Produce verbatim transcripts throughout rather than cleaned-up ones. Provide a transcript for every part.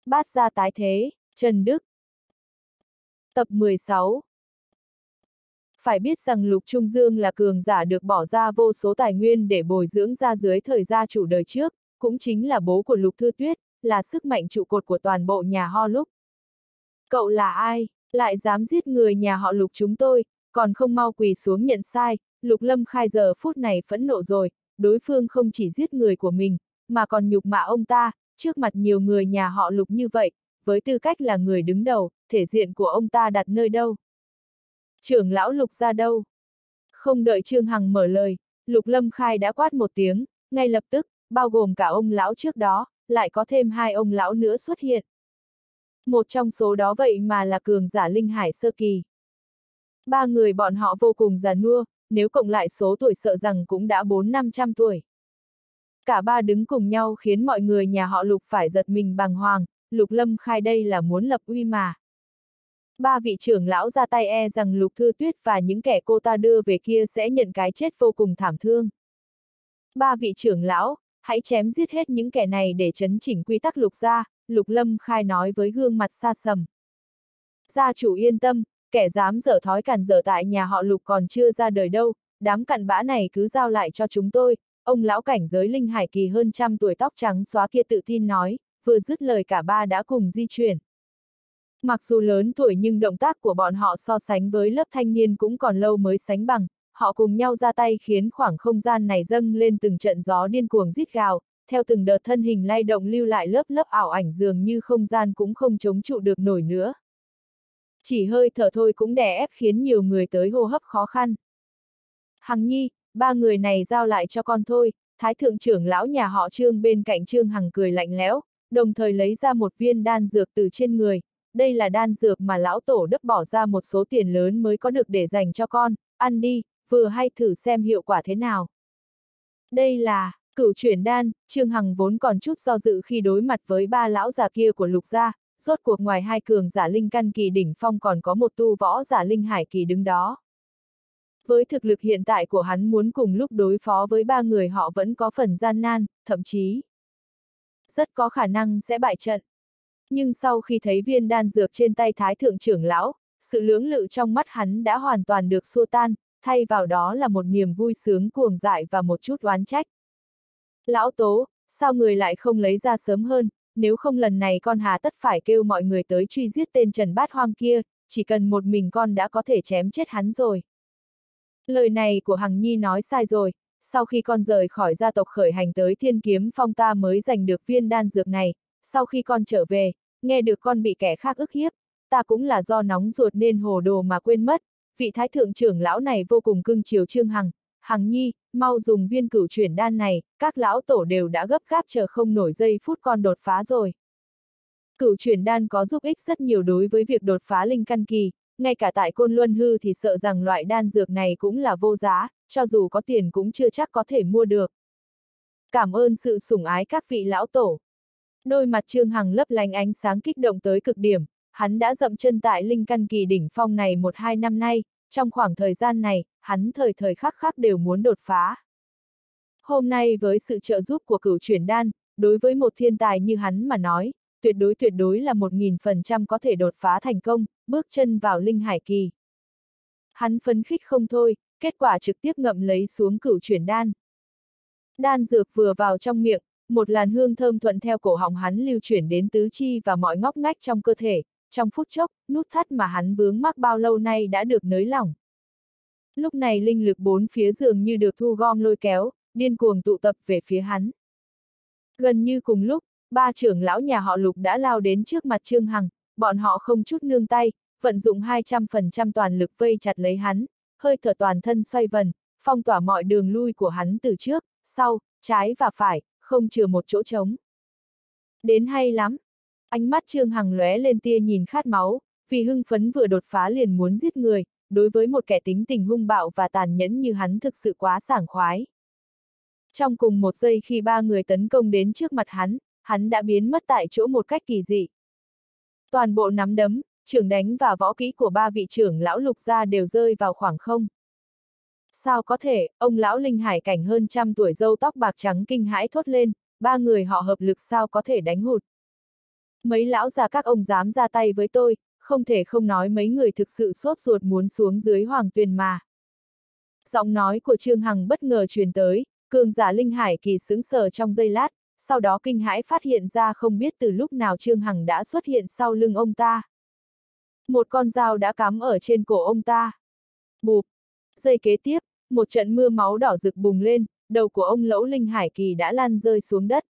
Bát gia tái thế, Trần Đức. Tập mười sáu. Phải biết rằng Lục Trung Dương là cường giả được bỏ ra vô số tài nguyên để bồi dưỡng ra dưới thời gia chủ đời trước, cũng chính là bố của Lục Thư Tuyết, là sức mạnh trụ cột của toàn bộ nhà ho Lục. Cậu là ai, lại dám giết người nhà họ Lục chúng tôi, còn không mau quỳ xuống nhận sai. Lục Lâm Khai giờ phút này phẫn nộ rồi, đối phương không chỉ giết người của mình, mà còn nhục mạ ông ta, trước mặt nhiều người nhà họ Lục như vậy, với tư cách là người đứng đầu, thể diện của ông ta đặt nơi đâu? Trưởng lão Lục ra đâu? Không đợi Trương Hằng mở lời, Lục Lâm Khai đã quát một tiếng, ngay lập tức, bao gồm cả ông lão trước đó, lại có thêm hai ông lão nữa xuất hiện. Một trong số đó vậy mà là cường giả linh hải sơ kỳ. Ba người bọn họ vô cùng già nua, nếu cộng lại số tuổi sợ rằng cũng đã bốn năm trăm tuổi. Cả ba đứng cùng nhau khiến mọi người nhà họ Lục phải giật mình bàng hoàng, Lục Lâm Khai đây là muốn lập uy mà. Ba vị trưởng lão ra tay e rằng Lục Thư Tuyết và những kẻ cô ta đưa về kia sẽ nhận cái chết vô cùng thảm thương. Ba vị trưởng lão, hãy chém giết hết những kẻ này để chấn chỉnh quy tắc Lục gia, Lục Lâm Khai nói với gương mặt xa sầm. Gia chủ yên tâm, kẻ dám dở thói càn dở tại nhà họ Lục còn chưa ra đời đâu, đám cặn bã này cứ giao lại cho chúng tôi, ông lão cảnh giới linh hải kỳ hơn trăm tuổi tóc trắng xóa kia tự tin nói, vừa dứt lời cả ba đã cùng di chuyển. Mặc dù lớn tuổi nhưng động tác của bọn họ so sánh với lớp thanh niên cũng còn lâu mới sánh bằng, họ cùng nhau ra tay khiến khoảng không gian này dâng lên từng trận gió điên cuồng rít gào, theo từng đợt thân hình lay động lưu lại lớp lớp ảo ảnh dường như không gian cũng không chống trụ được nổi nữa. Chỉ hơi thở thôi cũng đè ép khiến nhiều người tới hô hấp khó khăn. Hằng Nhi, ba người này giao lại cho con thôi, Thái thượng trưởng lão nhà họ Trương bên cạnh Trương Hằng cười lạnh lẽo, đồng thời lấy ra một viên đan dược từ trên người. Đây là đan dược mà lão tổ đấp bỏ ra một số tiền lớn mới có được để dành cho con, ăn đi, vừa hay thử xem hiệu quả thế nào. Đây là Cửu Chuyển đan, Trương Hằng vốn còn chút do dự khi đối mặt với ba lão già kia của Lục gia, rốt cuộc ngoài hai cường giả linh căn kỳ đỉnh phong còn có một tu võ giả linh hải kỳ đứng đó. Với thực lực hiện tại của hắn muốn cùng lúc đối phó với ba người họ vẫn có phần gian nan, thậm chí rất có khả năng sẽ bại trận. Nhưng sau khi thấy viên đan dược trên tay Thái thượng trưởng lão, sự lưỡng lự trong mắt hắn đã hoàn toàn được xua tan, thay vào đó là một niềm vui sướng cuồng dại và một chút oán trách. Lão Tố, sao người lại không lấy ra sớm hơn, nếu không lần này con hà tất phải kêu mọi người tới truy giết tên Trần Bát Hoang kia, chỉ cần một mình con đã có thể chém chết hắn rồi. Lời này của Hằng Nhi nói sai rồi, sau khi con rời khỏi gia tộc khởi hành tới Thiên Kiếm Phong ta mới giành được viên đan dược này, sau khi con trở về, nghe được con bị kẻ khác ức hiếp, ta cũng là do nóng ruột nên hồ đồ mà quên mất, vị thái thượng trưởng lão này vô cùng cưng chiều Trương Hằng, Hằng Nhi, mau dùng viên cửu chuyển đan này, các lão tổ đều đã gấp gáp chờ không nổi giây phút con đột phá rồi. Cửu chuyển đan có giúp ích rất nhiều đối với việc đột phá linh căn kỳ, ngay cả tại Côn Luân Hư thì sợ rằng loại đan dược này cũng là vô giá, cho dù có tiền cũng chưa chắc có thể mua được. Cảm ơn sự sủng ái các vị lão tổ. Đôi mặt Trương Hằng lấp lánh ánh sáng kích động tới cực điểm, hắn đã dậm chân tại linh căn kỳ đỉnh phong này một hai năm nay, trong khoảng thời gian này, hắn thời thời khắc khắc đều muốn đột phá. Hôm nay với sự trợ giúp của cửu chuyển đan, đối với một thiên tài như hắn mà nói, tuyệt đối tuyệt đối là một nghìn phần trăm có thể đột phá thành công, bước chân vào linh hải kỳ. Hắn phấn khích không thôi, kết quả trực tiếp ngậm lấy xuống cửu chuyển đan. Đan dược vừa vào trong miệng, một làn hương thơm thuận theo cổ họng hắn lưu chuyển đến tứ chi và mọi ngóc ngách trong cơ thể, trong phút chốc, nút thắt mà hắn vướng mắc bao lâu nay đã được nới lỏng. Lúc này linh lực bốn phía dường như được thu gom lôi kéo, điên cuồng tụ tập về phía hắn. Gần như cùng lúc, ba trưởng lão nhà họ Lục đã lao đến trước mặt Trương Hằng, bọn họ không chút nương tay, vận dụng hai trăm phần trăm toàn lực vây chặt lấy hắn, hơi thở toàn thân xoay vần, phong tỏa mọi đường lui của hắn từ trước, sau, trái và phải, không chừa một chỗ trống. Đến hay lắm. Ánh mắt Trương Hằng lóe lên tia nhìn khát máu, vì hưng phấn vừa đột phá liền muốn giết người, đối với một kẻ tính tình hung bạo và tàn nhẫn như hắn thực sự quá sảng khoái. Trong cùng một giây khi ba người tấn công đến trước mặt hắn, hắn đã biến mất tại chỗ một cách kỳ dị. Toàn bộ nắm đấm, chưởng đánh và võ kỹ của ba vị trưởng lão Lục gia đều rơi vào khoảng không. Sao có thể, ông lão linh hải cảnh hơn trăm tuổi râu tóc bạc trắng kinh hãi thốt lên, ba người họ hợp lực sao có thể đánh hụt. Mấy lão già các ông dám ra tay với tôi, không thể không nói mấy người thực sự sốt ruột muốn xuống dưới hoàng tuyền mà. Giọng nói của Trương Hằng bất ngờ truyền tới, cường giả linh hải kỳ sững sờ trong giây lát, sau đó kinh hãi phát hiện ra không biết từ lúc nào Trương Hằng đã xuất hiện sau lưng ông ta. Một con dao đã cắm ở trên cổ ông ta. Bụp! Giây kế tiếp, một trận mưa máu đỏ rực bùng lên, đầu của ông Lỗ Linh Hải Kỳ đã lăn rơi xuống đất.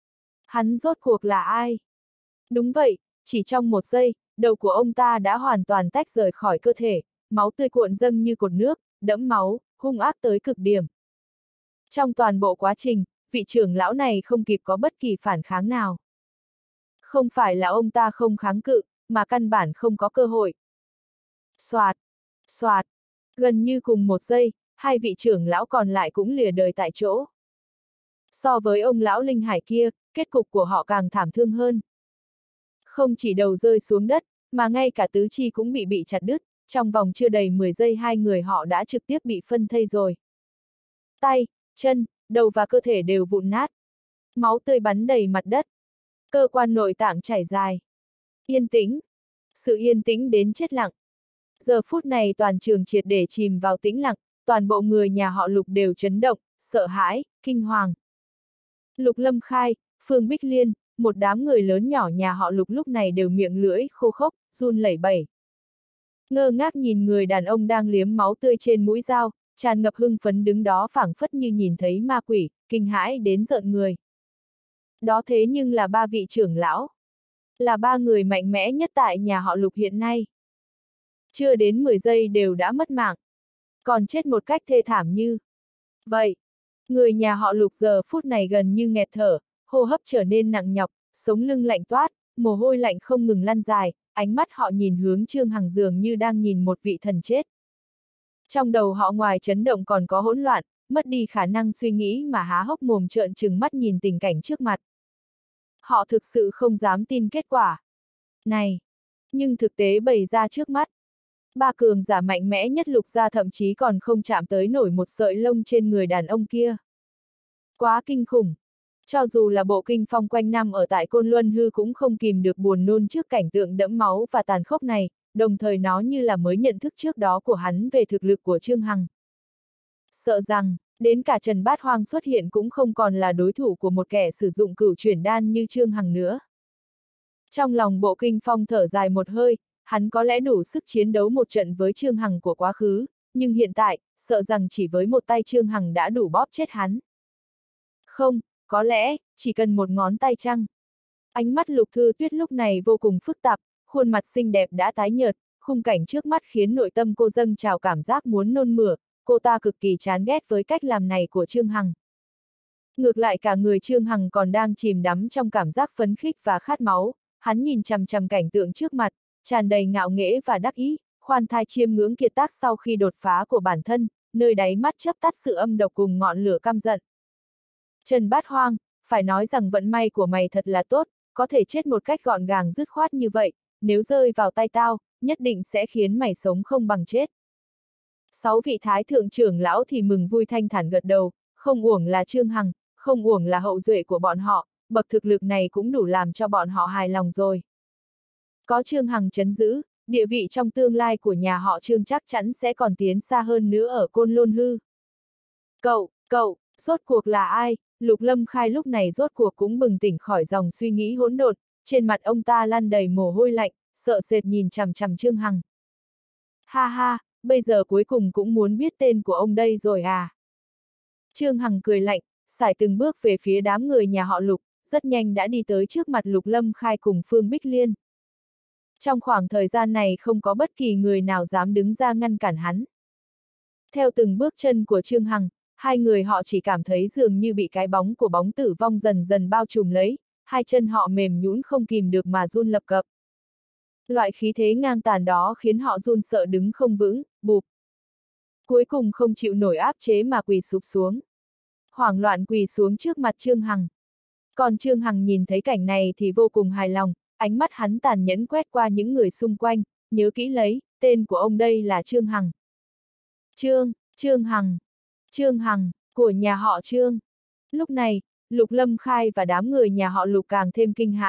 Hắn rốt cuộc là ai? Đúng vậy, chỉ trong một giây, đầu của ông ta đã hoàn toàn tách rời khỏi cơ thể, máu tươi cuộn dâng như cột nước, đẫm máu, hung ác tới cực điểm. Trong toàn bộ quá trình, vị trưởng lão này không kịp có bất kỳ phản kháng nào. Không phải là ông ta không kháng cự, mà căn bản không có cơ hội. Soạt, soạt, gần như cùng một giây, hai vị trưởng lão còn lại cũng lìa đời tại chỗ. So với ông lão linh hải kia, kết cục của họ càng thảm thương hơn. Không chỉ đầu rơi xuống đất, mà ngay cả tứ chi cũng bị bị chặt đứt, trong vòng chưa đầy mười giây hai người họ đã trực tiếp bị phân thây rồi. Tay, chân, đầu và cơ thể đều vụn nát. Máu tươi bắn đầy mặt đất. Cơ quan nội tạng chảy dài. Yên tĩnh. Sự yên tĩnh đến chết lặng. Giờ phút này toàn trường triệt để chìm vào tĩnh lặng, toàn bộ người nhà họ Lục đều chấn động, sợ hãi, kinh hoàng. Lục Lâm Khai, Phương Bích Liên, một đám người lớn nhỏ nhà họ Lục lúc này đều miệng lưỡi khô khốc, run lẩy bẩy. Ngơ ngác nhìn người đàn ông đang liếm máu tươi trên mũi dao, tràn ngập hưng phấn đứng đó phảng phất như nhìn thấy ma quỷ, kinh hãi đến rợn người. Đó thế nhưng là ba vị trưởng lão. Là ba người mạnh mẽ nhất tại nhà họ Lục hiện nay. Chưa đến mười giây đều đã mất mạng. Còn chết một cách thê thảm như vậy. Người nhà họ Lục giờ phút này gần như nghẹt thở, hô hấp trở nên nặng nhọc, sống lưng lạnh toát, mồ hôi lạnh không ngừng lăn dài, ánh mắt họ nhìn hướng Trương Hằng dường như đang nhìn một vị thần chết. Trong đầu họ ngoài chấn động còn có hỗn loạn, mất đi khả năng suy nghĩ mà há hốc mồm trợn trừng mắt nhìn tình cảnh trước mặt. Họ thực sự không dám tin kết quả này. Nhưng thực tế bày ra trước mắt. Ba cường giả mạnh mẽ nhất Lục gia thậm chí còn không chạm tới nổi một sợi lông trên người đàn ông kia. Quá kinh khủng. Cho dù là bộ kinh phong quanh năm ở tại Côn Luân Hư cũng không kìm được buồn nôn trước cảnh tượng đẫm máu và tàn khốc này, đồng thời nó như là mới nhận thức trước đó của hắn về thực lực của Trương Hằng. Sợ rằng, đến cả Trần Bát Hoang xuất hiện cũng không còn là đối thủ của một kẻ sử dụng cửu chuyển đan như Trương Hằng nữa. Trong lòng bộ kinh phong thở dài một hơi, hắn có lẽ đủ sức chiến đấu một trận với Trương Hằng của quá khứ, nhưng hiện tại, sợ rằng chỉ với một tay Trương Hằng đã đủ bóp chết hắn. Không, có lẽ, chỉ cần một ngón tay chăng. Ánh mắt Lục Thư Tuyết lúc này vô cùng phức tạp, khuôn mặt xinh đẹp đã tái nhợt, khung cảnh trước mắt khiến nội tâm cô dâng trào cảm giác muốn nôn mửa, cô ta cực kỳ chán ghét với cách làm này của Trương Hằng. Ngược lại cả người Trương Hằng còn đang chìm đắm trong cảm giác phấn khích và khát máu, hắn nhìn chằm chằm cảnh tượng trước mặt, tràn đầy ngạo nghễ và đắc ý, khoan thai chiêm ngưỡng kiệt tác sau khi đột phá của bản thân, nơi đáy mắt chớp tắt sự âm độc cùng ngọn lửa căm giận. Trần Bát Hoang, phải nói rằng vận may của mày thật là tốt, có thể chết một cách gọn gàng dứt khoát như vậy, nếu rơi vào tay tao, nhất định sẽ khiến mày sống không bằng chết. Sáu vị thái thượng trưởng lão thì mừng vui thanh thản gật đầu, không uổng là Trương Hằng, không uổng là hậu duệ của bọn họ, bậc thực lực này cũng đủ làm cho bọn họ hài lòng rồi. Có Trương Hằng trấn giữ, địa vị trong tương lai của nhà họ Trương chắc chắn sẽ còn tiến xa hơn nữa ở Côn Lôn Hư. Cậu, cậu, rốt cuộc là ai? Lục Lâm Khai lúc này rốt cuộc cũng bừng tỉnh khỏi dòng suy nghĩ hỗn độn, trên mặt ông ta lăn đầy mồ hôi lạnh, sợ sệt nhìn chằm chằm Trương Hằng. Ha ha, bây giờ cuối cùng cũng muốn biết tên của ông đây rồi à? Trương Hằng cười lạnh, sải từng bước về phía đám người nhà họ Lục, rất nhanh đã đi tới trước mặt Lục Lâm Khai cùng Phương Bích Liên. Trong khoảng thời gian này không có bất kỳ người nào dám đứng ra ngăn cản hắn. Theo từng bước chân của Trương Hằng, hai người họ chỉ cảm thấy dường như bị cái bóng của bóng tử vong dần dần bao trùm lấy, hai chân họ mềm nhũn không kìm được mà run lập cập. Loại khí thế ngang tàn đó khiến họ run sợ đứng không vững, bụp. Cuối cùng không chịu nổi áp chế mà quỳ sụp xuống. Hoảng loạn quỳ xuống trước mặt Trương Hằng. Còn Trương Hằng nhìn thấy cảnh này thì vô cùng hài lòng, ánh mắt hắn tàn nhẫn quét qua những người xung quanh, nhớ kỹ lấy, tên của ông đây là Trương Hằng. Trương, Trương Hằng, Trương Hằng, của nhà họ Trương. Lúc này, Lục Lâm Khai và đám người nhà họ Lục càng thêm kinh hãi,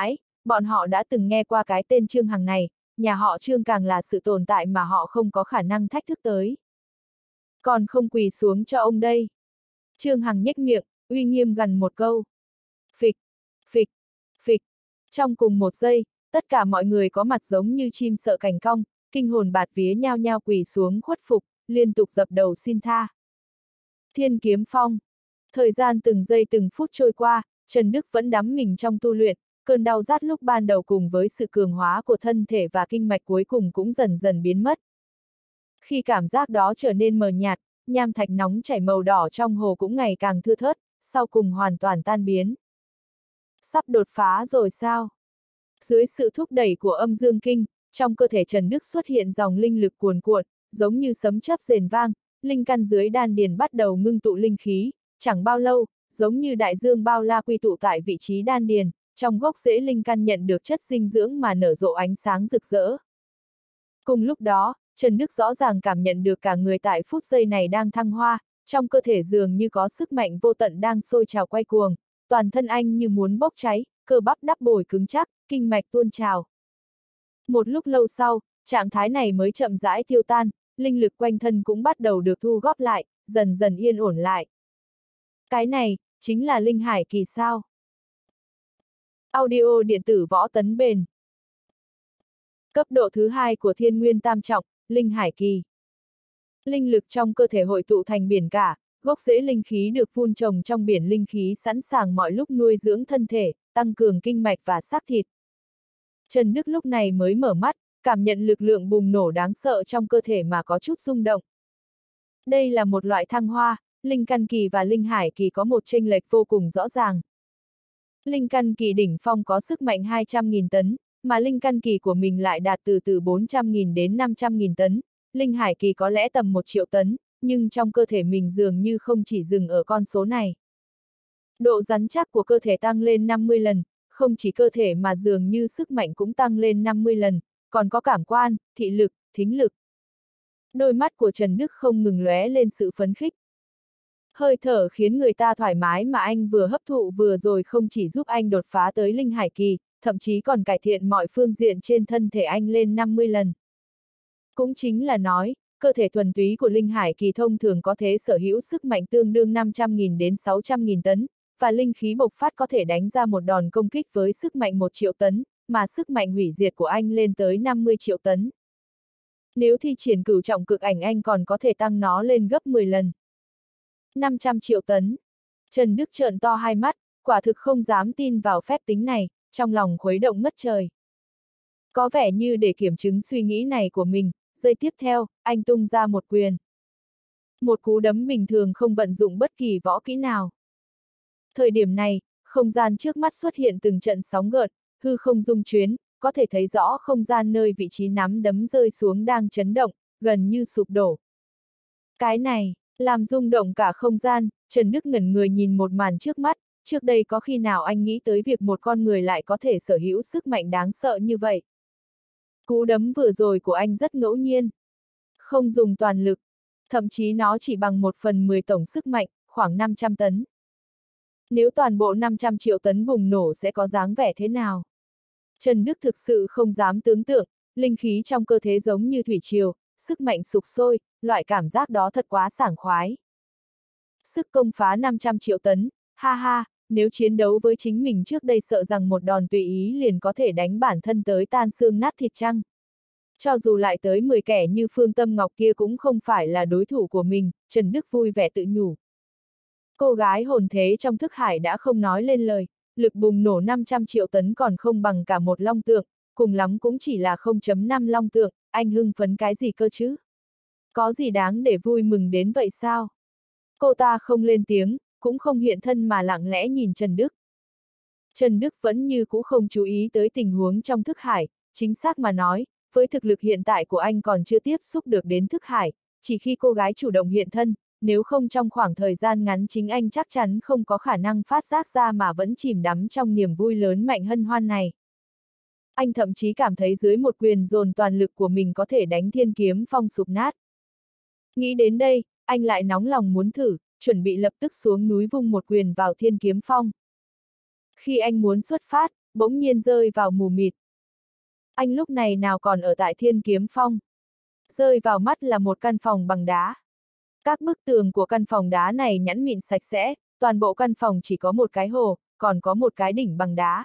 bọn họ đã từng nghe qua cái tên Trương Hằng này, nhà họ Trương càng là sự tồn tại mà họ không có khả năng thách thức tới. Còn không quỳ xuống cho ông đây. Trương Hằng nhếch miệng, uy nghiêm gằn một câu. Phịch, phịch, phịch. Trong cùng một giây, tất cả mọi người có mặt giống như chim sợ cành cong, kinh hồn bạt vía nhao nhao quỳ xuống khuất phục, liên tục dập đầu xin tha. Thiên Kiếm Phong. Thời gian từng giây từng phút trôi qua, Trần Đức vẫn đắm mình trong tu luyện, cơn đau rát lúc ban đầu cùng với sự cường hóa của thân thể và kinh mạch cuối cùng cũng dần dần biến mất. Khi cảm giác đó trở nên mờ nhạt, nham thạch nóng chảy màu đỏ trong hồ cũng ngày càng thưa thớt, sau cùng hoàn toàn tan biến. Sắp đột phá rồi sao? Dưới sự thúc đẩy của âm dương kinh, trong cơ thể Trần Đức xuất hiện dòng linh lực cuồn cuộn, giống như sấm chớp rền vang, linh căn dưới đan điền bắt đầu ngưng tụ linh khí, chẳng bao lâu, giống như đại dương bao la quy tụ tại vị trí đan điền, trong gốc rễ linh căn nhận được chất dinh dưỡng mà nở rộ ánh sáng rực rỡ. Cùng lúc đó, Trần Đức rõ ràng cảm nhận được cả người tại phút giây này đang thăng hoa, trong cơ thể dường như có sức mạnh vô tận đang sôi trào quay cuồng, toàn thân anh như muốn bốc cháy, cơ bắp đắp bồi cứng chắc, kinh mạch tuôn trào. Một lúc lâu sau, trạng thái này mới chậm rãi tiêu tan, linh lực quanh thân cũng bắt đầu được thu góp lại, dần dần yên ổn lại. Cái này, chính là linh hải kỳ sao? Audio điện tử Võ Tấn Bền. Cấp độ thứ hai của Thiên Nguyên Tam Trọng, linh hải kỳ. Linh lực trong cơ thể hội tụ thành biển cả, gốc rễ linh khí được vun trồng trong biển linh khí sẵn sàng mọi lúc nuôi dưỡng thân thể, tăng cường kinh mạch và xác thịt. Trần Đức lúc này mới mở mắt, cảm nhận lực lượng bùng nổ đáng sợ trong cơ thể mà có chút rung động. Đây là một loại thăng hoa, linh căn kỳ và linh hải kỳ có một chênh lệch vô cùng rõ ràng. Linh căn kỳ đỉnh phong có sức mạnh hai trăm nghìn tấn, mà linh căn kỳ của mình lại đạt từ từ bốn trăm nghìn đến năm trăm nghìn tấn, linh hải kỳ có lẽ tầm một triệu tấn, nhưng trong cơ thể mình dường như không chỉ dừng ở con số này. Độ rắn chắc của cơ thể tăng lên năm mươi lần, không chỉ cơ thể mà dường như sức mạnh cũng tăng lên năm mươi lần, còn có cảm quan, thị lực, thính lực. Đôi mắt của Trần Đức không ngừng lóe lên sự phấn khích. Hơi thở khiến người ta thoải mái mà anh vừa hấp thụ vừa rồi không chỉ giúp anh đột phá tới linh hải kỳ, thậm chí còn cải thiện mọi phương diện trên thân thể anh lên năm mươi lần. Cũng chính là nói, cơ thể thuần túy của linh hải kỳ thông thường có thể sở hữu sức mạnh tương đương năm trăm nghìn đến sáu trăm nghìn tấn, và linh khí bộc phát có thể đánh ra một đòn công kích với sức mạnh một triệu tấn, mà sức mạnh hủy diệt của anh lên tới năm mươi triệu tấn. Nếu thi triển cửu trọng cực ảnh anh còn có thể tăng nó lên gấp mười lần. năm trăm triệu tấn. Trần Đức trợn to hai mắt, quả thực không dám tin vào phép tính này, trong lòng khuấy động ngất trời. Có vẻ như để kiểm chứng suy nghĩ này của mình, giây tiếp theo, anh tung ra một quyền. Một cú đấm bình thường không vận dụng bất kỳ võ kỹ nào. Thời điểm này, không gian trước mắt xuất hiện từng trận sóng gợn, hư không rung chuyến, có thể thấy rõ không gian nơi vị trí nắm đấm rơi xuống đang chấn động, gần như sụp đổ. Cái này, làm rung động cả không gian, Trần Đức ngẩn người nhìn một màn trước mắt, trước đây có khi nào anh nghĩ tới việc một con người lại có thể sở hữu sức mạnh đáng sợ như vậy. Cú đấm vừa rồi của anh rất ngẫu nhiên. Không dùng toàn lực, thậm chí nó chỉ bằng một phần mười tổng sức mạnh, khoảng năm trăm tấn. Nếu toàn bộ năm trăm triệu tấn bùng nổ sẽ có dáng vẻ thế nào? Trần Đức thực sự không dám tưởng tượng, linh khí trong cơ thể giống như thủy triều, sức mạnh sục sôi, loại cảm giác đó thật quá sảng khoái. Sức công phá năm trăm triệu tấn, ha ha, nếu chiến đấu với chính mình trước đây sợ rằng một đòn tùy ý liền có thể đánh bản thân tới tan xương nát thịt chăng. Cho dù lại tới mười kẻ như Phương Tâm Ngọc kia cũng không phải là đối thủ của mình, Trần Đức vui vẻ tự nhủ. Cô gái hồn thế trong thức hải đã không nói lên lời, lực bùng nổ năm trăm triệu tấn còn không bằng cả một long tượng, cùng lắm cũng chỉ là không phẩy năm long tượng, anh hưng phấn cái gì cơ chứ? Có gì đáng để vui mừng đến vậy sao? Cô ta không lên tiếng, cũng không hiện thân mà lặng lẽ nhìn Trần Đức. Trần Đức vẫn như cũ không chú ý tới tình huống trong thức hải, chính xác mà nói, với thực lực hiện tại của anh còn chưa tiếp xúc được đến thức hải, chỉ khi cô gái chủ động hiện thân, nếu không trong khoảng thời gian ngắn chính anh chắc chắn không có khả năng phát giác ra mà vẫn chìm đắm trong niềm vui lớn mạnh hân hoan này. Anh thậm chí cảm thấy dưới một quyền dồn toàn lực của mình có thể đánh Thiên Kiếm Phong sụp nát. Nghĩ đến đây, anh lại nóng lòng muốn thử, chuẩn bị lập tức xuống núi vung một quyền vào Thiên Kiếm Phong. Khi anh muốn xuất phát, bỗng nhiên rơi vào mù mịt. Anh lúc này nào còn ở tại Thiên Kiếm Phong. Rơi vào mắt là một căn phòng bằng đá. Các bức tường của căn phòng đá này nhẵn mịn sạch sẽ, toàn bộ căn phòng chỉ có một cái hồ, còn có một cái đỉnh bằng đá.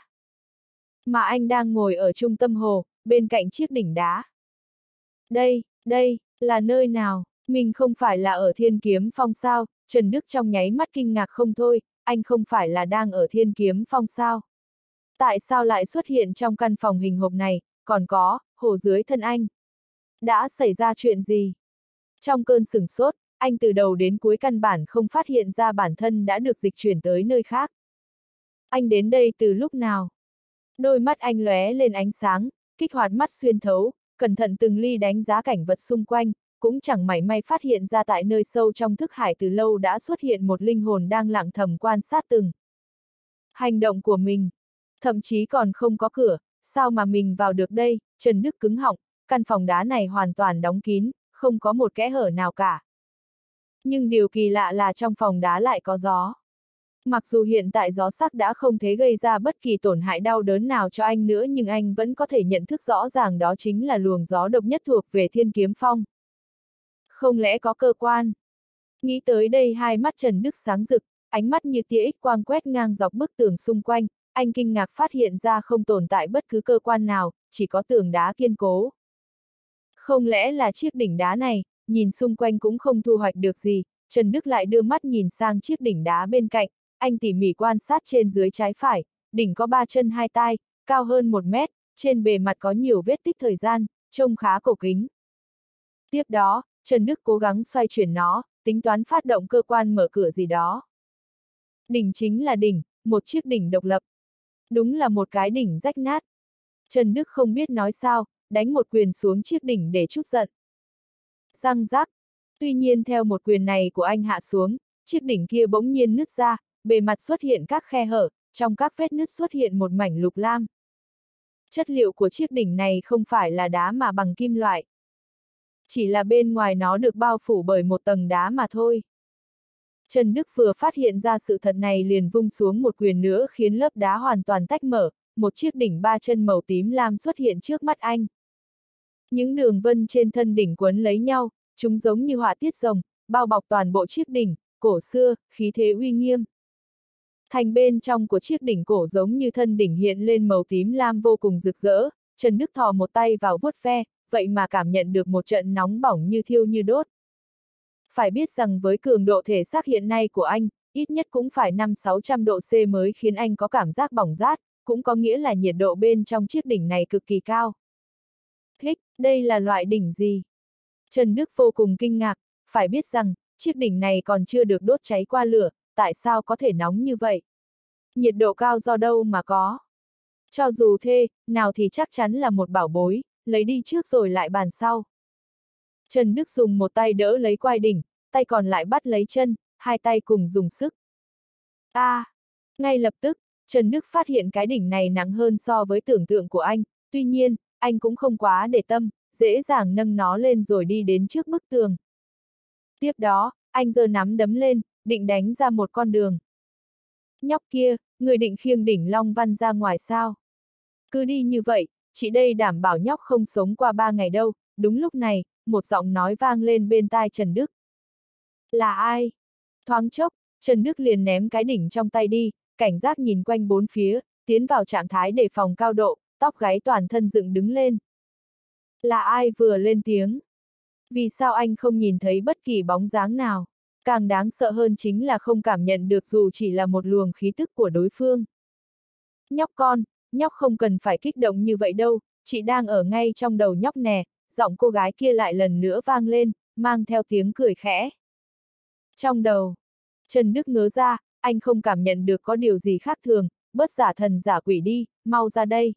Mà anh đang ngồi ở trung tâm hồ, bên cạnh chiếc đỉnh đá. Đây, đây, là nơi nào? Mình không phải là ở Thiên Kiếm Phong sao? Trần Đức trong nháy mắt kinh ngạc không thôi, anh không phải là đang ở Thiên Kiếm Phong sao? Tại sao lại xuất hiện trong căn phòng hình hộp này, còn có, hồ dưới thân anh? Đã xảy ra chuyện gì? Trong cơn sửng sốt, anh từ đầu đến cuối căn bản không phát hiện ra bản thân đã được dịch chuyển tới nơi khác. Anh đến đây từ lúc nào? Đôi mắt anh lóe lên ánh sáng, kích hoạt mắt xuyên thấu, cẩn thận từng ly đánh giá cảnh vật xung quanh, cũng chẳng mảy may phát hiện ra tại nơi sâu trong thức hải từ lâu đã xuất hiện một linh hồn đang lặng thầm quan sát từng hành động của mình. Thậm chí còn không có cửa, sao mà mình vào được đây? Trần Đức cứng họng, căn phòng đá này hoàn toàn đóng kín, không có một kẽ hở nào cả. Nhưng điều kỳ lạ là trong phòng đá lại có gió. Mặc dù hiện tại gió sắc đã không thể gây ra bất kỳ tổn hại đau đớn nào cho anh nữa, nhưng anh vẫn có thể nhận thức rõ ràng đó chính là luồng gió độc nhất thuộc về Thiên Kiếm Phong. Không lẽ có cơ quan? Nghĩ tới đây hai mắt Trần Đức sáng rực, ánh mắt như tia X quang quét ngang dọc bức tường xung quanh, anh kinh ngạc phát hiện ra không tồn tại bất cứ cơ quan nào, chỉ có tường đá kiên cố. Không lẽ là chiếc đỉnh đá này, nhìn xung quanh cũng không thu hoạch được gì, Trần Đức lại đưa mắt nhìn sang chiếc đỉnh đá bên cạnh, anh tỉ mỉ quan sát trên dưới trái phải, đỉnh có ba chân hai tai, cao hơn một mét, trên bề mặt có nhiều vết tích thời gian, trông khá cổ kính. Tiếp đó, Trần Đức cố gắng xoay chuyển nó, tính toán phát động cơ quan mở cửa gì đó. Đỉnh chính là đỉnh, một chiếc đỉnh độc lập. Đúng là một cái đỉnh rách nát. Trần Đức không biết nói sao, đánh một quyền xuống chiếc đỉnh để trút giận. Răng rắc. Tuy nhiên theo một quyền này của anh hạ xuống, chiếc đỉnh kia bỗng nhiên nứt ra, bề mặt xuất hiện các khe hở, trong các vết nứt xuất hiện một mảnh lục lam. Chất liệu của chiếc đỉnh này không phải là đá mà bằng kim loại. Chỉ là bên ngoài nó được bao phủ bởi một tầng đá mà thôi. Trần Đức vừa phát hiện ra sự thật này liền vung xuống một quyền nữa khiến lớp đá hoàn toàn tách mở, một chiếc đỉnh ba chân màu tím lam xuất hiện trước mắt anh. Những đường vân trên thân đỉnh quấn lấy nhau, chúng giống như họa tiết rồng, bao bọc toàn bộ chiếc đỉnh, cổ xưa, khí thế uy nghiêm. Thành bên trong của chiếc đỉnh cổ giống như thân đỉnh hiện lên màu tím lam vô cùng rực rỡ, Trần Đức thò một tay vào vuốt ve, vậy mà cảm nhận được một trận nóng bỏng như thiêu như đốt. Phải biết rằng với cường độ thể xác hiện nay của anh, ít nhất cũng phải năm sáu trăm độ C mới khiến anh có cảm giác bỏng rát, cũng có nghĩa là nhiệt độ bên trong chiếc đỉnh này cực kỳ cao. Hích, đây là loại đỉnh gì? Trần Đức vô cùng kinh ngạc, phải biết rằng, chiếc đỉnh này còn chưa được đốt cháy qua lửa, tại sao có thể nóng như vậy? Nhiệt độ cao do đâu mà có? Cho dù thế, nào thì chắc chắn là một bảo bối, lấy đi trước rồi lại bàn sau. Trần Đức dùng một tay đỡ lấy quai đỉnh, tay còn lại bắt lấy chân, hai tay cùng dùng sức. A! À, ngay lập tức, Trần Đức phát hiện cái đỉnh này nặng hơn so với tưởng tượng của anh, tuy nhiên, anh cũng không quá để tâm, dễ dàng nâng nó lên rồi đi đến trước bức tường. Tiếp đó, anh giơ nắm đấm lên, định đánh ra một con đường. Nhóc kia, người định khiêng đỉnh Long Văn ra ngoài sao? Cứ đi như vậy, chị đây đảm bảo nhóc không sống qua ba ngày đâu. Đúng lúc này, một giọng nói vang lên bên tai Trần Đức. Là ai? Thoáng chốc, Trần Đức liền ném cái đỉnh trong tay đi, cảnh giác nhìn quanh bốn phía, tiến vào trạng thái đề phòng cao độ, tóc gáy toàn thân dựng đứng lên. Là ai vừa lên tiếng? Vì sao anh không nhìn thấy bất kỳ bóng dáng nào? Càng đáng sợ hơn chính là không cảm nhận được dù chỉ là một luồng khí tức của đối phương. Nhóc con, nhóc không cần phải kích động như vậy đâu, chị đang ở ngay trong đầu nhóc nè, giọng cô gái kia lại lần nữa vang lên, mang theo tiếng cười khẽ. Trong đầu, Trần Đức ngớ ra, anh không cảm nhận được có điều gì khác thường, bớt giả thần giả quỷ đi, mau ra đây.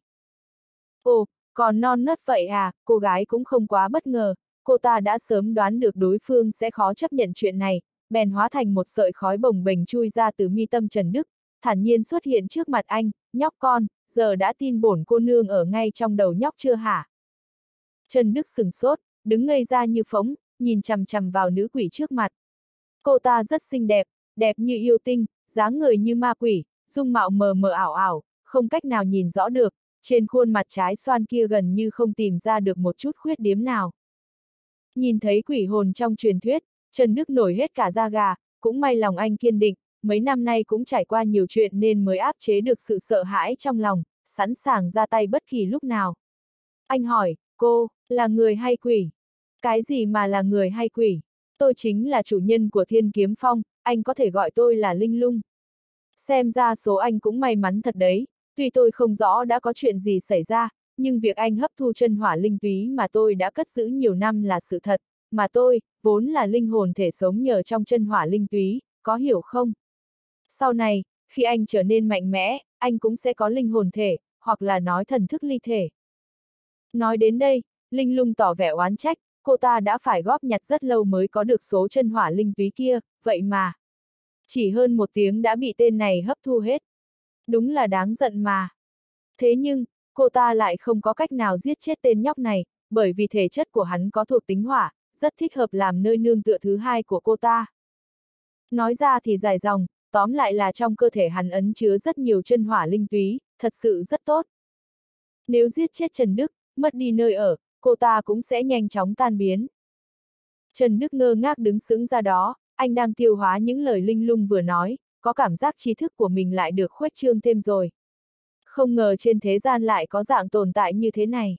Ồ, còn non nớt vậy à, cô gái cũng không quá bất ngờ, cô ta đã sớm đoán được đối phương sẽ khó chấp nhận chuyện này, bèn hóa thành một sợi khói bồng bềnh chui ra từ mi tâm Trần Đức, thản nhiên xuất hiện trước mặt anh, nhóc con, giờ đã tin bổn cô nương ở ngay trong đầu nhóc chưa hả? Trần Đức sửng sốt, đứng ngây ra như phỗng, nhìn chằm chằm vào nữ quỷ trước mặt. Cô ta rất xinh đẹp, đẹp như yêu tinh, dáng người như ma quỷ, dung mạo mờ mờ ảo ảo, không cách nào nhìn rõ được, trên khuôn mặt trái xoan kia gần như không tìm ra được một chút khuyết điểm nào. Nhìn thấy quỷ hồn trong truyền thuyết, Trần Đức nổi hết cả da gà, cũng may lòng anh kiên định, mấy năm nay cũng trải qua nhiều chuyện nên mới áp chế được sự sợ hãi trong lòng, sẵn sàng ra tay bất kỳ lúc nào. Anh hỏi, cô, là người hay quỷ? Cái gì mà là người hay quỷ? Tôi chính là chủ nhân của Thiên Kiếm Phong, anh có thể gọi tôi là Linh Lung. Xem ra số anh cũng may mắn thật đấy, tuy tôi không rõ đã có chuyện gì xảy ra, nhưng việc anh hấp thu chân hỏa linh túy mà tôi đã cất giữ nhiều năm là sự thật, mà tôi, vốn là linh hồn thể sống nhờ trong chân hỏa linh túy, có hiểu không? Sau này, khi anh trở nên mạnh mẽ, anh cũng sẽ có linh hồn thể, hoặc là nói thần thức ly thể. Nói đến đây, Linh Lung tỏ vẻ oán trách, cô ta đã phải góp nhặt rất lâu mới có được số chân hỏa linh túy kia, vậy mà chỉ hơn một tiếng đã bị tên này hấp thu hết. Đúng là đáng giận mà. Thế nhưng, cô ta lại không có cách nào giết chết tên nhóc này, bởi vì thể chất của hắn có thuộc tính hỏa, rất thích hợp làm nơi nương tựa thứ hai của cô ta. Nói ra thì dài dòng, tóm lại là trong cơ thể hắn ẩn chứa rất nhiều chân hỏa linh túy, thật sự rất tốt. Nếu giết chết Trần Đức, mất đi nơi ở, cô ta cũng sẽ nhanh chóng tan biến. Trần Đức ngơ ngác đứng sững ra đó, anh đang tiêu hóa những lời Linh Lung vừa nói, có cảm giác trí thức của mình lại được khuếch trương thêm rồi. Không ngờ trên thế gian lại có dạng tồn tại như thế này.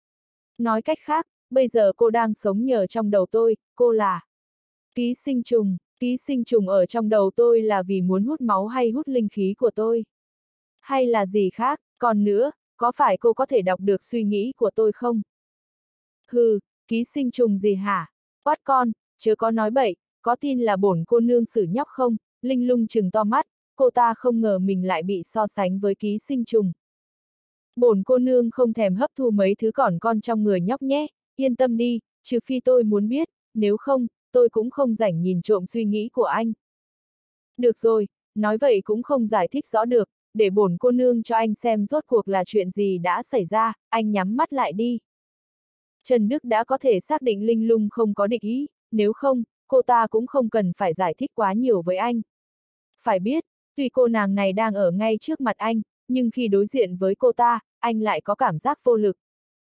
Nói cách khác, bây giờ cô đang sống nhờ trong đầu tôi, cô là ký sinh trùng, ký sinh trùng ở trong đầu tôi là vì muốn hút máu hay hút linh khí của tôi? Hay là gì khác, còn nữa, có phải cô có thể đọc được suy nghĩ của tôi không? Hừ, ký sinh trùng gì hả? Quát con, chớ có nói bậy, có tin là bổn cô nương xử nhóc không? Linh Lung trừng to mắt, cô ta không ngờ mình lại bị so sánh với ký sinh trùng. Bổn cô nương không thèm hấp thu mấy thứ còn con trong người nhóc nhé, yên tâm đi, trừ phi tôi muốn biết, nếu không, tôi cũng không rảnh nhìn trộm suy nghĩ của anh. Được rồi, nói vậy cũng không giải thích rõ được, để bổn cô nương cho anh xem rốt cuộc là chuyện gì đã xảy ra, anh nhắm mắt lại đi. Trần Đức đã có thể xác định Linh Lung không có địch ý, nếu không, cô ta cũng không cần phải giải thích quá nhiều với anh. Phải biết, tuy cô nàng này đang ở ngay trước mặt anh, nhưng khi đối diện với cô ta, anh lại có cảm giác vô lực.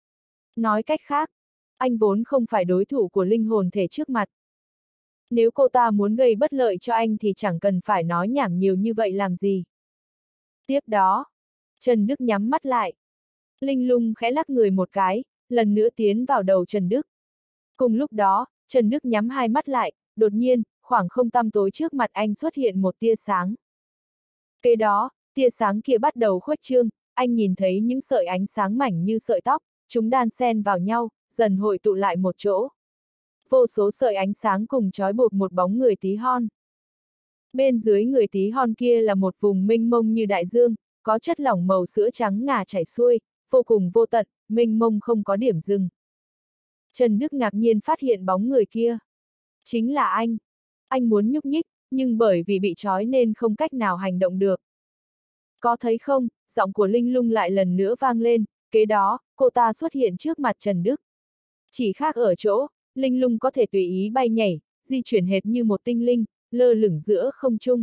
Nói cách khác, anh vốn không phải đối thủ của linh hồn thể trước mặt. Nếu cô ta muốn gây bất lợi cho anh thì chẳng cần phải nói nhảm nhiều như vậy làm gì. Tiếp đó, Trần Đức nhắm mắt lại. Linh Lung khẽ lắc người một cái, lần nữa tiến vào đầu Trần Đức. Cùng lúc đó, Trần Đức nhắm hai mắt lại, đột nhiên, khoảng không tăm tối trước mặt anh xuất hiện một tia sáng. Kế đó, tia sáng kia bắt đầu khuếch trương, anh nhìn thấy những sợi ánh sáng mảnh như sợi tóc, chúng đan xen vào nhau, dần hội tụ lại một chỗ. Vô số sợi ánh sáng cùng trói buộc một bóng người tí hon. Bên dưới người tí hon kia là một vùng mênh mông như đại dương, có chất lỏng màu sữa trắng ngà chảy xuôi, vô cùng vô tận, mênh mông không có điểm dừng. Trần Đức ngạc nhiên phát hiện bóng người kia. Chính là anh. Anh muốn nhúc nhích, nhưng bởi vì bị trói nên không cách nào hành động được. Có thấy không, giọng của Linh Lung lại lần nữa vang lên, kế đó, cô ta xuất hiện trước mặt Trần Đức. Chỉ khác ở chỗ, Linh Lung có thể tùy ý bay nhảy, di chuyển hệt như một tinh linh, lơ lửng giữa không trung.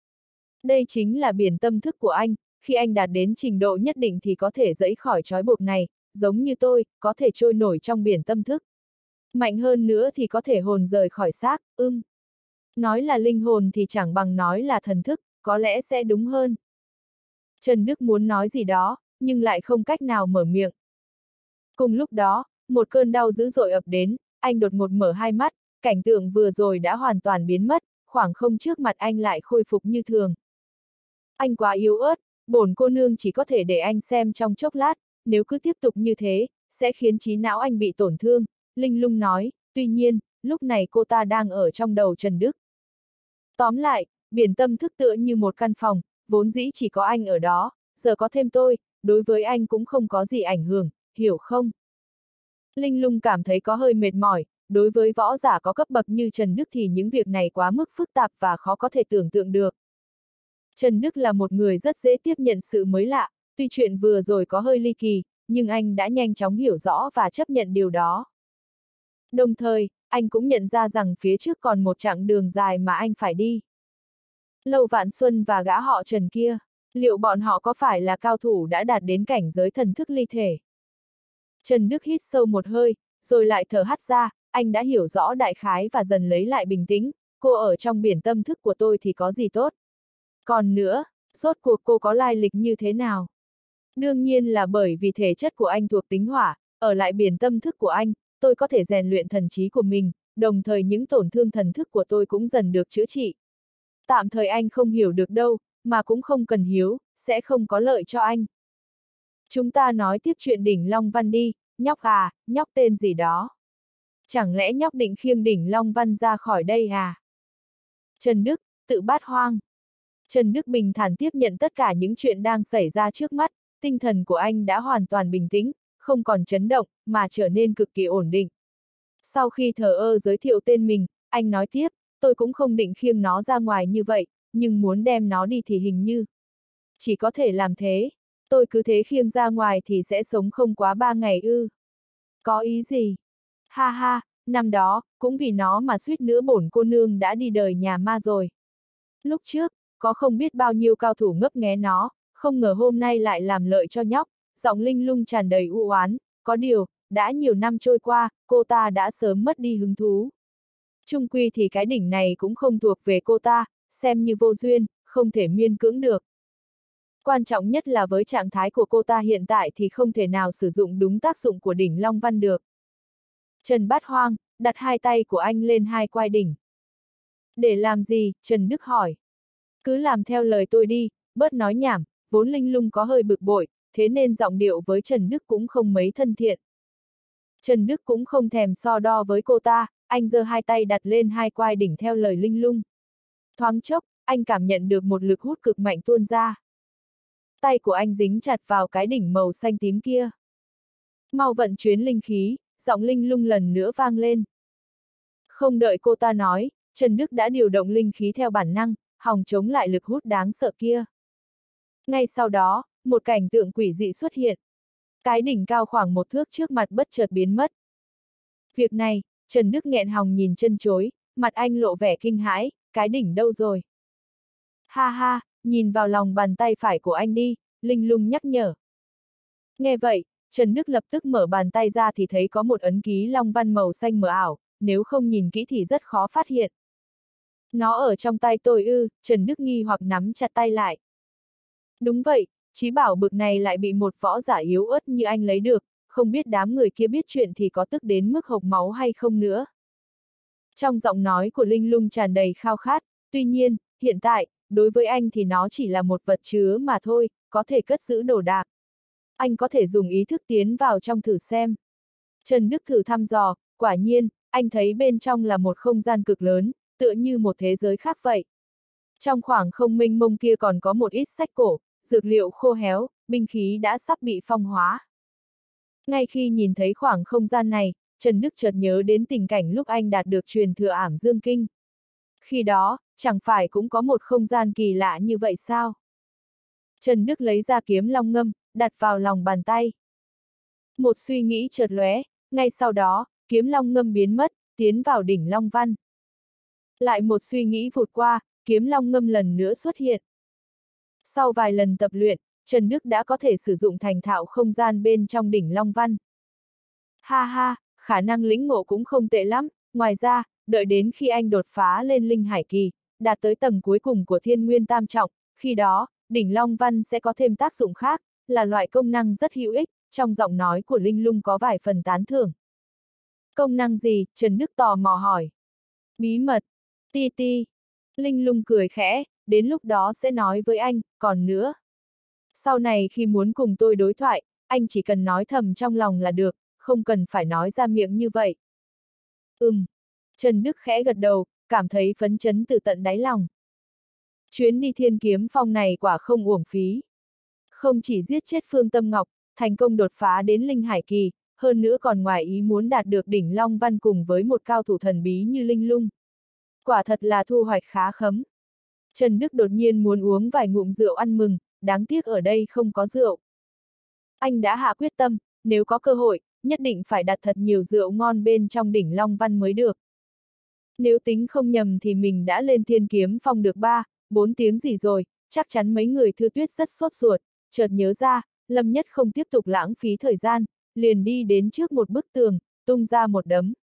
Đây chính là biển tâm thức của anh, khi anh đạt đến trình độ nhất định thì có thể giãy khỏi trói buộc này, giống như tôi, có thể trôi nổi trong biển tâm thức. Mạnh hơn nữa thì có thể hồn rời khỏi xác, ưm. Nói là linh hồn thì chẳng bằng nói là thần thức, có lẽ sẽ đúng hơn. Trần Đức muốn nói gì đó, nhưng lại không cách nào mở miệng. Cùng lúc đó, một cơn đau dữ dội ập đến, anh đột ngột mở hai mắt, cảnh tượng vừa rồi đã hoàn toàn biến mất, khoảng không trước mặt anh lại khôi phục như thường. Anh quá yếu ớt, bổn cô nương chỉ có thể để anh xem trong chốc lát, nếu cứ tiếp tục như thế, sẽ khiến trí não anh bị tổn thương, Linh Lung nói, tuy nhiên, lúc này cô ta đang ở trong đầu Trần Đức. Tóm lại, biển tâm thức tựa như một căn phòng, vốn dĩ chỉ có anh ở đó, giờ có thêm tôi, đối với anh cũng không có gì ảnh hưởng, hiểu không? Linh Lung cảm thấy có hơi mệt mỏi, đối với võ giả có cấp bậc như Trần Đức thì những việc này quá mức phức tạp và khó có thể tưởng tượng được. Trần Đức là một người rất dễ tiếp nhận sự mới lạ, tuy chuyện vừa rồi có hơi ly kỳ, nhưng anh đã nhanh chóng hiểu rõ và chấp nhận điều đó. Đồng thời, anh cũng nhận ra rằng phía trước còn một chặng đường dài mà anh phải đi. Lâu Vạn Xuân và gã họ Trần kia, Liệu bọn họ có phải là cao thủ đã đạt đến cảnh giới thần thức ly thể? Trần Đức hít sâu một hơi, rồi lại thở hắt ra, anh đã hiểu rõ đại khái và dần lấy lại bình tĩnh, cô ở trong biển tâm thức của tôi thì có gì tốt. Còn nữa, rốt cuộc cô có lai lịch như thế nào? Đương nhiên là bởi vì thể chất của anh thuộc tính hỏa, ở lại biển tâm thức của anh, tôi có thể rèn luyện thần trí của mình, đồng thời những tổn thương thần thức của tôi cũng dần được chữa trị. Tạm thời anh không hiểu được đâu, mà cũng không cần hiếu, sẽ không có lợi cho anh. Chúng ta nói tiếp chuyện đỉnh Long Văn đi, nhóc à, nhóc tên gì đó. Chẳng lẽ nhóc định khiêng đỉnh Long Văn ra khỏi đây à? Trần Đức, tự bát hoang. Trần Đức bình thản tiếp nhận tất cả những chuyện đang xảy ra trước mắt, tinh thần của anh đã hoàn toàn bình tĩnh, không còn chấn động, mà trở nên cực kỳ ổn định. Sau khi thờ ơ giới thiệu tên mình, anh nói tiếp, tôi cũng không định khiêng nó ra ngoài như vậy, nhưng muốn đem nó đi thì hình như chỉ có thể làm thế. Tôi cứ thế khiêng ra ngoài thì sẽ sống không quá ba ngày ư. Có ý gì? Ha ha, năm đó, cũng vì nó mà suýt nữa bổn cô nương đã đi đời nhà ma rồi. Lúc trước, có không biết bao nhiêu cao thủ ngấp nghé nó, không ngờ hôm nay lại làm lợi cho nhóc, giọng linh lung tràn đầy u oán, có điều, đã nhiều năm trôi qua, cô ta đã sớm mất đi hứng thú. Chung quy thì cái đỉnh này cũng không thuộc về cô ta, xem như vô duyên, không thể miễn cưỡng được. Quan trọng nhất là với trạng thái của cô ta hiện tại thì không thể nào sử dụng đúng tác dụng của đỉnh Long Văn được. Trần Bát Hoang, đặt hai tay của anh lên hai quai đỉnh. Để làm gì? Trần Đức hỏi. Cứ làm theo lời tôi đi, bớt nói nhảm, vốn linh lung có hơi bực bội, thế nên giọng điệu với Trần Đức cũng không mấy thân thiện. Trần Đức cũng không thèm so đo với cô ta, anh giơ hai tay đặt lên hai quai đỉnh theo lời linh lung. Thoáng chốc, anh cảm nhận được một lực hút cực mạnh tuôn ra. Tay của anh dính chặt vào cái đỉnh màu xanh tím kia. Mau vận chuyển linh khí, giọng linh lung lần nữa vang lên. Không đợi cô ta nói, Trần Đức đã điều động linh khí theo bản năng, hòng chống lại lực hút đáng sợ kia. Ngay sau đó, một cảnh tượng quỷ dị xuất hiện. Cái đỉnh cao khoảng một thước trước mặt bất chợt biến mất. Việc này, Trần Đức nghẹn họng nhìn chân chối, mặt anh lộ vẻ kinh hãi, cái đỉnh đâu rồi? Ha ha, nhìn vào lòng bàn tay phải của anh đi, linh lung nhắc nhở. Nghe vậy, Trần Đức lập tức mở bàn tay ra thì thấy có một ấn ký long văn màu xanh mờ ảo, nếu không nhìn kỹ thì rất khó phát hiện. Nó ở trong tay tôi ư? Trần Đức nghi hoặc nắm chặt tay lại. Đúng vậy, trí bảo bực này lại bị một võ giả yếu ớt như anh lấy được, không biết đám người kia biết chuyện thì có tức đến mức hộc máu hay không nữa. Trong giọng nói của linh lung tràn đầy khao khát, tuy nhiên, hiện tại, đối với anh thì nó chỉ là một vật chứa mà thôi, có thể cất giữ đồ đạc. Anh có thể dùng ý thức tiến vào trong thử xem. Trần Đức thử thăm dò, quả nhiên, anh thấy bên trong là một không gian cực lớn, tựa như một thế giới khác vậy. Trong khoảng không mênh mông kia còn có một ít sách cổ, dược liệu khô héo, binh khí đã sắp bị phong hóa. Ngay khi nhìn thấy khoảng không gian này, Trần Đức chợt nhớ đến tình cảnh lúc anh đạt được truyền thừa ảm dương kinh. Khi đó, chẳng phải cũng có một không gian kỳ lạ như vậy sao? Trần Đức lấy ra kiếm long ngâm, đặt vào lòng bàn tay. Một suy nghĩ chợt lóe, ngay sau đó, kiếm long ngâm biến mất, tiến vào đỉnh Long Văn. Lại một suy nghĩ vụt qua, kiếm long ngâm lần nữa xuất hiện. Sau vài lần tập luyện, Trần Đức đã có thể sử dụng thành thạo không gian bên trong đỉnh Long Văn. Ha ha, khả năng lĩnh ngộ cũng không tệ lắm, ngoài ra, đợi đến khi anh đột phá lên linh hải kỳ, đạt tới tầng cuối cùng của thiên nguyên tam trọng, khi đó, đỉnh Long Văn sẽ có thêm tác dụng khác, là loại công năng rất hữu ích, trong giọng nói của linh lung có vài phần tán thưởng. Công năng gì? Trần Đức tò mò hỏi. Bí mật. Ti ti. Linh lung cười khẽ, đến lúc đó sẽ nói với anh, còn nữa. Sau này khi muốn cùng tôi đối thoại, anh chỉ cần nói thầm trong lòng là được, không cần phải nói ra miệng như vậy. Ừm. Trần Đức khẽ gật đầu, cảm thấy phấn chấn từ tận đáy lòng. Chuyến đi Thiên Kiếm Phong này quả không uổng phí. Không chỉ giết chết Phương Tâm Ngọc, thành công đột phá đến linh hải kỳ, hơn nữa còn ngoài ý muốn đạt được đỉnh Long Văn cùng với một cao thủ thần bí như linh lung. Quả thật là thu hoạch khá khấm. Trần Đức đột nhiên muốn uống vài ngụm rượu ăn mừng, đáng tiếc ở đây không có rượu. Anh đã hạ quyết tâm, nếu có cơ hội, nhất định phải đặt thật nhiều rượu ngon bên trong đỉnh Long Văn mới được. Nếu tính không nhầm thì mình đã lên Thiên Kiếm Phong được ba, bốn tiếng gì rồi, chắc chắn mấy người Thư Tuyết rất sốt ruột, chợt nhớ ra, Lâm Nhất không tiếp tục lãng phí thời gian, liền đi đến trước một bức tường, tung ra một đấm.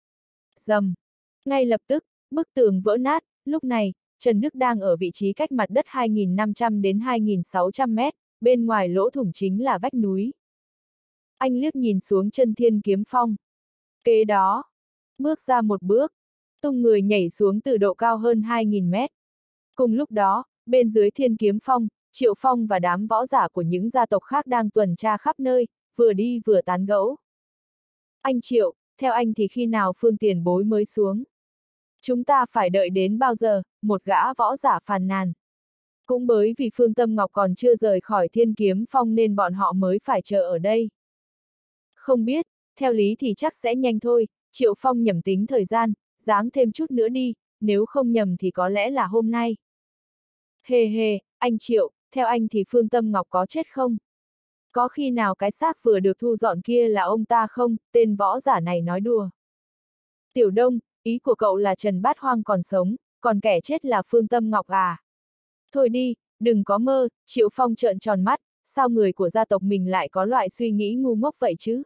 Rầm. Ngay lập tức, bức tường vỡ nát, lúc này, Trần Đức đang ở vị trí cách mặt đất hai nghìn năm trăm đến hai nghìn sáu trăm mét, bên ngoài lỗ thủng chính là vách núi. Anh liếc nhìn xuống chân Thiên Kiếm Phong. Kế đó, bước ra một bước, tung người nhảy xuống từ độ cao hơn hai nghìn mét. Cùng lúc đó, bên dưới Thiên Kiếm Phong, Triệu Phong và đám võ giả của những gia tộc khác đang tuần tra khắp nơi, vừa đi vừa tán gẫu. Anh Triệu, theo anh thì khi nào Phương tiền bối mới xuống? Chúng ta phải đợi đến bao giờ? Một gã võ giả phàn nàn. Cũng bởi vì Phương Tâm Ngọc còn chưa rời khỏi Thiên Kiếm Phong nên bọn họ mới phải chờ ở đây. Không biết, theo lý thì chắc sẽ nhanh thôi, Triệu Phong nhẩm tính thời gian, giáng thêm chút nữa đi, nếu không nhầm thì có lẽ là hôm nay. Hề hề, anh Triệu, theo anh thì Phương Tâm Ngọc có chết không? Có khi nào cái xác vừa được thu dọn kia là ông ta không? Tên võ giả này nói đùa. Tiểu Đông, ý của cậu là Trần Bát Hoang còn sống, còn kẻ chết là Phương Tâm Ngọc à? Thôi đi, đừng có mơ, Triệu Phong trợn tròn mắt, sao người của gia tộc mình lại có loại suy nghĩ ngu ngốc vậy chứ?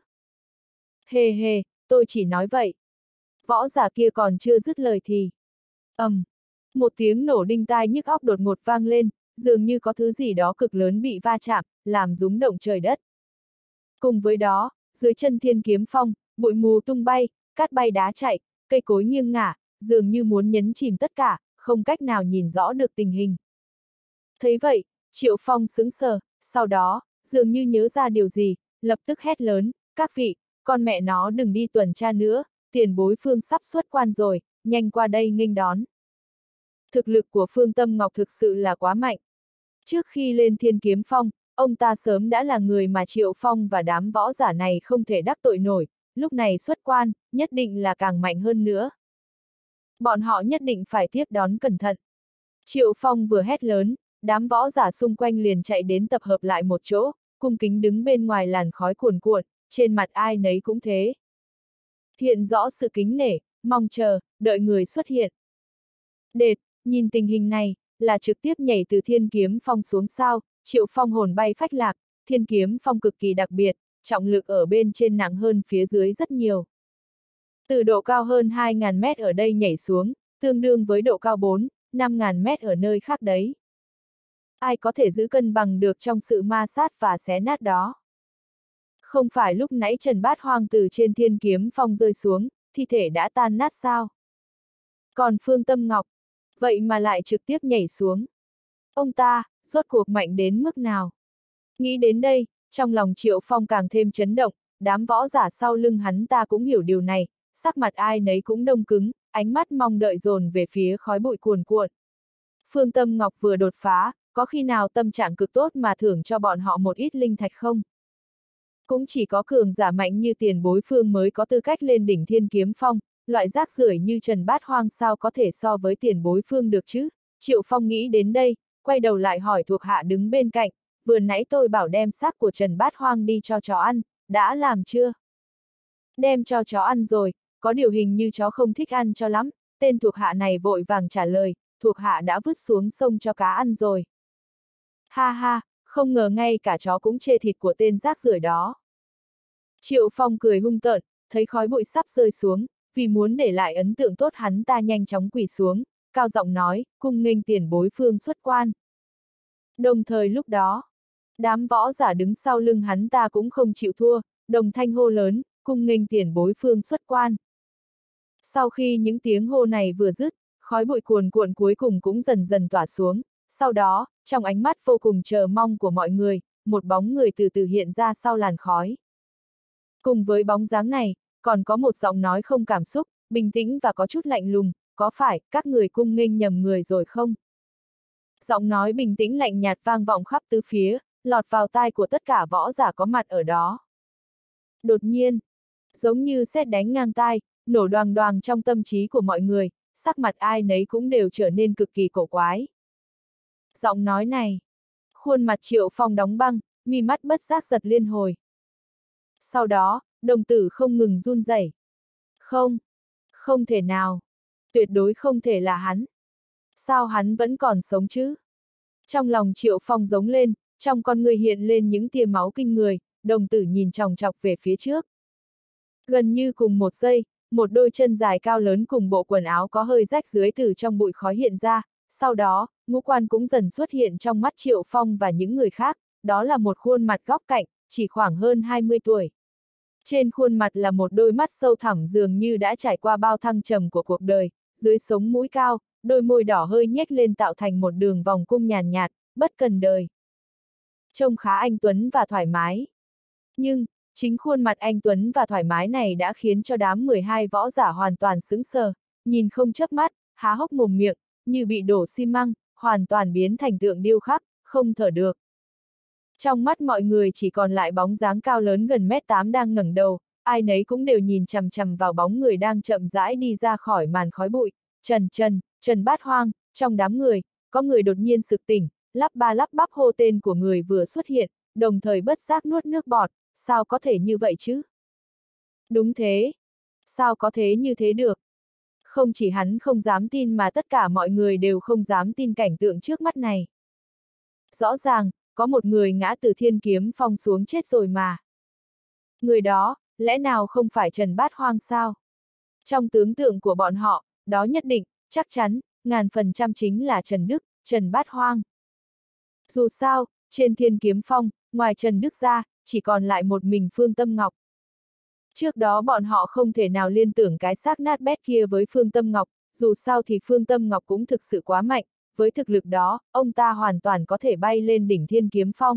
Hề hề, tôi chỉ nói vậy. Võ giả kia còn chưa dứt lời thì... ầm, um, một tiếng nổ đinh tai nhức óc đột ngột vang lên, dường như có thứ gì đó cực lớn bị va chạm, làm rúng động trời đất. Cùng với đó, dưới chân Thiên Kiếm Phong, bụi mù tung bay, cát bay đá chạy, cây cối nghiêng ngả, dường như muốn nhấn chìm tất cả, không cách nào nhìn rõ được tình hình. Thấy vậy, Triệu Phong sững sờ, sau đó, dường như nhớ ra điều gì, lập tức hét lớn, các vị, con mẹ nó đừng đi tuần tra nữa, tiền bối Phương sắp xuất quan rồi, nhanh qua đây nghênh đón. Thực lực của Phương Tâm Ngọc thực sự là quá mạnh. Trước khi lên Thiên Kiếm Phong, ông ta sớm đã là người mà Triệu Phong và đám võ giả này không thể đắc tội nổi, lúc này xuất quan, nhất định là càng mạnh hơn nữa. Bọn họ nhất định phải tiếp đón cẩn thận. Triệu Phong vừa hét lớn, đám võ giả xung quanh liền chạy đến tập hợp lại một chỗ, cung kính đứng bên ngoài làn khói cuồn cuộn, trên mặt ai nấy cũng thế. Hiện rõ sự kính nể, mong chờ, đợi người xuất hiện. Đệt, nhìn tình hình này, là trực tiếp nhảy từ Thiên Kiếm Phong xuống sao, Triệu Phong hồn bay phách lạc, Thiên Kiếm Phong cực kỳ đặc biệt, trọng lực ở bên trên nặng hơn phía dưới rất nhiều. Từ độ cao hơn hai nghìn mét ở đây nhảy xuống, tương đương với độ cao bốn, năm nghìn mét ở nơi khác đấy. Ai có thể giữ cân bằng được trong sự ma sát và xé nát đó? Không phải lúc nãy Trần Bát Hoang từ trên Thiên Kiếm Phong rơi xuống, thi thể đã tan nát sao? Còn Phương Tâm Ngọc, vậy mà lại trực tiếp nhảy xuống. Ông ta, rốt cuộc mạnh đến mức nào? Nghĩ đến đây, trong lòng Triệu Phong càng thêm chấn động, đám võ giả sau lưng hắn ta cũng hiểu điều này, sắc mặt ai nấy cũng đông cứng, ánh mắt mong đợi dồn về phía khói bụi cuồn cuộn. Phương Tâm Ngọc vừa đột phá, có khi nào tâm trạng cực tốt mà thưởng cho bọn họ một ít linh thạch không? Cũng chỉ có cường giả mạnh như tiền bối Phương mới có tư cách lên đỉnh Thiên Kiếm Phong, loại rác rưởi như Trần Bát Hoang sao có thể so với tiền bối Phương được chứ? Triệu Phong nghĩ đến đây, quay đầu lại hỏi thuộc hạ đứng bên cạnh, vừa nãy tôi bảo đem xác của Trần Bát Hoang đi cho chó ăn, đã làm chưa? Đem cho chó ăn rồi, có điều hình như chó không thích ăn cho lắm, tên thuộc hạ này vội vàng trả lời, thuộc hạ đã vứt xuống sông cho cá ăn rồi. Ha ha, không ngờ ngay cả chó cũng chê thịt của tên rác rưởi đó. Triệu Phong cười hung tợn, thấy khói bụi sắp rơi xuống, vì muốn để lại ấn tượng tốt hắn ta nhanh chóng quỳ xuống, cao giọng nói, cung nghênh tiền bối Phương xuất quan. Đồng thời lúc đó, đám võ giả đứng sau lưng hắn ta cũng không chịu thua, đồng thanh hô lớn, cung nghênh tiền bối Phương xuất quan. Sau khi những tiếng hô này vừa dứt, khói bụi cuồn cuộn cuối cùng cũng dần dần tỏa xuống, sau đó, trong ánh mắt vô cùng chờ mong của mọi người, một bóng người từ từ hiện ra sau làn khói. Cùng với bóng dáng này, còn có một giọng nói không cảm xúc, bình tĩnh và có chút lạnh lùng, có phải các người cung nghênh nhầm người rồi không? Giọng nói bình tĩnh lạnh nhạt vang vọng khắp tứ phía, lọt vào tai của tất cả võ giả có mặt ở đó. Đột nhiên, giống như sét đánh ngang tai, nổ đoàng đoàng trong tâm trí của mọi người, sắc mặt ai nấy cũng đều trở nên cực kỳ cổ quái. Giọng nói này, khuôn mặt Triệu Phong đóng băng, mi mắt bất giác giật liên hồi. Sau đó, đồng tử không ngừng run rẩy. Không, không thể nào, tuyệt đối không thể là hắn. Sao hắn vẫn còn sống chứ? Trong lòng Triệu Phong giống lên, trong con người hiện lên những tia máu kinh người, đồng tử nhìn chòng chọc về phía trước. Gần như cùng một giây, một đôi chân dài cao lớn cùng bộ quần áo có hơi rách dưới từ trong bụi khói hiện ra, sau đó, ngũ quan cũng dần xuất hiện trong mắt Triệu Phong và những người khác, đó là một khuôn mặt góc cạnh, chỉ khoảng hơn hai mươi tuổi. Trên khuôn mặt là một đôi mắt sâu thẳm dường như đã trải qua bao thăng trầm của cuộc đời, dưới sống mũi cao, đôi môi đỏ hơi nhếch lên tạo thành một đường vòng cung nhàn nhạt, bất cần đời. Trông khá anh tuấn và thoải mái. Nhưng, chính khuôn mặt anh tuấn và thoải mái này đã khiến cho đám mười hai võ giả hoàn toàn sững sờ, nhìn không chớp mắt, há hốc mồm miệng, như bị đổ xi măng, hoàn toàn biến thành tượng điêu khắc, không thở được. Trong mắt mọi người chỉ còn lại bóng dáng cao lớn gần mét tám đang ngẩng đầu, ai nấy cũng đều nhìn chằm chằm vào bóng người đang chậm rãi đi ra khỏi màn khói bụi. Trần Trần, Trần Bát Hoang, trong đám người, có người đột nhiên sực tỉnh, lắp ba lắp bắp hô tên của người vừa xuất hiện, đồng thời bất giác nuốt nước bọt, sao có thể như vậy chứ? Đúng thế. Sao có thế như thế được? Không chỉ hắn không dám tin mà tất cả mọi người đều không dám tin cảnh tượng trước mắt này. Rõ ràng, có một người ngã từ Thiên Kiếm Phong xuống chết rồi mà. Người đó, lẽ nào không phải Trần Bát Hoang sao? Trong tưởng tượng của bọn họ, đó nhất định, chắc chắn, ngàn phần trăm chính là Trần Đức, Trần Bát Hoang. Dù sao, trên Thiên Kiếm Phong, ngoài Trần Đức ra, chỉ còn lại một mình Phương Tâm Ngọc. Trước đó bọn họ không thể nào liên tưởng cái xác nát bét kia với Phương Tâm Ngọc, dù sao thì Phương Tâm Ngọc cũng thực sự quá mạnh, với thực lực đó, ông ta hoàn toàn có thể bay lên đỉnh Thiên Kiếm Phong.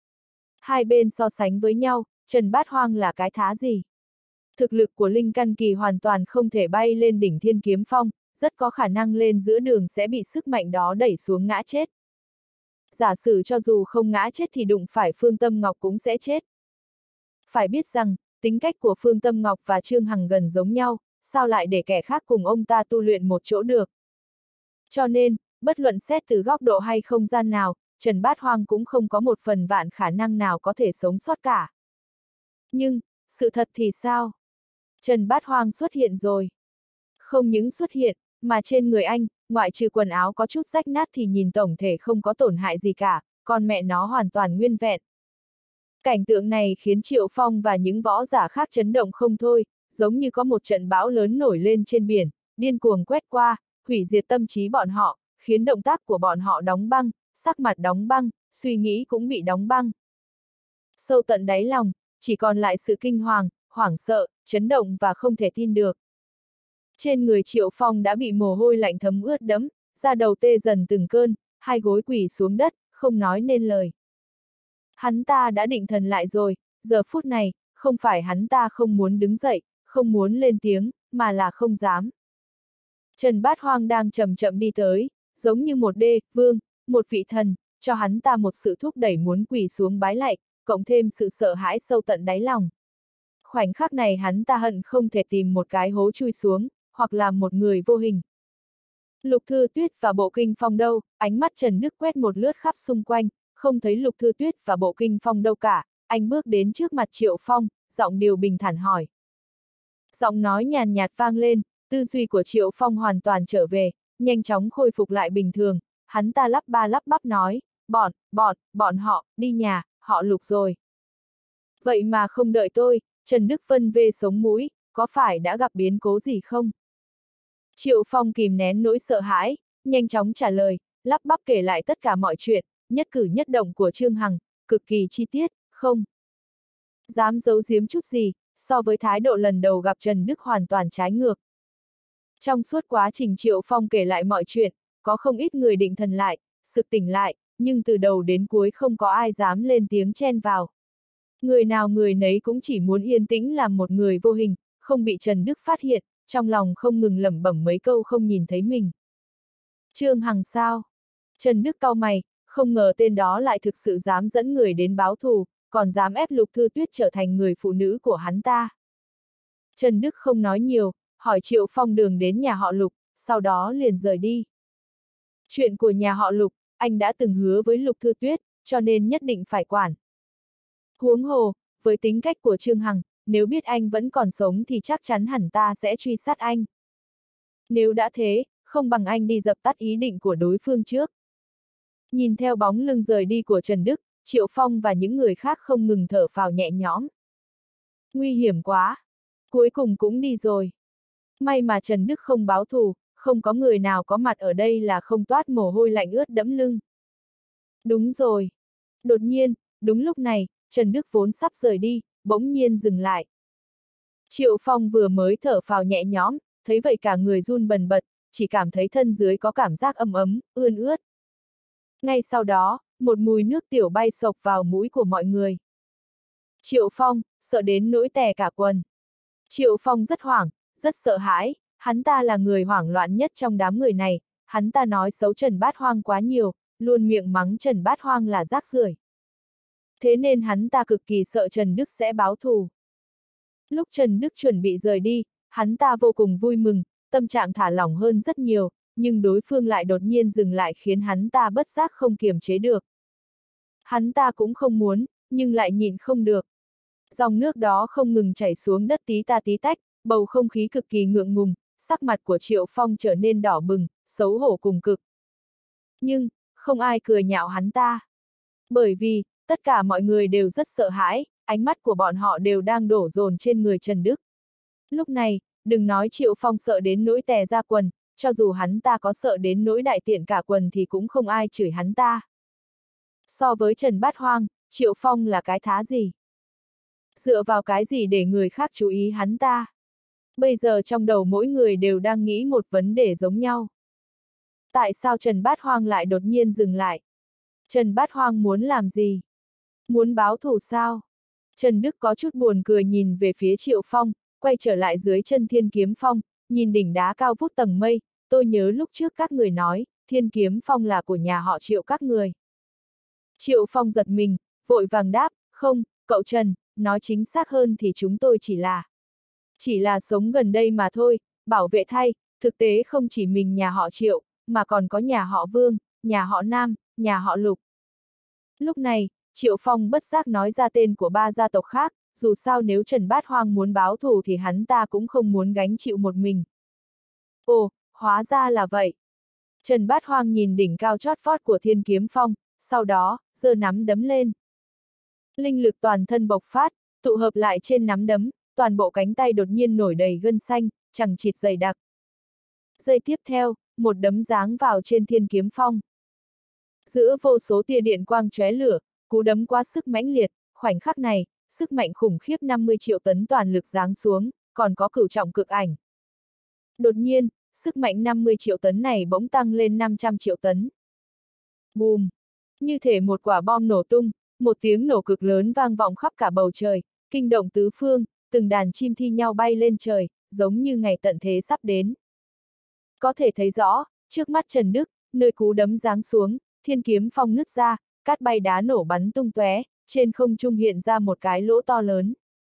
Hai bên so sánh với nhau, Trần Bát Hoang là cái thá gì? Thực lực của Linh Căn Kỳ hoàn toàn không thể bay lên đỉnh Thiên Kiếm Phong, rất có khả năng lên giữa đường sẽ bị sức mạnh đó đẩy xuống ngã chết. Giả sử cho dù không ngã chết thì đụng phải Phương Tâm Ngọc cũng sẽ chết. Phải biết rằng, tính cách của Phương Tâm Ngọc và Trương Hằng gần giống nhau, sao lại để kẻ khác cùng ông ta tu luyện một chỗ được. Cho nên, bất luận xét từ góc độ hay không gian nào, Trần Bát Hoang cũng không có một phần vạn khả năng nào có thể sống sót cả. Nhưng, sự thật thì sao? Trần Bát Hoang xuất hiện rồi. Không những xuất hiện, mà trên người anh, ngoại trừ quần áo có chút rách nát thì nhìn tổng thể không có tổn hại gì cả, còn mẹ nó hoàn toàn nguyên vẹn. Cảnh tượng này khiến Triệu Phong và những võ giả khác chấn động không thôi, giống như có một trận bão lớn nổi lên trên biển, điên cuồng quét qua, hủy diệt tâm trí bọn họ, khiến động tác của bọn họ đóng băng, sắc mặt đóng băng, suy nghĩ cũng bị đóng băng. Sâu tận đáy lòng, chỉ còn lại sự kinh hoàng, hoảng sợ, chấn động và không thể tin được. Trên người Triệu Phong đã bị mồ hôi lạnh thấm ướt đẫm, da đầu tê dần từng cơn, hai gối quỳ xuống đất, không nói nên lời. Hắn ta đã định thần lại rồi, giờ phút này, không phải hắn ta không muốn đứng dậy, không muốn lên tiếng, mà là không dám. Trần Bát Hoang đang chậm chậm đi tới, giống như một đế vương, một vị thần, cho hắn ta một sự thúc đẩy muốn quỳ xuống bái lạy, cộng thêm sự sợ hãi sâu tận đáy lòng. Khoảnh khắc này hắn ta hận không thể tìm một cái hố chui xuống, hoặc là một người vô hình. Lục Thư Tuyết và Bộ Kinh Phong đâu, ánh mắt Trần Đức quét một lướt khắp xung quanh, không thấy Lục Thư Tuyết và Bộ Kinh Phong đâu cả, anh bước đến trước mặt Triệu Phong, giọng điệu bình thản hỏi. Giọng nói nhàn nhạt vang lên, tư duy của Triệu Phong hoàn toàn trở về, nhanh chóng khôi phục lại bình thường, hắn ta lắp ba lắp bắp nói, bọn, bọn, bọn họ, đi nhà, họ Lục rồi. Vậy mà không đợi tôi, Trần Đức Vân vê sống mũi, có phải đã gặp biến cố gì không? Triệu Phong kìm nén nỗi sợ hãi, nhanh chóng trả lời, lắp bắp kể lại tất cả mọi chuyện, nhất cử nhất động của Trương Hằng, cực kỳ chi tiết, không dám giấu giếm chút gì, so với thái độ lần đầu gặp Trần Đức hoàn toàn trái ngược. Trong suốt quá trình Triệu Phong kể lại mọi chuyện, có không ít người định thần lại, sực tỉnh lại, nhưng từ đầu đến cuối không có ai dám lên tiếng chen vào. Người nào người nấy cũng chỉ muốn yên tĩnh làm một người vô hình, không bị Trần Đức phát hiện, trong lòng không ngừng lẩm bẩm mấy câu không nhìn thấy mình. Trương Hằng sao? Trần Đức cau mày, không ngờ tên đó lại thực sự dám dẫn người đến báo thù, còn dám ép Lục Thư Tuyết trở thành người phụ nữ của hắn ta. Trần Đức không nói nhiều, hỏi Triệu Phong đường đến nhà họ Lục, sau đó liền rời đi. Chuyện của nhà họ Lục, anh đã từng hứa với Lục Thư Tuyết, cho nên nhất định phải quản. Huống hồ, với tính cách của Trương Hằng, nếu biết anh vẫn còn sống thì chắc chắn hẳn ta sẽ truy sát anh. Nếu đã thế, không bằng anh đi dập tắt ý định của đối phương trước. Nhìn theo bóng lưng rời đi của Trần Đức, Triệu Phong và những người khác không ngừng thở phào nhẹ nhõm. Nguy hiểm quá! Cuối cùng cũng đi rồi. May mà Trần Đức không báo thù, không có người nào có mặt ở đây là không toát mồ hôi lạnh ướt đẫm lưng. Đúng rồi. Đột nhiên, đúng lúc này, Trần Đức vốn sắp rời đi, bỗng nhiên dừng lại. Triệu Phong vừa mới thở phào nhẹ nhõm, thấy vậy cả người run bần bật, chỉ cảm thấy thân dưới có cảm giác ấm ấm, ươn ướt. Ngay sau đó, một mùi nước tiểu bay sộc vào mũi của mọi người. Triệu Phong, sợ đến nỗi tè cả quần. Triệu Phong rất hoảng, rất sợ hãi, hắn ta là người hoảng loạn nhất trong đám người này, hắn ta nói xấu Trần Bát Hoang quá nhiều, luôn miệng mắng Trần Bát Hoang là rác rưởi. Thế nên hắn ta cực kỳ sợ Trần Đức sẽ báo thù. Lúc Trần Đức chuẩn bị rời đi, hắn ta vô cùng vui mừng, tâm trạng thả lỏng hơn rất nhiều, nhưng đối phương lại đột nhiên dừng lại khiến hắn ta bất giác không kiềm chế được. Hắn ta cũng không muốn, nhưng lại nhịn không được. Dòng nước đó không ngừng chảy xuống đất tí ta tí tách, bầu không khí cực kỳ ngượng ngùng, sắc mặt của Triệu Phong trở nên đỏ bừng, xấu hổ cùng cực. Nhưng, không ai cười nhạo hắn ta. Bởi vì, tất cả mọi người đều rất sợ hãi, ánh mắt của bọn họ đều đang đổ dồn trên người Trần Đức. Lúc này, đừng nói Triệu Phong sợ đến nỗi tè ra quần, cho dù hắn ta có sợ đến nỗi đại tiện cả quần thì cũng không ai chửi hắn ta. So với Trần Bát Hoang, Triệu Phong là cái thá gì? Dựa vào cái gì để người khác chú ý hắn ta? Bây giờ trong đầu mỗi người đều đang nghĩ một vấn đề giống nhau. Tại sao Trần Bát Hoang lại đột nhiên dừng lại? Trần Bát Hoang muốn làm gì? Muốn báo thù sao? Trần Đức có chút buồn cười nhìn về phía Triệu Phong, quay trở lại dưới chân Thiên Kiếm Phong, nhìn đỉnh đá cao vút tầng mây, tôi nhớ lúc trước các người nói, Thiên Kiếm Phong là của nhà họ Triệu các người. Triệu Phong giật mình, vội vàng đáp, không, cậu Trần, nói chính xác hơn thì chúng tôi chỉ là... Chỉ là sống gần đây mà thôi, bảo vệ thay, thực tế không chỉ mình nhà họ Triệu, mà còn có nhà họ Vương, nhà họ Nam, nhà họ Lục. Lúc này, Triệu Phong bất giác nói ra tên của ba gia tộc khác, dù sao nếu Trần Bát Hoang muốn báo thù thì hắn ta cũng không muốn gánh chịu một mình. Ồ, hóa ra là vậy. Trần Bát Hoang nhìn đỉnh cao chót vót của Thiên Kiếm Phong, sau đó, giơ nắm đấm lên. Linh lực toàn thân bộc phát, tụ hợp lại trên nắm đấm, toàn bộ cánh tay đột nhiên nổi đầy gân xanh, chằng chịt dày đặc. Giây tiếp theo, một đấm giáng vào trên Thiên Kiếm Phong. Giữa vô số tia điện quang chóe lửa, cú đấm quá sức mãnh liệt, khoảnh khắc này, sức mạnh khủng khiếp năm mươi triệu tấn toàn lực giáng xuống, còn có cửu trọng cực ảnh. Đột nhiên, sức mạnh năm mươi triệu tấn này bỗng tăng lên năm trăm triệu tấn. Bùm! Như thể một quả bom nổ tung, một tiếng nổ cực lớn vang vọng khắp cả bầu trời, kinh động tứ phương, từng đàn chim thi nhau bay lên trời, giống như ngày tận thế sắp đến. Có thể thấy rõ, trước mắt Trần Đức, nơi cú đấm giáng xuống, Thiên Kiếm Phong nứt ra, cát bay đá nổ bắn tung tóe, trên không trung hiện ra một cái lỗ to lớn.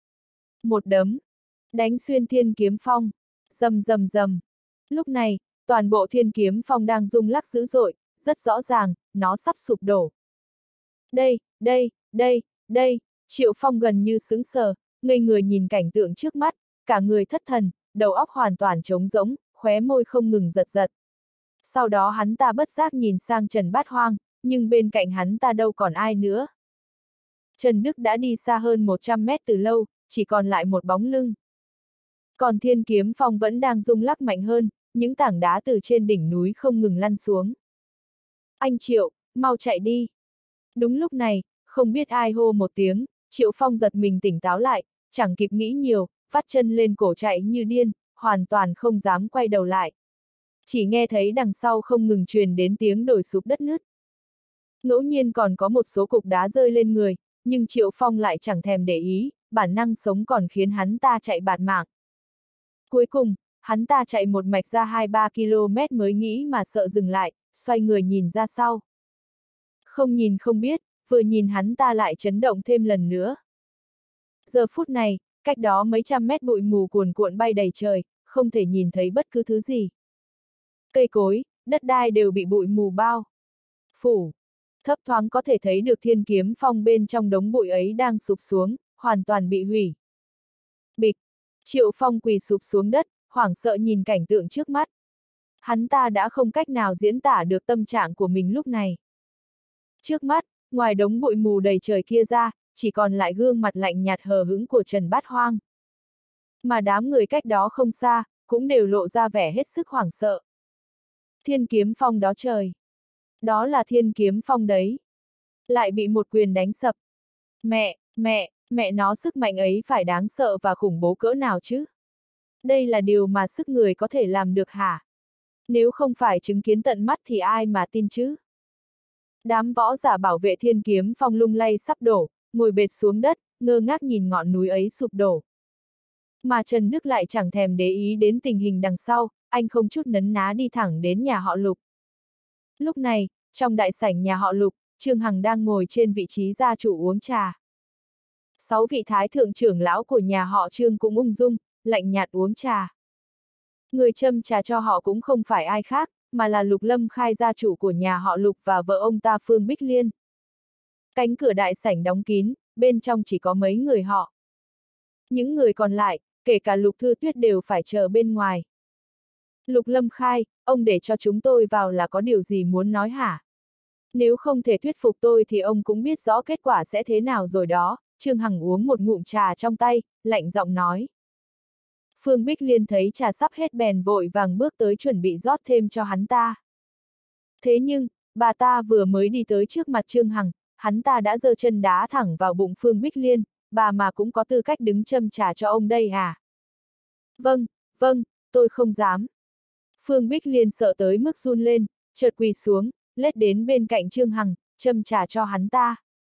Một đấm, đánh xuyên Thiên Kiếm Phong, rầm rầm rầm. Lúc này, toàn bộ Thiên Kiếm Phong đang rung lắc dữ dội, rất rõ ràng, nó sắp sụp đổ. Đây, đây, đây, đây, Triệu Phong gần như sững sờ, ngây người nhìn cảnh tượng trước mắt, cả người thất thần, đầu óc hoàn toàn trống rỗng, khóe môi không ngừng giật giật. Sau đó hắn ta bất giác nhìn sang Trần Bát Hoang, nhưng bên cạnh hắn ta đâu còn ai nữa. Trần Đức đã đi xa hơn một trăm mét từ lâu, chỉ còn lại một bóng lưng. Còn Thiên Kiếm Phong vẫn đang rung lắc mạnh hơn, những tảng đá từ trên đỉnh núi không ngừng lăn xuống. Anh Triệu, mau chạy đi. Đúng lúc này, không biết ai hô một tiếng, Triệu Phong giật mình tỉnh táo lại, chẳng kịp nghĩ nhiều, vắt chân lên cổ chạy như điên, hoàn toàn không dám quay đầu lại. Chỉ nghe thấy đằng sau không ngừng truyền đến tiếng đồi sụp đất nứt. Ngẫu nhiên còn có một số cục đá rơi lên người, nhưng Triệu Phong lại chẳng thèm để ý, bản năng sống còn khiến hắn ta chạy bạt mạng. Cuối cùng, hắn ta chạy một mạch ra hai ba ki lô mét mới nghĩ mà sợ dừng lại, xoay người nhìn ra sau. Không nhìn không biết, vừa nhìn hắn ta lại chấn động thêm lần nữa. Giờ phút này, cách đó mấy trăm mét bụi mù cuồn cuộn bay đầy trời, không thể nhìn thấy bất cứ thứ gì. Cây cối, đất đai đều bị bụi mù bao phủ. Thấp thoáng có thể thấy được Thiên Kiếm Phong bên trong đống bụi ấy đang sụp xuống, hoàn toàn bị hủy. Bịch! Triệu Phong quỳ sụp xuống đất, hoảng sợ nhìn cảnh tượng trước mắt. Hắn ta đã không cách nào diễn tả được tâm trạng của mình lúc này. Trước mắt, ngoài đống bụi mù đầy trời kia ra, chỉ còn lại gương mặt lạnh nhạt hờ hững của Trần Bát Hoang. Mà đám người cách đó không xa, cũng đều lộ ra vẻ hết sức hoảng sợ. Thiên kiếm phong đó trời! Đó là thiên kiếm phong đấy! Lại bị một quyền đánh sập. Mẹ, mẹ, mẹ nó sức mạnh ấy phải đáng sợ và khủng bố cỡ nào chứ? Đây là điều mà sức người có thể làm được hả? Nếu không phải chứng kiến tận mắt thì ai mà tin chứ? Đám võ giả bảo vệ thiên kiếm phong lung lay sắp đổ, ngồi bệt xuống đất, ngơ ngác nhìn ngọn núi ấy sụp đổ. Mà Trần Đức lại chẳng thèm để ý đến tình hình đằng sau, anh không chút nấn ná đi thẳng đến nhà họ Lục. Lúc này, trong đại sảnh nhà họ Lục, Trương Hằng đang ngồi trên vị trí gia chủ uống trà. Sáu vị thái thượng trưởng lão của nhà họ Trương cũng ung dung, lạnh nhạt uống trà. Người châm trà cho họ cũng không phải ai khác, mà là Lục Lâm Khai gia chủ của nhà họ Lục và vợ ông ta Phương Bích Liên. Cánh cửa đại sảnh đóng kín, bên trong chỉ có mấy người họ. Những người còn lại, kể cả Lục Thư Tuyết đều phải chờ bên ngoài. Lục Lâm Khai, ông để cho chúng tôi vào là có điều gì muốn nói hả? Nếu không thể thuyết phục tôi thì ông cũng biết rõ kết quả sẽ thế nào rồi đó. Trương Hằng uống một ngụm trà trong tay, lạnh giọng nói. Phương Bích Liên thấy trà sắp hết bèn vội vàng bước tới chuẩn bị rót thêm cho hắn ta. Thế nhưng, bà ta vừa mới đi tới trước mặt Trương Hằng, hắn ta đã giơ chân đá thẳng vào bụng Phương Bích Liên, bà mà cũng có tư cách đứng châm trà cho ông đây à? Vâng, vâng, tôi không dám. Phương Bích Liên sợ tới mức run lên, chợt quỳ xuống, lết đến bên cạnh Trương Hằng, châm trà cho hắn ta.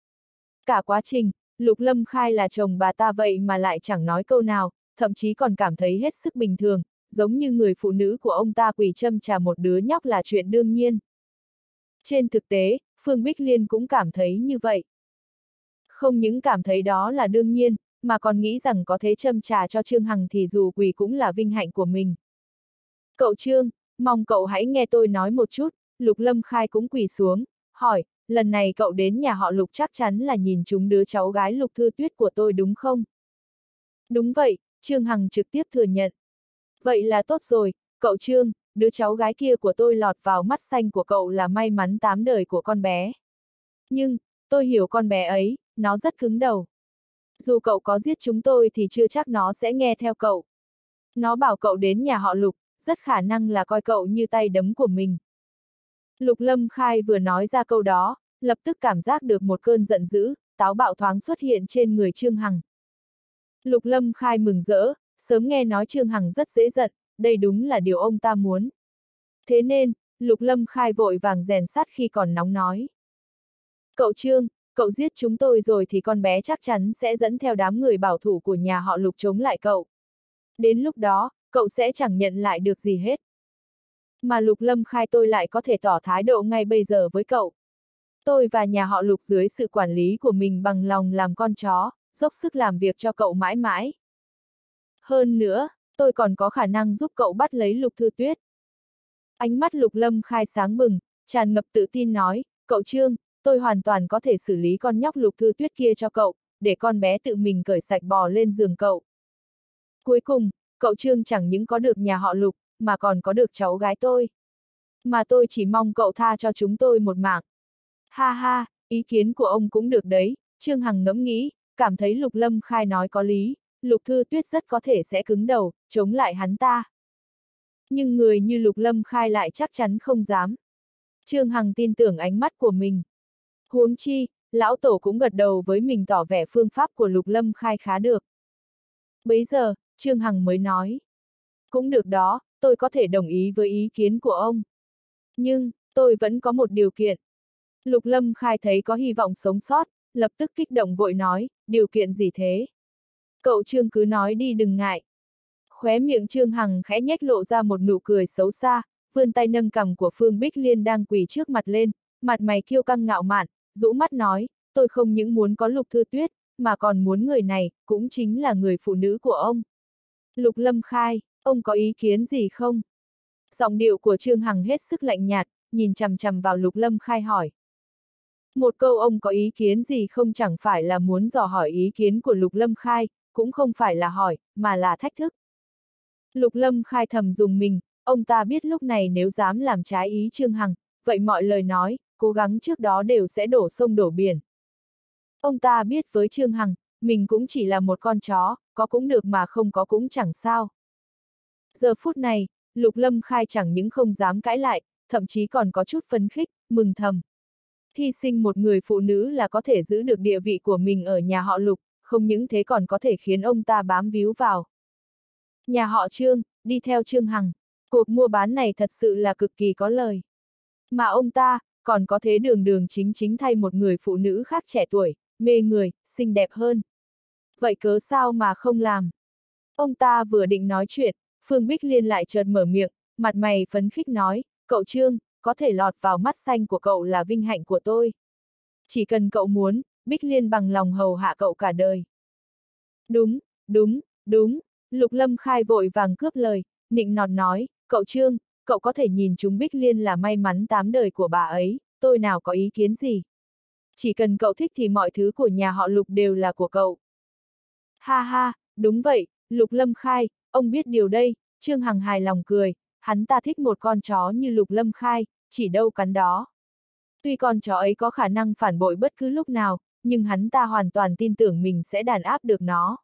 Cả quá trình, Lục Lâm Khai là chồng bà ta vậy mà lại chẳng nói câu nào, thậm chí còn cảm thấy hết sức bình thường, giống như người phụ nữ của ông ta quỳ châm trà một đứa nhóc là chuyện đương nhiên. Trên thực tế, Phương Bích Liên cũng cảm thấy như vậy. Không những cảm thấy đó là đương nhiên, mà còn nghĩ rằng có thế châm trà cho Trương Hằng thì dù quỳ cũng là vinh hạnh của mình. Cậu Trương, mong cậu hãy nghe tôi nói một chút. Lục Lâm Khai cũng quỳ xuống, hỏi, lần này cậu đến nhà họ Lục chắc chắn là nhìn chúng đứa cháu gái Lục Thư Tuyết của tôi đúng không? Đúng vậy, Trương Hằng trực tiếp thừa nhận. Vậy là tốt rồi, cậu Trương, đứa cháu gái kia của tôi lọt vào mắt xanh của cậu là may mắn tám đời của con bé. Nhưng, tôi hiểu con bé ấy, nó rất cứng đầu. Dù cậu có giết chúng tôi thì chưa chắc nó sẽ nghe theo cậu. Nó bảo cậu đến nhà họ Lục, rất khả năng là coi cậu như tay đấm của mình. Lục Lâm Khai vừa nói ra câu đó, lập tức cảm giác được một cơn giận dữ, táo bạo thoáng xuất hiện trên người Trương Hằng. Lục Lâm Khai mừng rỡ, sớm nghe nói Trương Hằng rất dễ giận, đây đúng là điều ông ta muốn. Thế nên, Lục Lâm Khai vội vàng rèn sắt khi còn nóng nói. Cậu Trương, cậu giết chúng tôi rồi thì con bé chắc chắn sẽ dẫn theo đám người bảo thủ của nhà họ Lục chống lại cậu. Đến lúc đó, cậu sẽ chẳng nhận lại được gì hết. Mà Lục Lâm Khai tôi lại có thể tỏ thái độ ngay bây giờ với cậu. Tôi và nhà họ Lục dưới sự quản lý của mình bằng lòng làm con chó, dốc sức làm việc cho cậu mãi mãi. Hơn nữa, tôi còn có khả năng giúp cậu bắt lấy Lục Thư Tuyết. Ánh mắt Lục Lâm Khai sáng bừng, tràn ngập tự tin nói, cậu Trương, tôi hoàn toàn có thể xử lý con nhóc Lục Thư Tuyết kia cho cậu, để con bé tự mình cởi sạch bò lên giường cậu. Cuối cùng, cậu Trương chẳng những có được nhà họ Lục, mà còn có được cháu gái tôi. Mà tôi chỉ mong cậu tha cho chúng tôi một mạng. Ha ha, ý kiến của ông cũng được đấy, Trương Hằng ngẫm nghĩ, cảm thấy Lục Lâm Khai nói có lý, Lục Thư Tuyết rất có thể sẽ cứng đầu, chống lại hắn ta. Nhưng người như Lục Lâm Khai lại chắc chắn không dám. Trương Hằng tin tưởng ánh mắt của mình. Huống chi, lão tổ cũng gật đầu với mình tỏ vẻ phương pháp của Lục Lâm Khai khá được. Bấy giờ, Trương Hằng mới nói. Cũng được đó, tôi có thể đồng ý với ý kiến của ông. Nhưng, tôi vẫn có một điều kiện. Lục Lâm Khai thấy có hy vọng sống sót, lập tức kích động vội nói, điều kiện gì thế? Cậu Trương cứ nói đi đừng ngại. Khóe miệng Trương Hằng khẽ nhếch lộ ra một nụ cười xấu xa, vươn tay nâng cằm của Phương Bích Liên đang quỳ trước mặt lên, mặt mày kiêu căng ngạo mạn, rũ mắt nói, tôi không những muốn có Lục Thư Tuyết, mà còn muốn người này, cũng chính là người phụ nữ của ông. Lục Lâm Khai, ông có ý kiến gì không? Giọng điệu của Trương Hằng hết sức lạnh nhạt, nhìn chằm chằm vào Lục Lâm Khai hỏi. Một câu ông có ý kiến gì không chẳng phải là muốn dò hỏi ý kiến của Lục Lâm Khai, cũng không phải là hỏi, mà là thách thức. Lục Lâm Khai thầm dùng mình, ông ta biết lúc này nếu dám làm trái ý Trương Hằng, vậy mọi lời nói, cũng cố gắng trước đó đều sẽ đổ sông đổ biển. Ông ta biết với Trương Hằng, mình cũng chỉ là một con chó, có cũng được mà không có cũng chẳng sao. Giờ phút này, Lục Lâm Khai chẳng những không dám cãi lại, thậm chí còn có chút phấn khích, mừng thầm. Hy sinh một người phụ nữ là có thể giữ được địa vị của mình ở nhà họ Lục, không những thế còn có thể khiến ông ta bám víu vào. Nhà họ Trương, đi theo Trương Hằng, cuộc mua bán này thật sự là cực kỳ có lời. Mà ông ta, còn có thế đường đường chính chính thay một người phụ nữ khác trẻ tuổi, mê người, xinh đẹp hơn. Vậy cớ sao mà không làm? Ông ta vừa định nói chuyện, Phương Bích Liên lại chợt mở miệng, mặt mày phấn khích nói, cậu Trương, có thể lọt vào mắt xanh của cậu là vinh hạnh của tôi. Chỉ cần cậu muốn, Bích Liên bằng lòng hầu hạ cậu cả đời. Đúng, đúng, đúng, Lục Lâm Khai vội vàng cướp lời, nịnh nọt nói, cậu Trương, cậu có thể nhìn chúng Bích Liên là may mắn tám đời của bà ấy, tôi nào có ý kiến gì. Chỉ cần cậu thích thì mọi thứ của nhà họ Lục đều là của cậu. Ha ha, đúng vậy, Lục Lâm Khai, ông biết điều đây, Trương Hằng hài lòng cười, hắn ta thích một con chó như Lục Lâm Khai, chỉ đâu cắn đó. Tuy con chó ấy có khả năng phản bội bất cứ lúc nào, nhưng hắn ta hoàn toàn tin tưởng mình sẽ đàn áp được nó.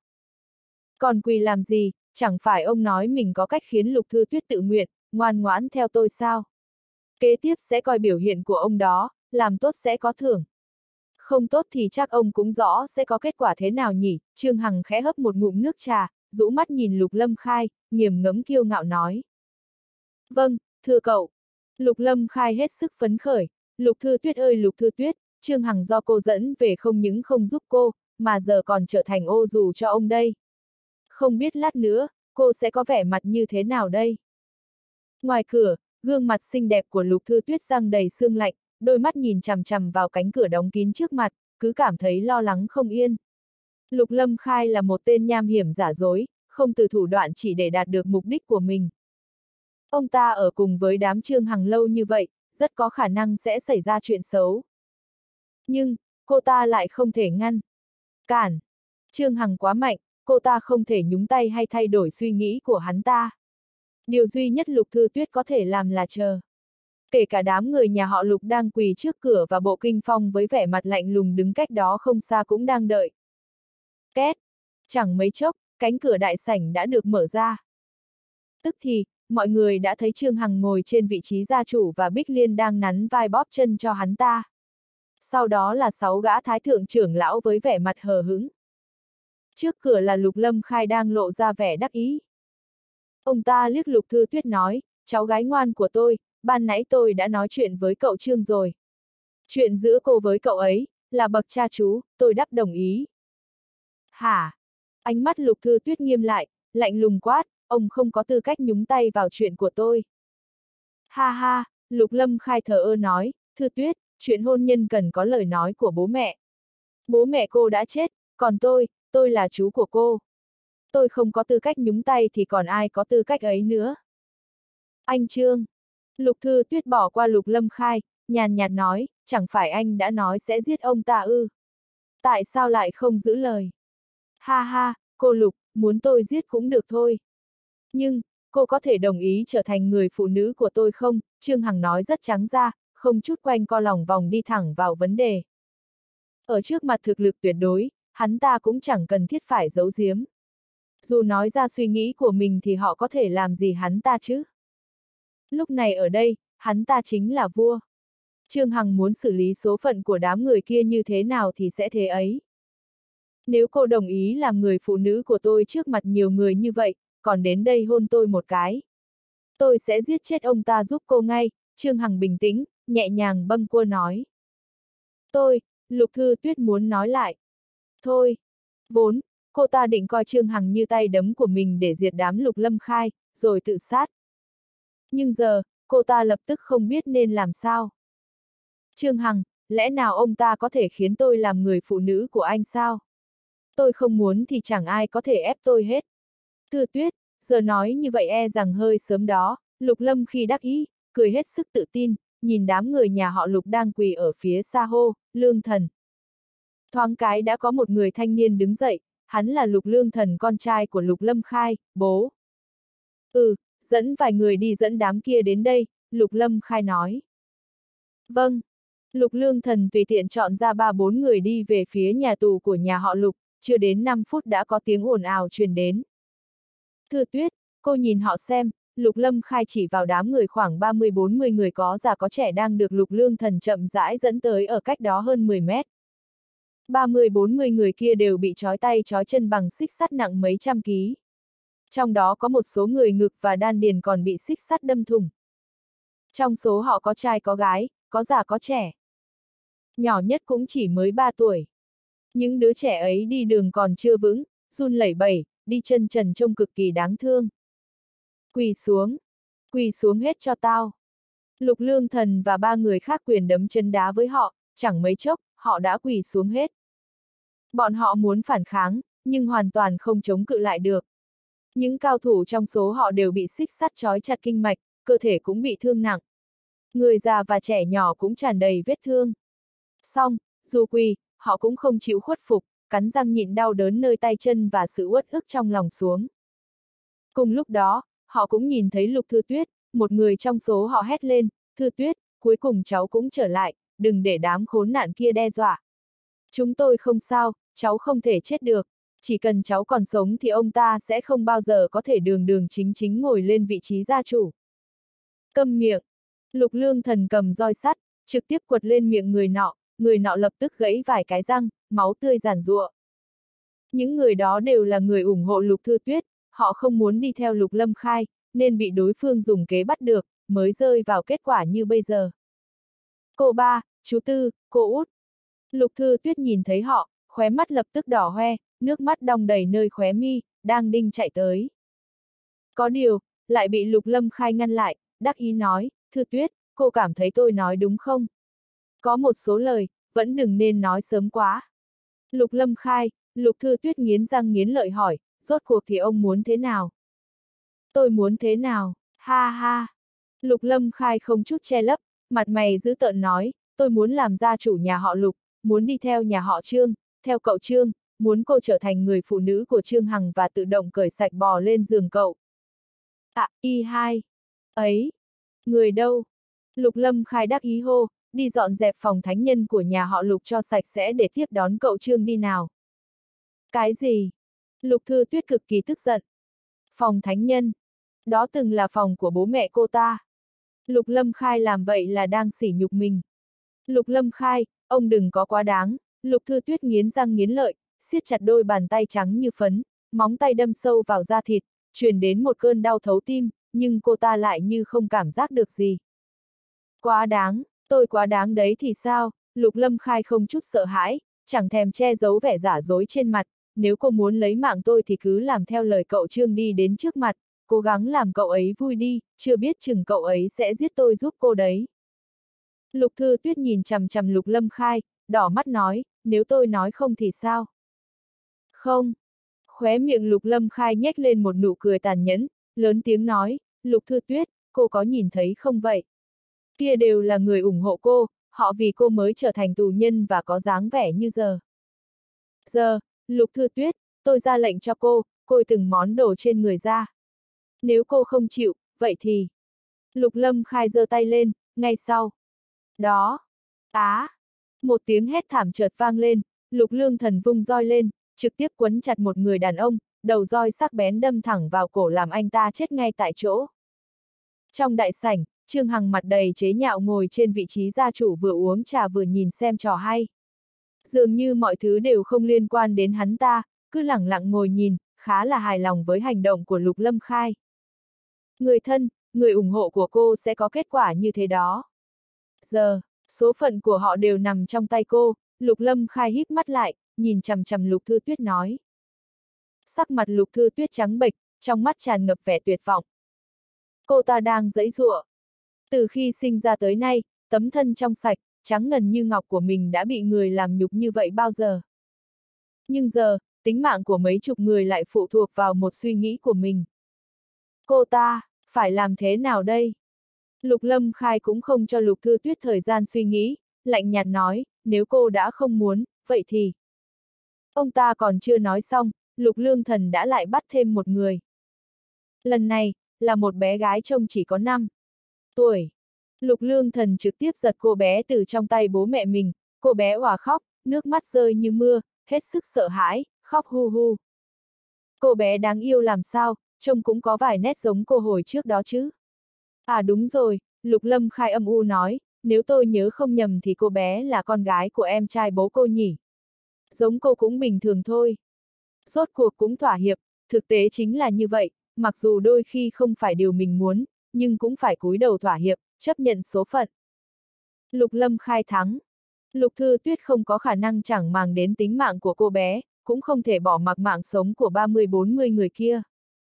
Còn quỳ làm gì, chẳng phải ông nói mình có cách khiến Lục Thư Tuyết tự nguyện, ngoan ngoãn theo tôi sao? Kế tiếp sẽ coi biểu hiện của ông đó, làm tốt sẽ có thưởng. Không tốt thì chắc ông cũng rõ sẽ có kết quả thế nào nhỉ, Trương Hằng khẽ hấp một ngụm nước trà, rũ mắt nhìn Lục Lâm Khai, nghiềm ngẫm kiêu ngạo nói. Vâng, thưa cậu. Lục Lâm Khai hết sức phấn khởi, Lục Thư Tuyết ơi Lục Thư Tuyết, Trương Hằng do cô dẫn về không những không giúp cô, mà giờ còn trở thành ô dù cho ông đây. Không biết lát nữa, cô sẽ có vẻ mặt như thế nào đây? Ngoài cửa, gương mặt xinh đẹp của Lục Thư Tuyết răng đầy sương lạnh, đôi mắt nhìn chằm chằm vào cánh cửa đóng kín trước mặt, cứ cảm thấy lo lắng không yên. Lục Lâm Khai là một tên nham hiểm giả dối, không từ thủ đoạn chỉ để đạt được mục đích của mình. Ông ta ở cùng với đám Trương Hằng lâu như vậy, rất có khả năng sẽ xảy ra chuyện xấu. Nhưng, cô ta lại không thể ngăn. Cản. Trương Hằng quá mạnh, cô ta không thể nhúng tay hay thay đổi suy nghĩ của hắn ta. Điều duy nhất Lục Thư Tuyết có thể làm là chờ. Kể cả đám người nhà họ Lục đang quỳ trước cửa và Bộ Kinh Phong với vẻ mặt lạnh lùng đứng cách đó không xa cũng đang đợi. Két. Chẳng mấy chốc, cánh cửa đại sảnh đã được mở ra. Tức thì, mọi người đã thấy Trương Hằng ngồi trên vị trí gia chủ và Bích Liên đang nắn vai bóp chân cho hắn ta. Sau đó là sáu gã thái thượng trưởng lão với vẻ mặt hờ hững. Trước cửa là Lục Lâm Khai đang lộ ra vẻ đắc ý. Ông ta liếc Lục Thư Tuyết nói, cháu gái ngoan của tôi, ban nãy tôi đã nói chuyện với cậu Trương rồi. Chuyện giữa cô với cậu ấy, là bậc cha chú, tôi đáp đồng ý. Hả? Ánh mắt Lục Thư Tuyết nghiêm lại, lạnh lùng quát, ông không có tư cách nhúng tay vào chuyện của tôi. Ha ha, Lục Lâm Khai thờ ơ nói, Thư Tuyết, chuyện hôn nhân cần có lời nói của bố mẹ. Bố mẹ cô đã chết, còn tôi, tôi là chú của cô. Tôi không có tư cách nhúng tay thì còn ai có tư cách ấy nữa. Anh Trương. Lục Thư Tuyết bỏ qua Lục Lâm Khai, nhàn nhạt nói, chẳng phải anh đã nói sẽ giết ông ta ư? Tại sao lại không giữ lời? Ha ha, cô Lục, muốn tôi giết cũng được thôi. Nhưng, cô có thể đồng ý trở thành người phụ nữ của tôi không? Trương Hằng nói rất trắng ra, không chút quanh co lòng vòng đi thẳng vào vấn đề. Ở trước mặt thực lực tuyệt đối, hắn ta cũng chẳng cần thiết phải giấu giếm. Dù nói ra suy nghĩ của mình thì họ có thể làm gì hắn ta chứ? Lúc này ở đây, hắn ta chính là vua. Trương Hằng muốn xử lý số phận của đám người kia như thế nào thì sẽ thế ấy. Nếu cô đồng ý làm người phụ nữ của tôi trước mặt nhiều người như vậy, còn đến đây hôn tôi một cái. Tôi sẽ giết chết ông ta giúp cô ngay, Trương Hằng bình tĩnh, nhẹ nhàng bâng quơ nói. Tôi, Lục Thư Tuyết muốn nói lại. Thôi, vốn, cô ta định coi Trương Hằng như tay đấm của mình để diệt đám Lục Lâm Khai, rồi tự sát. Nhưng giờ, cô ta lập tức không biết nên làm sao. Trương Hằng, lẽ nào ông ta có thể khiến tôi làm người phụ nữ của anh sao? Tôi không muốn thì chẳng ai có thể ép tôi hết. Thư Tuyết, giờ nói như vậy e rằng hơi sớm đó, Lục Lâm khi đắc ý, cười hết sức tự tin, nhìn đám người nhà họ Lục đang quỳ ở phía xa hô, Lương Thần. Thoáng cái đã có một người thanh niên đứng dậy, hắn là Lục Lương Thần con trai của Lục Lâm Khai, bố. Ừ, dẫn vài người đi dẫn đám kia đến đây, Lục Lâm Khai nói. Vâng. Lục Lương Thần tùy tiện chọn ra ba bốn người đi về phía nhà tù của nhà họ Lục, chưa đến năm phút đã có tiếng ồn ào truyền đến. Thư Tuyết, cô nhìn họ xem, Lục Lâm Khai chỉ vào đám người khoảng ba mươi bốn mươi người có già có trẻ đang được Lục Lương Thần chậm rãi dẫn tới ở cách đó hơn mười mét. ba mươi bốn mươi người kia đều bị trói tay trói chân bằng xích sắt nặng mấy trăm ký. Trong đó có một số người ngực và đan điền còn bị xích sắt đâm thủng. Trong số họ có trai có gái, có già có trẻ. Nhỏ nhất cũng chỉ mới ba tuổi. Những đứa trẻ ấy đi đường còn chưa vững, run lẩy bẩy, đi chân trần trông cực kỳ đáng thương. Quỳ xuống, quỳ xuống hết cho tao. Lục Lương Thần và ba người khác quyền đấm chân đá với họ, chẳng mấy chốc, họ đã quỳ xuống hết. Bọn họ muốn phản kháng, nhưng hoàn toàn không chống cự lại được. Những cao thủ trong số họ đều bị xích sắt trói chặt kinh mạch, cơ thể cũng bị thương nặng. Người già và trẻ nhỏ cũng tràn đầy vết thương. Xong, dù quỳ, họ cũng không chịu khuất phục, cắn răng nhịn đau đớn nơi tay chân và sự uất ức trong lòng xuống. Cùng lúc đó, họ cũng nhìn thấy Lục Thư Tuyết, một người trong số họ hét lên, Thư Tuyết, cuối cùng cháu cũng trở lại, đừng để đám khốn nạn kia đe dọa. Chúng tôi không sao, cháu không thể chết được, chỉ cần cháu còn sống thì ông ta sẽ không bao giờ có thể đường đường chính chính ngồi lên vị trí gia chủ. Câm miệng, Lục Lương Thần cầm roi sắt, trực tiếp quật lên miệng người nọ, người nọ lập tức gãy vài cái răng, máu tươi giàn giụa. Những người đó đều là người ủng hộ Lục Thư Tuyết, họ không muốn đi theo Lục Lâm Khai, nên bị đối phương dùng kế bắt được, mới rơi vào kết quả như bây giờ. Cô ba, chú Tư, cô út. Lục Thư Tuyết nhìn thấy họ, khóe mắt lập tức đỏ hoe, nước mắt đong đầy nơi khóe mi, đang đinh chạy tới. Có điều, lại bị Lục Lâm Khai ngăn lại, đắc ý nói, Thư Tuyết, cô cảm thấy tôi nói đúng không? Có một số lời, vẫn đừng nên nói sớm quá. Lục Lâm Khai, Lục Thư Tuyết nghiến răng nghiến lợi hỏi, rốt cuộc thì ông muốn thế nào? Tôi muốn thế nào? Ha ha! Lục Lâm Khai không chút che lấp, mặt mày dữ tợn nói, tôi muốn làm gia chủ nhà họ Lục, muốn đi theo nhà họ Trương, theo cậu Trương, muốn cô trở thành người phụ nữ của Trương Hằng và tự động cởi sạch bò lên giường cậu. À, y hai. Ấy! Người đâu? Lục Lâm Khai đắc ý hô, đi dọn dẹp phòng thánh nhân của nhà họ Lục cho sạch sẽ để tiếp đón cậu Trương đi nào. Cái gì? Lục Thư Tuyết cực kỳ tức giận. Phòng thánh nhân. Đó từng là phòng của bố mẹ cô ta. Lục Lâm Khai làm vậy là đang sỉ nhục mình. Lục Lâm Khai, ông đừng có quá đáng. Lục Thư Tuyết nghiến răng nghiến lợi, siết chặt đôi bàn tay trắng như phấn, móng tay đâm sâu vào da thịt, truyền đến một cơn đau thấu tim, nhưng cô ta lại như không cảm giác được gì. Quá đáng, tôi quá đáng đấy thì sao? Lục Lâm Khai không chút sợ hãi, chẳng thèm che giấu vẻ giả dối trên mặt, nếu cô muốn lấy mạng tôi thì cứ làm theo lời cậu Trương đi đến trước mặt, cố gắng làm cậu ấy vui đi, chưa biết chừng cậu ấy sẽ giết tôi giúp cô đấy. Lục Thư Tuyết nhìn chằm chằm Lục Lâm Khai, đỏ mắt nói, nếu tôi nói không thì sao? Không. Khóe miệng Lục Lâm Khai nhếch lên một nụ cười tàn nhẫn, lớn tiếng nói, Lục Thư Tuyết, cô có nhìn thấy không vậy? Kia đều là người ủng hộ cô, họ vì cô mới trở thành tù nhân và có dáng vẻ như giờ. Giờ, Lục Thư Tuyết, tôi ra lệnh cho cô, côi từng món đồ trên người ra. Nếu cô không chịu, vậy thì... Lục Lâm Khai giơ tay lên, ngay sau. Đó. Á. Một tiếng hét thảm chợt vang lên, Lục Lương Thần vung roi lên, trực tiếp quấn chặt một người đàn ông, đầu roi sắc bén đâm thẳng vào cổ làm anh ta chết ngay tại chỗ. Trong đại sảnh, Trương Hằng mặt đầy chế nhạo ngồi trên vị trí gia chủ vừa uống trà vừa nhìn xem trò hay. Dường như mọi thứ đều không liên quan đến hắn ta, cứ lẳng lặng ngồi nhìn, khá là hài lòng với hành động của Lục Lâm Khai. Người thân, người ủng hộ của cô sẽ có kết quả như thế đó. Giờ, số phận của họ đều nằm trong tay cô, Lục Lâm Khai híp mắt lại, nhìn chằm chằm Lục Thư Tuyết nói. Sắc mặt Lục Thư Tuyết trắng bệch, trong mắt tràn ngập vẻ tuyệt vọng. Cô ta đang giãy giụa. Từ khi sinh ra tới nay, tấm thân trong sạch, trắng ngần như ngọc của mình đã bị người làm nhục như vậy bao giờ. Nhưng giờ, tính mạng của mấy chục người lại phụ thuộc vào một suy nghĩ của mình. Cô ta, phải làm thế nào đây? Lục Lâm Khai cũng không cho Lục Thư Tuyết thời gian suy nghĩ, lạnh nhạt nói, nếu cô đã không muốn, vậy thì... Ông ta còn chưa nói xong, Lục Lương Thần đã lại bắt thêm một người. Lần này, là một bé gái trông chỉ có năm tuổi. Lục Lương Thần trực tiếp giật cô bé từ trong tay bố mẹ mình, cô bé òa khóc, nước mắt rơi như mưa, hết sức sợ hãi, khóc hu hu. Cô bé đáng yêu làm sao, trông cũng có vài nét giống cô hồi trước đó chứ. À đúng rồi, Lục Lâm Khai âm u nói, nếu tôi nhớ không nhầm thì cô bé là con gái của em trai bố cô nhỉ. Giống cô cũng bình thường thôi. Rốt cuộc cũng thỏa hiệp, thực tế chính là như vậy, mặc dù đôi khi không phải điều mình muốn, nhưng cũng phải cúi đầu thỏa hiệp, chấp nhận số phận. Lục Lâm Khai thắng. Lục Thư Tuyết không có khả năng chẳng màng đến tính mạng của cô bé, cũng không thể bỏ mặc mạng sống của ba mươi bốn mươi người kia.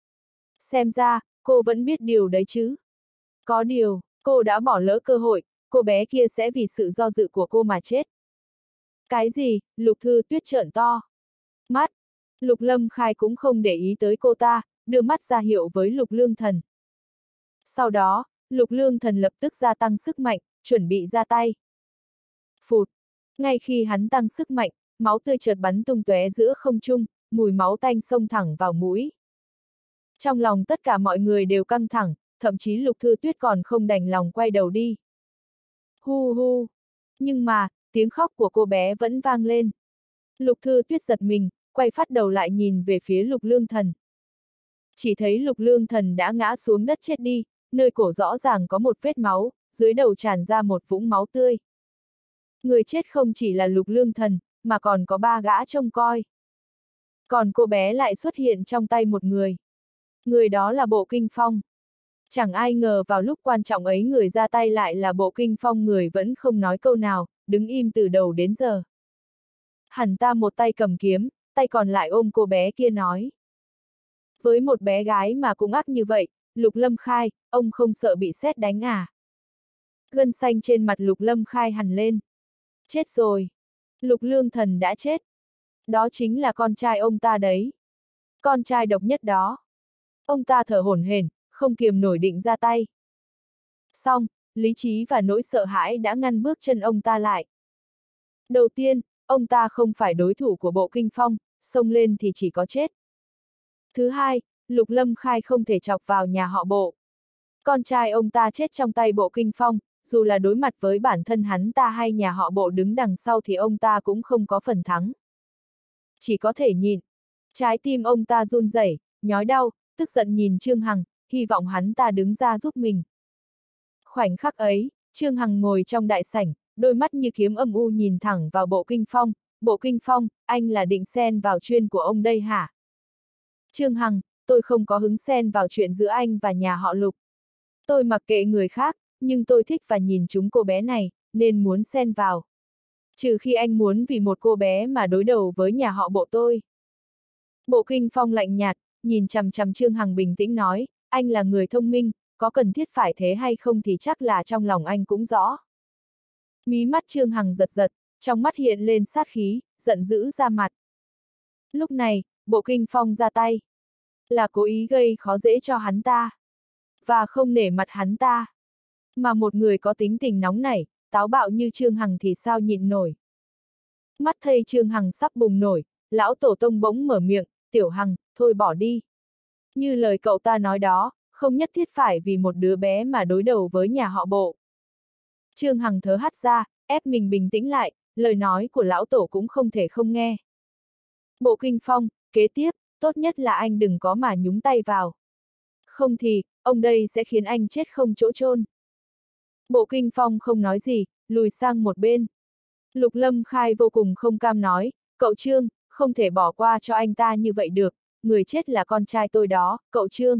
Xem ra, cô vẫn biết điều đấy chứ. Có điều, cô đã bỏ lỡ cơ hội, cô bé kia sẽ vì sự do dự của cô mà chết. Cái gì? Lục Thư Tuyết trợn to mắt. Lục Lâm Khai cũng không để ý tới cô ta, đưa mắt ra hiệu với Lục Lương Thần. Sau đó, Lục Lương Thần lập tức gia tăng sức mạnh, chuẩn bị ra tay. Phụt! Ngay khi hắn tăng sức mạnh, máu tươi chợt bắn tung tóe giữa không trung, mùi máu tanh xông thẳng vào mũi. Trong lòng tất cả mọi người đều căng thẳng, thậm chí Lục Thư Tuyết còn không đành lòng quay đầu đi. Hu hu! Nhưng mà, tiếng khóc của cô bé vẫn vang lên. Lục Thư Tuyết giật mình, quay phát đầu lại nhìn về phía Lục Lương Thần. Chỉ thấy Lục Lương Thần đã ngã xuống đất chết đi, nơi cổ rõ ràng có một vết máu, dưới đầu tràn ra một vũng máu tươi. Người chết không chỉ là Lục Lương Thần, mà còn có ba gã trông coi. Còn cô bé lại xuất hiện trong tay một người. Người đó là Bộ Kinh Phong. Chẳng ai ngờ vào lúc quan trọng ấy người ra tay lại là Bộ Kinh Phong, người vẫn không nói câu nào, đứng im từ đầu đến giờ. Hẳn ta một tay cầm kiếm, tay còn lại ôm cô bé kia nói. Với một bé gái mà cũng ác như vậy, Lục Lâm Khai, ông không sợ bị sét đánh à? Gân xanh trên mặt Lục Lâm Khai hằn lên. Chết rồi. Lục Lương Thần đã chết. Đó chính là con trai ông ta đấy. Con trai độc nhất đó. Ông ta thở hổn hển, không kiềm nổi định ra tay. Xong, lý trí và nỗi sợ hãi đã ngăn bước chân ông ta lại. Đầu tiên, ông ta không phải đối thủ của Bộ Kinh Phong, xông lên thì chỉ có chết. Thứ hai, Lục Lâm Khai không thể chọc vào nhà họ Bộ. Con trai ông ta chết trong tay Bộ Kinh Phong, dù là đối mặt với bản thân hắn ta hay nhà họ Bộ đứng đằng sau thì ông ta cũng không có phần thắng. Chỉ có thể nhìn. Trái tim ông ta run rẩy, nhói đau, tức giận nhìn Trương Hằng, hy vọng hắn ta đứng ra giúp mình. Khoảnh khắc ấy, Trương Hằng ngồi trong đại sảnh, đôi mắt như kiếm âm u nhìn thẳng vào Bộ Kinh Phong. Bộ Kinh Phong, anh là định xen vào chuyện của ông đây hả? Trương Hằng, tôi không có hứng xen vào chuyện giữa anh và nhà họ Lục. Tôi mặc kệ người khác, nhưng tôi thích và nhìn chúng cô bé này, nên muốn xen vào. Trừ khi anh muốn vì một cô bé mà đối đầu với nhà họ Bộ tôi. Bộ Kinh Phong lạnh nhạt, nhìn chằm chằm Trương Hằng bình tĩnh nói, anh là người thông minh, có cần thiết phải thế hay không thì chắc là trong lòng anh cũng rõ. Mí mắt Trương Hằng giật giật, trong mắt hiện lên sát khí, giận dữ ra mặt. Lúc này, Bộ Kinh Phong ra tay. Là cố ý gây khó dễ cho hắn ta. Và không nể mặt hắn ta. Mà một người có tính tình nóng nảy, táo bạo như Trương Hằng thì sao nhịn nổi. Mắt thấy Trương Hằng sắp bùng nổi, lão tổ tông bỗng mở miệng, Tiểu Hằng, thôi bỏ đi. Như lời cậu ta nói đó, không nhất thiết phải vì một đứa bé mà đối đầu với nhà họ Bộ. Trương Hằng thớ hắt ra, ép mình bình tĩnh lại, lời nói của lão tổ cũng không thể không nghe. Bộ Kinh Phong, kế tiếp, tốt nhất là anh đừng có mà nhúng tay vào. Không thì, ông đây sẽ khiến anh chết không chỗ chôn. Bộ Kinh Phong không nói gì, lùi sang một bên. Lục Lâm Khai vô cùng không cam nói, cậu Trương, không thể bỏ qua cho anh ta như vậy được, người chết là con trai tôi đó, cậu Trương.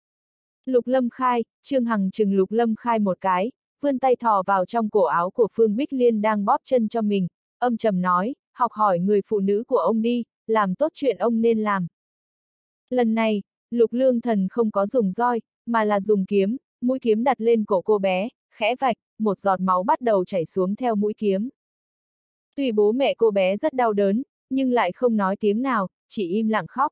Lục Lâm Khai, Trương Hằng chừng Lục Lâm Khai một cái, vươn tay thò vào trong cổ áo của Phương Bích Liên đang bóp chân cho mình, âm trầm nói, học hỏi người phụ nữ của ông đi, làm tốt chuyện ông nên làm. Lần này, Lục Lương Thần không có dùng roi, mà là dùng kiếm, mũi kiếm đặt lên cổ cô bé, khẽ vạch, một giọt máu bắt đầu chảy xuống theo mũi kiếm. Tuy bố mẹ cô bé rất đau đớn, nhưng lại không nói tiếng nào, chỉ im lặng khóc.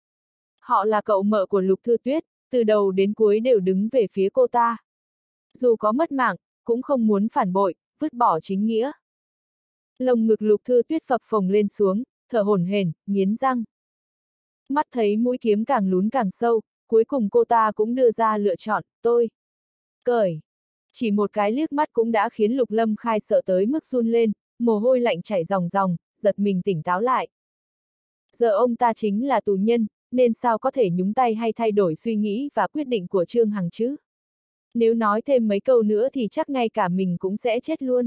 Họ là cậu mợ của Lục Thư Tuyết, từ đầu đến cuối đều đứng về phía cô ta. Dù có mất mạng, cũng không muốn phản bội, vứt bỏ chính nghĩa. Lồng ngực Lục Thư Tuyết phập phồng lên xuống, thở hổn hển, nghiến răng. Mắt thấy mũi kiếm càng lún càng sâu, cuối cùng cô ta cũng đưa ra lựa chọn, tôi. Cởi. Chỉ một cái liếc mắt cũng đã khiến Lục Lâm Khai sợ tới mức run lên, mồ hôi lạnh chảy ròng ròng, giật mình tỉnh táo lại. Giờ ông ta chính là tù nhân, nên sao có thể nhúng tay hay thay đổi suy nghĩ và quyết định của Trương Hằng chứ? Nếu nói thêm mấy câu nữa thì chắc ngay cả mình cũng sẽ chết luôn.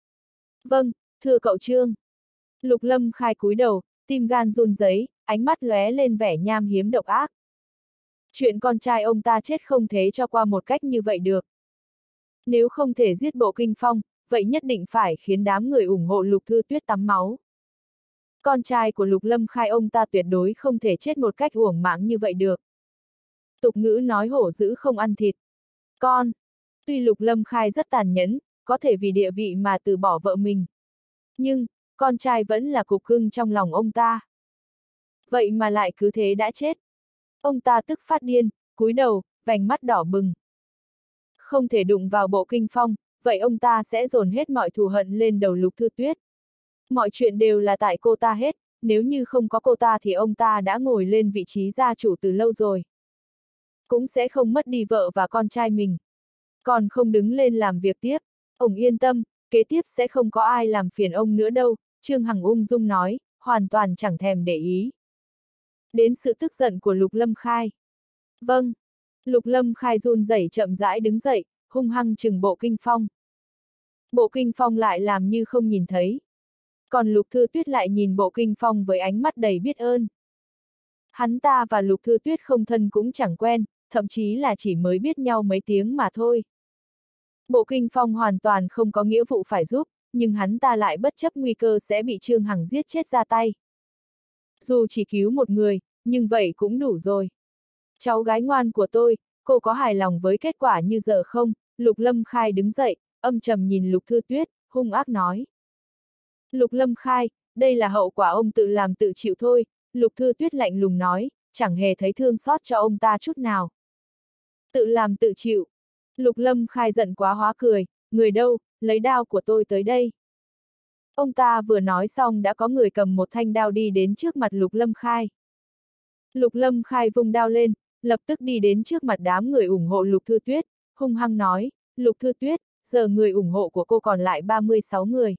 Vâng, thưa cậu Trương. Lục Lâm Khai cúi đầu, tim gan run rẩy, ánh mắt lóe lên vẻ nham hiếm độc ác. Chuyện con trai ông ta chết không thể cho qua một cách như vậy được. Nếu không thể giết Bộ Kinh Phong, vậy nhất định phải khiến đám người ủng hộ Lục Thư Tuyết tắm máu. Con trai của Lục Lâm Khai ông ta tuyệt đối không thể chết một cách uổng mạng như vậy được. Tục ngữ nói hổ dữ không ăn thịt. Con, tuy Lục Lâm Khai rất tàn nhẫn, có thể vì địa vị mà từ bỏ vợ mình. Nhưng, con trai vẫn là cục cưng trong lòng ông ta. Vậy mà lại cứ thế đã chết. Ông ta tức phát điên, cúi đầu, vành mắt đỏ bừng. Không thể đụng vào Bộ Kinh Phong, vậy ông ta sẽ dồn hết mọi thù hận lên đầu Lục Thư Tuyết. Mọi chuyện đều là tại cô ta hết, nếu như không có cô ta thì ông ta đã ngồi lên vị trí gia chủ từ lâu rồi. Cũng sẽ không mất đi vợ và con trai mình. Còn không đứng lên làm việc tiếp, ông yên tâm, kế tiếp sẽ không có ai làm phiền ông nữa đâu, Trương Hằng ung dung nói, hoàn toàn chẳng thèm để ý. Đến sự tức giận của Lục Lâm Khai. Vâng. Lục Lâm Khai run rẩy chậm rãi đứng dậy, hung hăng trừng Bộ Kinh Phong. Bộ Kinh Phong lại làm như không nhìn thấy. Còn Lục Thư Tuyết lại nhìn Bộ Kinh Phong với ánh mắt đầy biết ơn. Hắn ta và Lục Thư Tuyết không thân cũng chẳng quen, thậm chí là chỉ mới biết nhau mấy tiếng mà thôi. Bộ Kinh Phong hoàn toàn không có nghĩa vụ phải giúp, nhưng hắn ta lại bất chấp nguy cơ sẽ bị Trương Hằng giết chết ra tay. Dù chỉ cứu một người, nhưng vậy cũng đủ rồi. Cháu gái ngoan của tôi, cô có hài lòng với kết quả như giờ không? Lục Lâm Khai đứng dậy, âm trầm nhìn Lục Thư Tuyết, hung ác nói. Lục Lâm Khai, đây là hậu quả ông tự làm tự chịu thôi, Lục Thư Tuyết lạnh lùng nói, chẳng hề thấy thương xót cho ông ta chút nào. Tự làm tự chịu. Lục Lâm Khai giận quá hóa cười, người đâu, lấy đao của tôi tới đây. Ông ta vừa nói xong đã có người cầm một thanh đao đi đến trước mặt Lục Lâm Khai. Lục Lâm Khai vung đao lên, lập tức đi đến trước mặt đám người ủng hộ Lục Thư Tuyết, hung hăng nói, Lục Thư Tuyết, giờ người ủng hộ của cô còn lại ba mươi sáu người.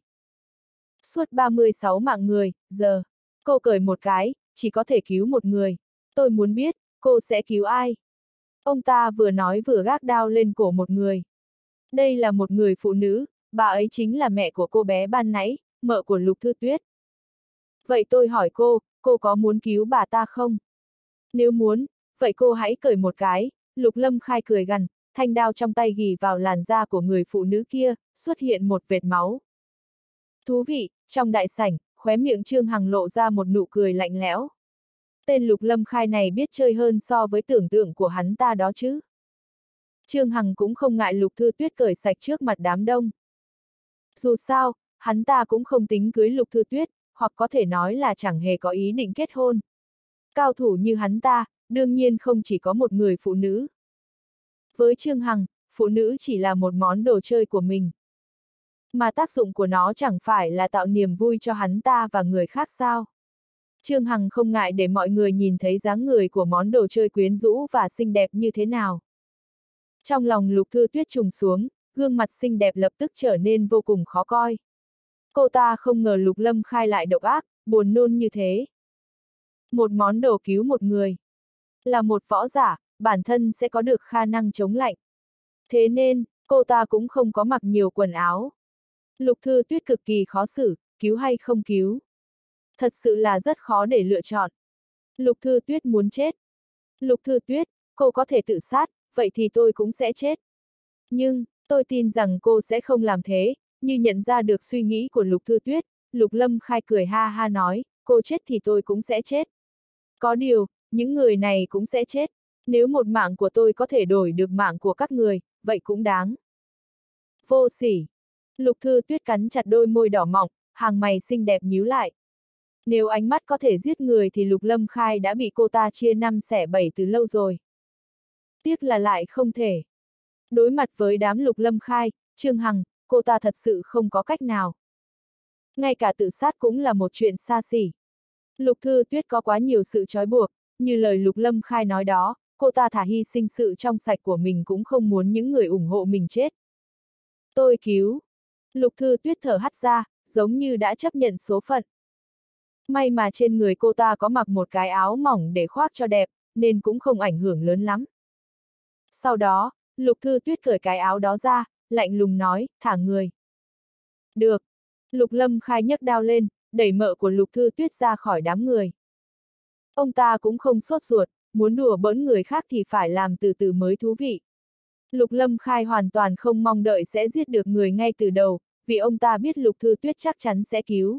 Suốt ba mươi sáu mạng người, giờ, cô cởi một cái, chỉ có thể cứu một người. Tôi muốn biết, cô sẽ cứu ai? Ông ta vừa nói vừa gác đao lên cổ một người. Đây là một người phụ nữ, bà ấy chính là mẹ của cô bé ban nãy, mợ của Lục Thư Tuyết. Vậy tôi hỏi cô, cô có muốn cứu bà ta không? Nếu muốn, vậy cô hãy cởi một cái. Lục Lâm Khai cười gằn, thanh đao trong tay ghì vào làn da của người phụ nữ kia, xuất hiện một vệt máu. Thú vị, trong đại sảnh, khóe miệng Trương Hằng lộ ra một nụ cười lạnh lẽo. Tên Lục Lâm Khai này biết chơi hơn so với tưởng tượng của hắn ta đó chứ. Trương Hằng cũng không ngại Lục Thư Tuyết cởi sạch trước mặt đám đông. Dù sao, hắn ta cũng không tính cưới Lục Thư Tuyết, hoặc có thể nói là chẳng hề có ý định kết hôn. Cao thủ như hắn ta, đương nhiên không chỉ có một người phụ nữ. Với Trương Hằng, phụ nữ chỉ là một món đồ chơi của mình. Mà tác dụng của nó chẳng phải là tạo niềm vui cho hắn ta và người khác sao. Trương Hằng không ngại để mọi người nhìn thấy dáng người của món đồ chơi quyến rũ và xinh đẹp như thế nào. Trong lòng Lục Thư Tuyết trùng xuống, gương mặt xinh đẹp lập tức trở nên vô cùng khó coi. Cô ta không ngờ Lục Lâm Khai lại độc ác, buồn nôn như thế. Một món đồ cứu một người. Là một võ giả, bản thân sẽ có được khả năng chống lạnh. Thế nên, cô ta cũng không có mặc nhiều quần áo. Lục Thư Tuyết cực kỳ khó xử, cứu hay không cứu. Thật sự là rất khó để lựa chọn. Lục Thư Tuyết muốn chết. Lục Thư Tuyết, cô có thể tự sát, vậy thì tôi cũng sẽ chết. Nhưng, tôi tin rằng cô sẽ không làm thế, như nhận ra được suy nghĩ của Lục Thư Tuyết, Lục Lâm Khai cười ha ha nói, cô chết thì tôi cũng sẽ chết. Có điều, những người này cũng sẽ chết. Nếu một mạng của tôi có thể đổi được mạng của các người, vậy cũng đáng. Vô sỉ. Lục Thư Tuyết cắn chặt đôi môi đỏ mọng, hàng mày xinh đẹp nhíu lại. Nếu ánh mắt có thể giết người thì Lục Lâm Khai đã bị cô ta chia năm xẻ bảy từ lâu rồi. Tiếc là lại không thể. Đối mặt với đám Lục Lâm Khai, Trương Hằng, cô ta thật sự không có cách nào. Ngay cả tự sát cũng là một chuyện xa xỉ. Lục Thư Tuyết có quá nhiều sự trói buộc, như lời Lục Lâm Khai nói đó, cô ta thà hy sinh sự trong sạch của mình cũng không muốn những người ủng hộ mình chết. Tôi cứu. Lục Thư Tuyết thở hắt ra, giống như đã chấp nhận số phận. May mà trên người cô ta có mặc một cái áo mỏng để khoác cho đẹp, nên cũng không ảnh hưởng lớn lắm. Sau đó, Lục Thư Tuyết cởi cái áo đó ra, lạnh lùng nói, thả người. Được. Lục Lâm Khai nhấc đao lên, đẩy mợ của Lục Thư Tuyết ra khỏi đám người. Ông ta cũng không sốt ruột, muốn đùa bỡn người khác thì phải làm từ từ mới thú vị. Lục Lâm Khai hoàn toàn không mong đợi sẽ giết được người ngay từ đầu, vì ông ta biết Lục Thư Tuyết chắc chắn sẽ cứu.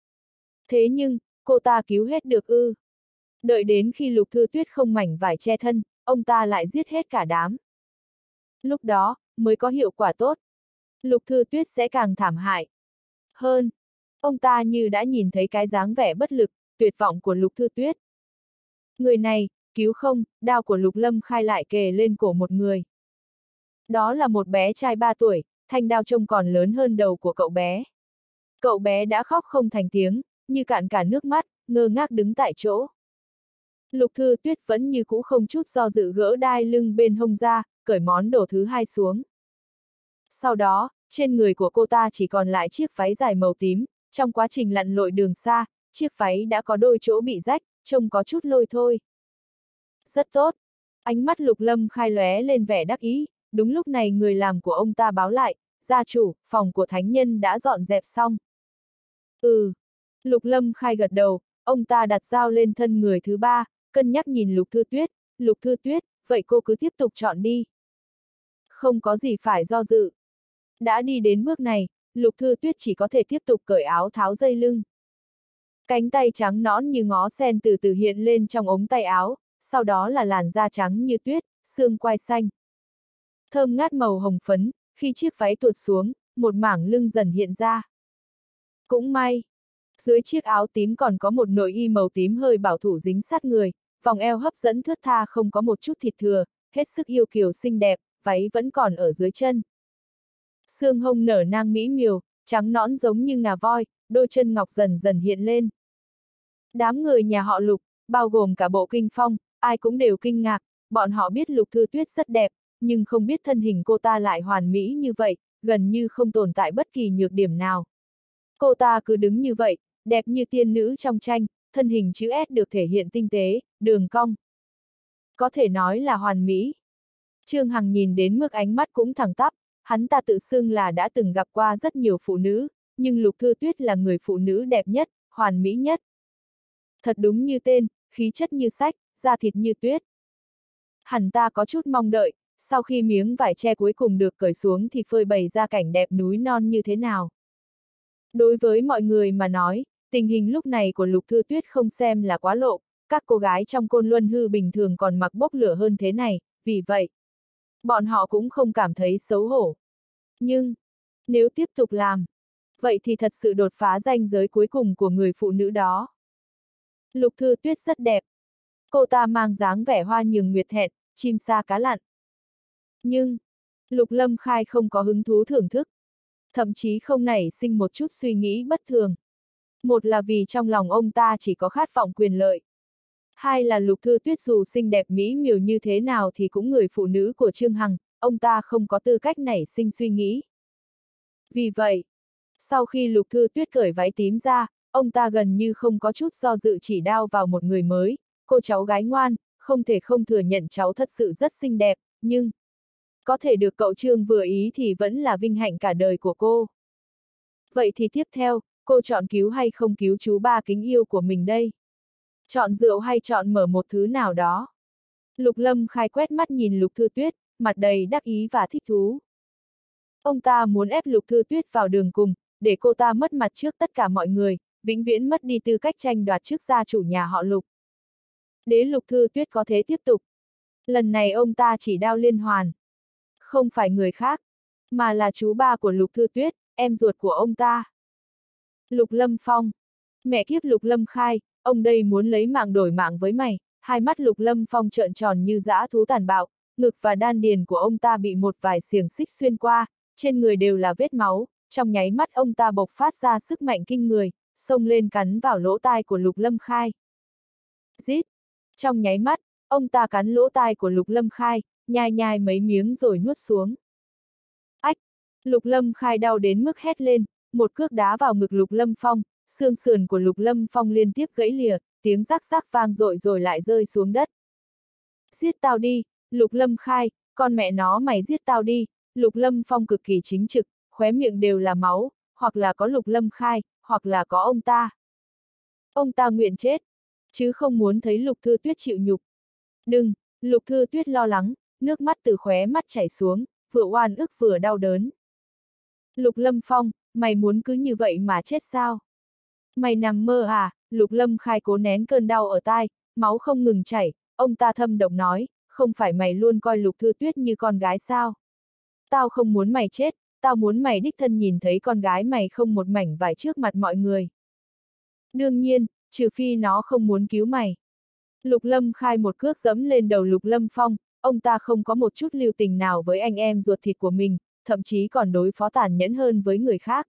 Thế nhưng, cô ta cứu hết được ư? Đợi đến khi Lục Thư Tuyết không mảnh vải che thân, ông ta lại giết hết cả đám. Lúc đó, mới có hiệu quả tốt. Lục Thư Tuyết sẽ càng thảm hại hơn. Ông ta như đã nhìn thấy cái dáng vẻ bất lực, tuyệt vọng của Lục Thư Tuyết. Người này, cứu không, đao của Lục Lâm Khai lại kề lên cổ một người. Đó là một bé trai ba tuổi, thanh đao trông còn lớn hơn đầu của cậu bé. Cậu bé đã khóc không thành tiếng, như cạn cả nước mắt, ngơ ngác đứng tại chỗ. Lục Thư Tuyết vẫn như cũ không chút do dự gỡ đai lưng bên hông ra, cởi món đồ thứ hai xuống. Sau đó, trên người của cô ta chỉ còn lại chiếc váy dài màu tím, trong quá trình lặn lội đường xa, chiếc váy đã có đôi chỗ bị rách, trông có chút lôi thôi. Rất tốt. Ánh mắt Lục Lâm Khai lóe lên vẻ đắc ý, đúng lúc này người làm của ông ta báo lại, gia chủ, phòng của thánh nhân đã dọn dẹp xong. Ừ. Lục Lâm Khai gật đầu, ông ta đặt dao lên thân người thứ ba, cân nhắc nhìn Lục Thư Tuyết, Lục Thư Tuyết, vậy cô cứ tiếp tục chọn đi. Không có gì phải do dự. Đã đi đến bước này, Lục Thư Tuyết chỉ có thể tiếp tục cởi áo tháo dây lưng. Cánh tay trắng nõn như ngó sen từ từ hiện lên trong ống tay áo, sau đó là làn da trắng như tuyết, xương quai xanh. Thơm ngát màu hồng phấn, khi chiếc váy tuột xuống, một mảng lưng dần hiện ra. Cũng may, dưới chiếc áo tím còn có một nội y màu tím hơi bảo thủ dính sát người, vòng eo hấp dẫn thướt tha không có một chút thịt thừa, hết sức yêu kiều xinh đẹp, váy vẫn còn ở dưới chân. Xương hông nở nang mỹ miều, trắng nõn giống như ngà voi, đôi chân ngọc dần dần hiện lên. Đám người nhà họ Lục, bao gồm cả bộ kinh phong, ai cũng đều kinh ngạc, bọn họ biết Lục Thư Tuyết rất đẹp, nhưng không biết thân hình cô ta lại hoàn mỹ như vậy, gần như không tồn tại bất kỳ nhược điểm nào. Cô ta cứ đứng như vậy, đẹp như tiên nữ trong tranh, thân hình chữ S được thể hiện tinh tế, đường cong. Có thể nói là hoàn mỹ. Trương Hằng nhìn đến mức ánh mắt cũng thẳng tắp, hắn ta tự xưng là đã từng gặp qua rất nhiều phụ nữ, nhưng Lục Thư Tuyết là người phụ nữ đẹp nhất, hoàn mỹ nhất. Thật đúng như tên, khí chất như sách, da thịt như tuyết. Hắn ta có chút mong đợi, sau khi miếng vải che cuối cùng được cởi xuống thì phơi bày ra cảnh đẹp núi non như thế nào. Đối với mọi người mà nói, tình hình lúc này của Lục Thư Tuyết không xem là quá lộ, các cô gái trong Côn Luân Hư bình thường còn mặc bốc lửa hơn thế này, vì vậy, bọn họ cũng không cảm thấy xấu hổ. Nhưng, nếu tiếp tục làm, vậy thì thật sự đột phá ranh giới cuối cùng của người phụ nữ đó. Lục Thư Tuyết rất đẹp. Cô ta mang dáng vẻ hoa nhường nguyệt thẹn, chim sa cá lặn. Nhưng, Lục Lâm Khai không có hứng thú thưởng thức. Thậm chí không nảy sinh một chút suy nghĩ bất thường. Một là vì trong lòng ông ta chỉ có khát vọng quyền lợi. Hai là Lục Thư Tuyết dù xinh đẹp mỹ miều như thế nào thì cũng người phụ nữ của Trương Hằng, ông ta không có tư cách nảy sinh suy nghĩ. Vì vậy, sau khi Lục Thư Tuyết cởi váy tím ra, ông ta gần như không có chút do dự chỉ đao vào một người mới, cô cháu gái ngoan, không thể không thừa nhận cháu thật sự rất xinh đẹp, nhưng có thể được cậu Trương vừa ý thì vẫn là vinh hạnh cả đời của cô. Vậy thì tiếp theo, cô chọn cứu hay không cứu chú ba kính yêu của mình đây? Chọn rượu hay chọn mở một thứ nào đó? Lục Lâm Khai quét mắt nhìn Lục Thư Tuyết, mặt đầy đắc ý và thích thú. Ông ta muốn ép Lục Thư Tuyết vào đường cùng, để cô ta mất mặt trước tất cả mọi người, vĩnh viễn mất đi tư cách tranh đoạt chức gia chủ nhà họ Lục. Để Lục Thư Tuyết có thế tiếp tục. Lần này ông ta chỉ đao liên hoàn. Không phải người khác, mà là chú ba của Lục Thư Tuyết, em ruột của ông ta. Lục Lâm Phong. Mẹ kiếp Lục Lâm Khai, ông đây muốn lấy mạng đổi mạng với mày. Hai mắt Lục Lâm Phong trợn tròn như dã thú tàn bạo, ngực và đan điền của ông ta bị một vài xiềng xích xuyên qua, trên người đều là vết máu, trong nháy mắt ông ta bộc phát ra sức mạnh kinh người, xông lên cắn vào lỗ tai của Lục Lâm Khai. Rít! Trong nháy mắt, ông ta cắn lỗ tai của Lục Lâm Khai, nhai nhai mấy miếng rồi nuốt xuống. Ách! Lục Lâm Khai đau đến mức hét lên, một cước đá vào ngực Lục Lâm Phong, xương sườn của Lục Lâm Phong liên tiếp gãy lìa, tiếng rắc rắc vang dội rồi lại rơi xuống đất. Giết tao đi, Lục Lâm Khai, con mẹ nó mày giết tao đi, Lục Lâm Phong cực kỳ chính trực, khóe miệng đều là máu, hoặc là có Lục Lâm Khai, hoặc là có ông ta. Ông ta nguyện chết, chứ không muốn thấy Lục Thư Tuyết chịu nhục. Đừng, Lục Thư Tuyết lo lắng, nước mắt từ khóe mắt chảy xuống, vừa oan ức vừa đau đớn. Lục Lâm Phong, mày muốn cứ như vậy mà chết sao? Mày nằm mơ à? Lục Lâm Khai cố nén cơn đau ở tai, máu không ngừng chảy, ông ta thâm độc nói, không phải mày luôn coi Lục Thư Tuyết như con gái sao? Tao không muốn mày chết, tao muốn mày đích thân nhìn thấy con gái mày không một mảnh vải trước mặt mọi người. Đương nhiên, trừ phi nó không muốn cứu mày. Lục Lâm Khai một cước dẫm lên đầu Lục Lâm Phong, ông ta không có một chút lưu tình nào với anh em ruột thịt của mình, thậm chí còn đối phó tàn nhẫn hơn với người khác.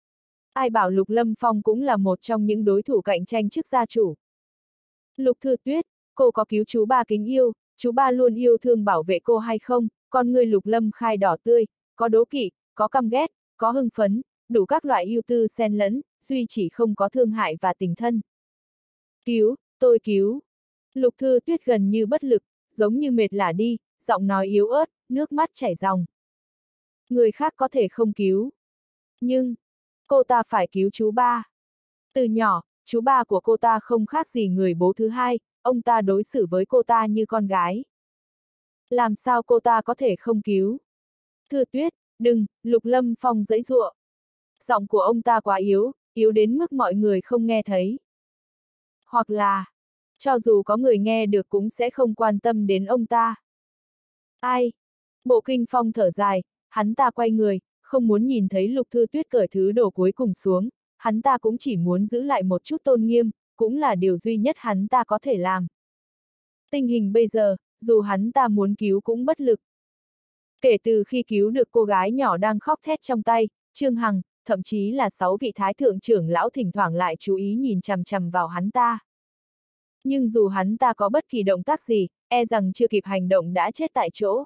Ai bảo Lục Lâm Phong cũng là một trong những đối thủ cạnh tranh chức gia chủ. Lục Thư Tuyết, cô có cứu chú ba kính yêu, chú ba luôn yêu thương bảo vệ cô hay không? Con người Lục Lâm Khai đỏ tươi, có đố kỵ, có căm ghét, có hưng phấn, đủ các loại yêu tư xen lẫn, duy chỉ không có thương hại và tình thân. Cứu, tôi cứu. Lục Thư Tuyết gần như bất lực, giống như mệt lả đi, giọng nói yếu ớt, nước mắt chảy ròng. Người khác có thể không cứu. Nhưng, cô ta phải cứu chú ba. Từ nhỏ, chú ba của cô ta không khác gì người bố thứ hai, ông ta đối xử với cô ta như con gái. Làm sao cô ta có thể không cứu? Thư Tuyết, đừng, Lục Lâm Phong giãy giụa. Giọng của ông ta quá yếu, yếu đến mức mọi người không nghe thấy. Hoặc là, cho dù có người nghe được cũng sẽ không quan tâm đến ông ta. Ai? Bộ Kinh Phong thở dài, hắn ta quay người, không muốn nhìn thấy Lục Thư Tuyết cởi thứ đồ cuối cùng xuống, hắn ta cũng chỉ muốn giữ lại một chút tôn nghiêm, cũng là điều duy nhất hắn ta có thể làm. Tình hình bây giờ, dù hắn ta muốn cứu cũng bất lực. Kể từ khi cứu được cô gái nhỏ đang khóc thét trong tay, Trương Hằng, thậm chí là sáu vị thái thượng trưởng lão thỉnh thoảng lại chú ý nhìn chằm chằm vào hắn ta. Nhưng dù hắn ta có bất kỳ động tác gì, e rằng chưa kịp hành động đã chết tại chỗ.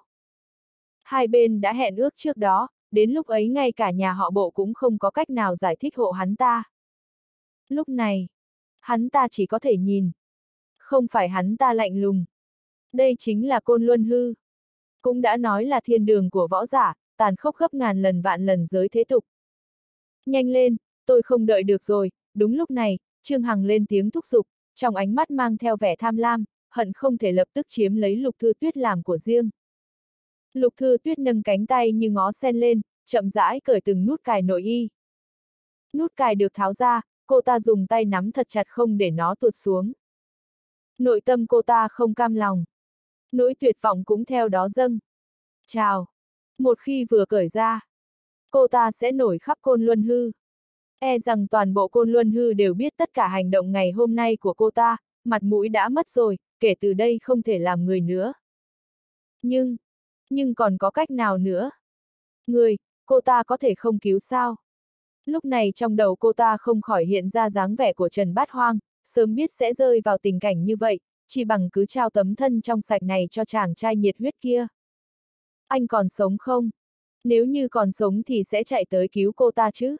Hai bên đã hẹn ước trước đó, đến lúc ấy ngay cả nhà họ Bộ cũng không có cách nào giải thích hộ hắn ta. Lúc này, hắn ta chỉ có thể nhìn. Không phải hắn ta lạnh lùng. Đây chính là Côn Luân Hư. Cũng đã nói là thiên đường của võ giả, tàn khốc gấp ngàn lần vạn lần giới thế tục. Nhanh lên, tôi không đợi được rồi. Đúng lúc này, Trương Hằng lên tiếng thúc giục, trong ánh mắt mang theo vẻ tham lam, hận không thể lập tức chiếm lấy Lục Thư Tuyết làm của riêng. Lục Thư Tuyết nâng cánh tay như ngó sen lên, chậm rãi cởi từng nút cài nội y. Nút cài được tháo ra, cô ta dùng tay nắm thật chặt không để nó tuột xuống. Nội tâm cô ta không cam lòng. Nỗi tuyệt vọng cũng theo đó dâng. Chào! Một khi vừa cởi ra, cô ta sẽ nổi khắp Côn Luân Hư. E rằng toàn bộ Côn Luân Hư đều biết tất cả hành động ngày hôm nay của cô ta, mặt mũi đã mất rồi, kể từ đây không thể làm người nữa. Nhưng, nhưng còn có cách nào nữa? Người, cô ta có thể không cứu sao? Lúc này trong đầu cô ta không khỏi hiện ra dáng vẻ của Trần Bát Hoang, sớm biết sẽ rơi vào tình cảnh như vậy, chỉ bằng cứ trao tấm thân trong sạch này cho chàng trai nhiệt huyết kia. Anh còn sống không? Nếu như còn sống thì sẽ chạy tới cứu cô ta chứ?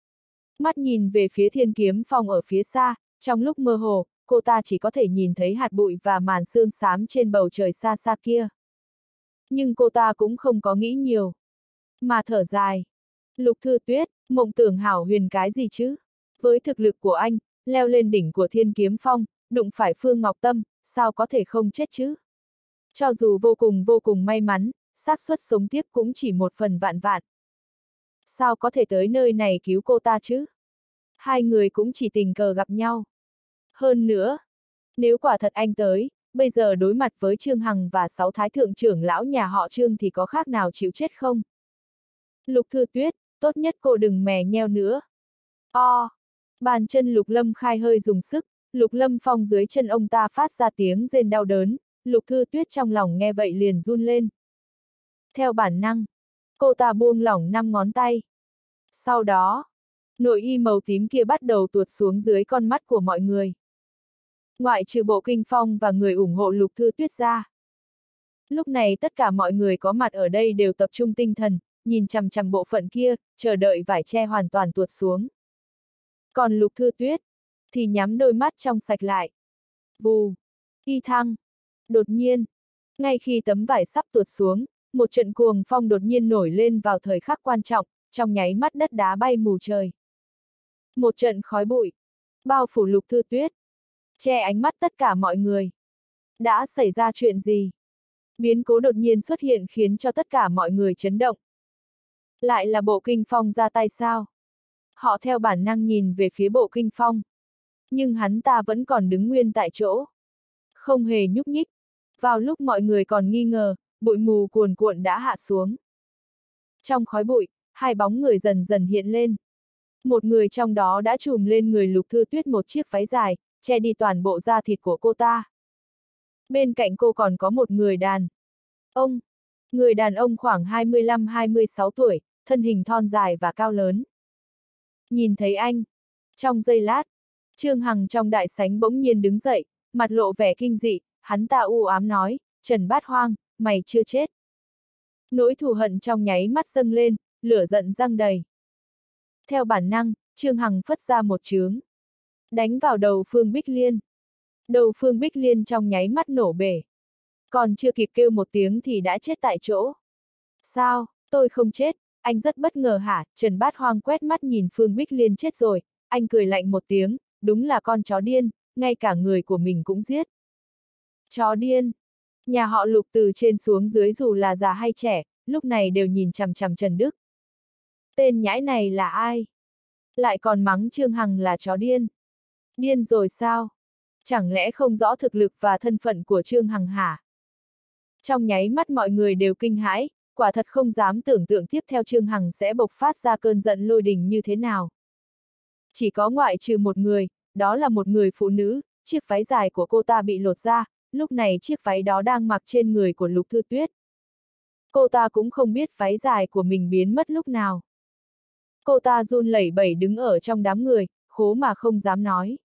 Mắt nhìn về phía Thiên Kiếm Phong ở phía xa, trong lúc mơ hồ, cô ta chỉ có thể nhìn thấy hạt bụi và màn sương xám trên bầu trời xa xa kia. Nhưng cô ta cũng không có nghĩ nhiều, mà thở dài. Lục Thư Tuyết, mộng tưởng hảo huyền cái gì chứ? Với thực lực của anh, leo lên đỉnh của Thiên Kiếm Phong, đụng phải Phương Ngọc Tâm, sao có thể không chết chứ? Cho dù vô cùng vô cùng may mắn, xác suất sống tiếp cũng chỉ một phần vạn vạn. Sao có thể tới nơi này cứu cô ta chứ? Hai người cũng chỉ tình cờ gặp nhau. Hơn nữa, nếu quả thật anh tới, bây giờ đối mặt với Trương Hằng và sáu thái thượng trưởng lão nhà họ Trương thì có khác nào chịu chết không? Lục Thư Tuyết, tốt nhất cô đừng mè nheo nữa. O! Bàn chân Lục Lâm Khai hơi dùng sức, Lục Lâm Phong dưới chân ông ta phát ra tiếng rên đau đớn, Lục Thư Tuyết trong lòng nghe vậy liền run lên. Theo bản năng, cô ta buông lỏng năm ngón tay. Sau đó, nội y màu tím kia bắt đầu tuột xuống dưới con mắt của mọi người. Ngoại trừ Bộ Kinh Phong và người ủng hộ Lục Thư Tuyết ra. Lúc này tất cả mọi người có mặt ở đây đều tập trung tinh thần, nhìn chằm chằm bộ phận kia, chờ đợi vải che hoàn toàn tuột xuống. Còn Lục Thư Tuyết, thì nhắm đôi mắt trong sạch lại. Vù, y thăng. Đột nhiên, ngay khi tấm vải sắp tuột xuống, một trận cuồng phong đột nhiên nổi lên vào thời khắc quan trọng, trong nháy mắt đất đá bay mù trời. Một trận khói bụi, bao phủ Lục Thư Tuyết, che ánh mắt tất cả mọi người. Đã xảy ra chuyện gì? Biến cố đột nhiên xuất hiện khiến cho tất cả mọi người chấn động. Lại là Bộ Kinh Phong ra tay sao? Họ theo bản năng nhìn về phía Bộ Kinh Phong. Nhưng hắn ta vẫn còn đứng nguyên tại chỗ. Không hề nhúc nhích. Vào lúc mọi người còn nghi ngờ, bụi mù cuồn cuộn đã hạ xuống. Trong khói bụi, hai bóng người dần dần hiện lên. Một người trong đó đã trùm lên người Lục Thư Tuyết một chiếc váy dài, che đi toàn bộ da thịt của cô ta. Bên cạnh cô còn có một người đàn ông. Người đàn ông khoảng hai mươi lăm hai mươi sáu tuổi, thân hình thon dài và cao lớn. Nhìn thấy anh. Trong giây lát, Trương Hằng trong đại sảnh bỗng nhiên đứng dậy, mặt lộ vẻ kinh dị, hắn ta u ám nói, Trần Bát Hoang, mày chưa chết. Nỗi thù hận trong nháy mắt dâng lên, lửa giận giăng đầy. Theo bản năng, Trương Hằng phất ra một chướng. Đánh vào đầu Phương Bích Liên. Đầu Phương Bích Liên trong nháy mắt nổ bể. Còn chưa kịp kêu một tiếng thì đã chết tại chỗ. Sao, tôi không chết, anh rất bất ngờ hả? Trần Bát Hoang quét mắt nhìn Phương Bích Liên chết rồi, anh cười lạnh một tiếng, đúng là con chó điên, ngay cả người của mình cũng giết. Chó điên. Nhà họ Lục từ trên xuống dưới dù là già hay trẻ, lúc này đều nhìn chằm chằm Trần Đức. Tên nhãi này là ai? Lại còn mắng Trương Hằng là chó điên. Điên rồi sao? Chẳng lẽ không rõ thực lực và thân phận của Trương Hằng hả? Trong nháy mắt mọi người đều kinh hãi, quả thật không dám tưởng tượng tiếp theo Trương Hằng sẽ bộc phát ra cơn giận lôi đình như thế nào. Chỉ có ngoại trừ một người, đó là một người phụ nữ, chiếc váy dài của cô ta bị lột ra, lúc này chiếc váy đó đang mặc trên người của Lục Thư Tuyết. Cô ta cũng không biết váy dài của mình biến mất lúc nào. Cô ta run lẩy bẩy đứng ở trong đám người, khố mà không dám nói.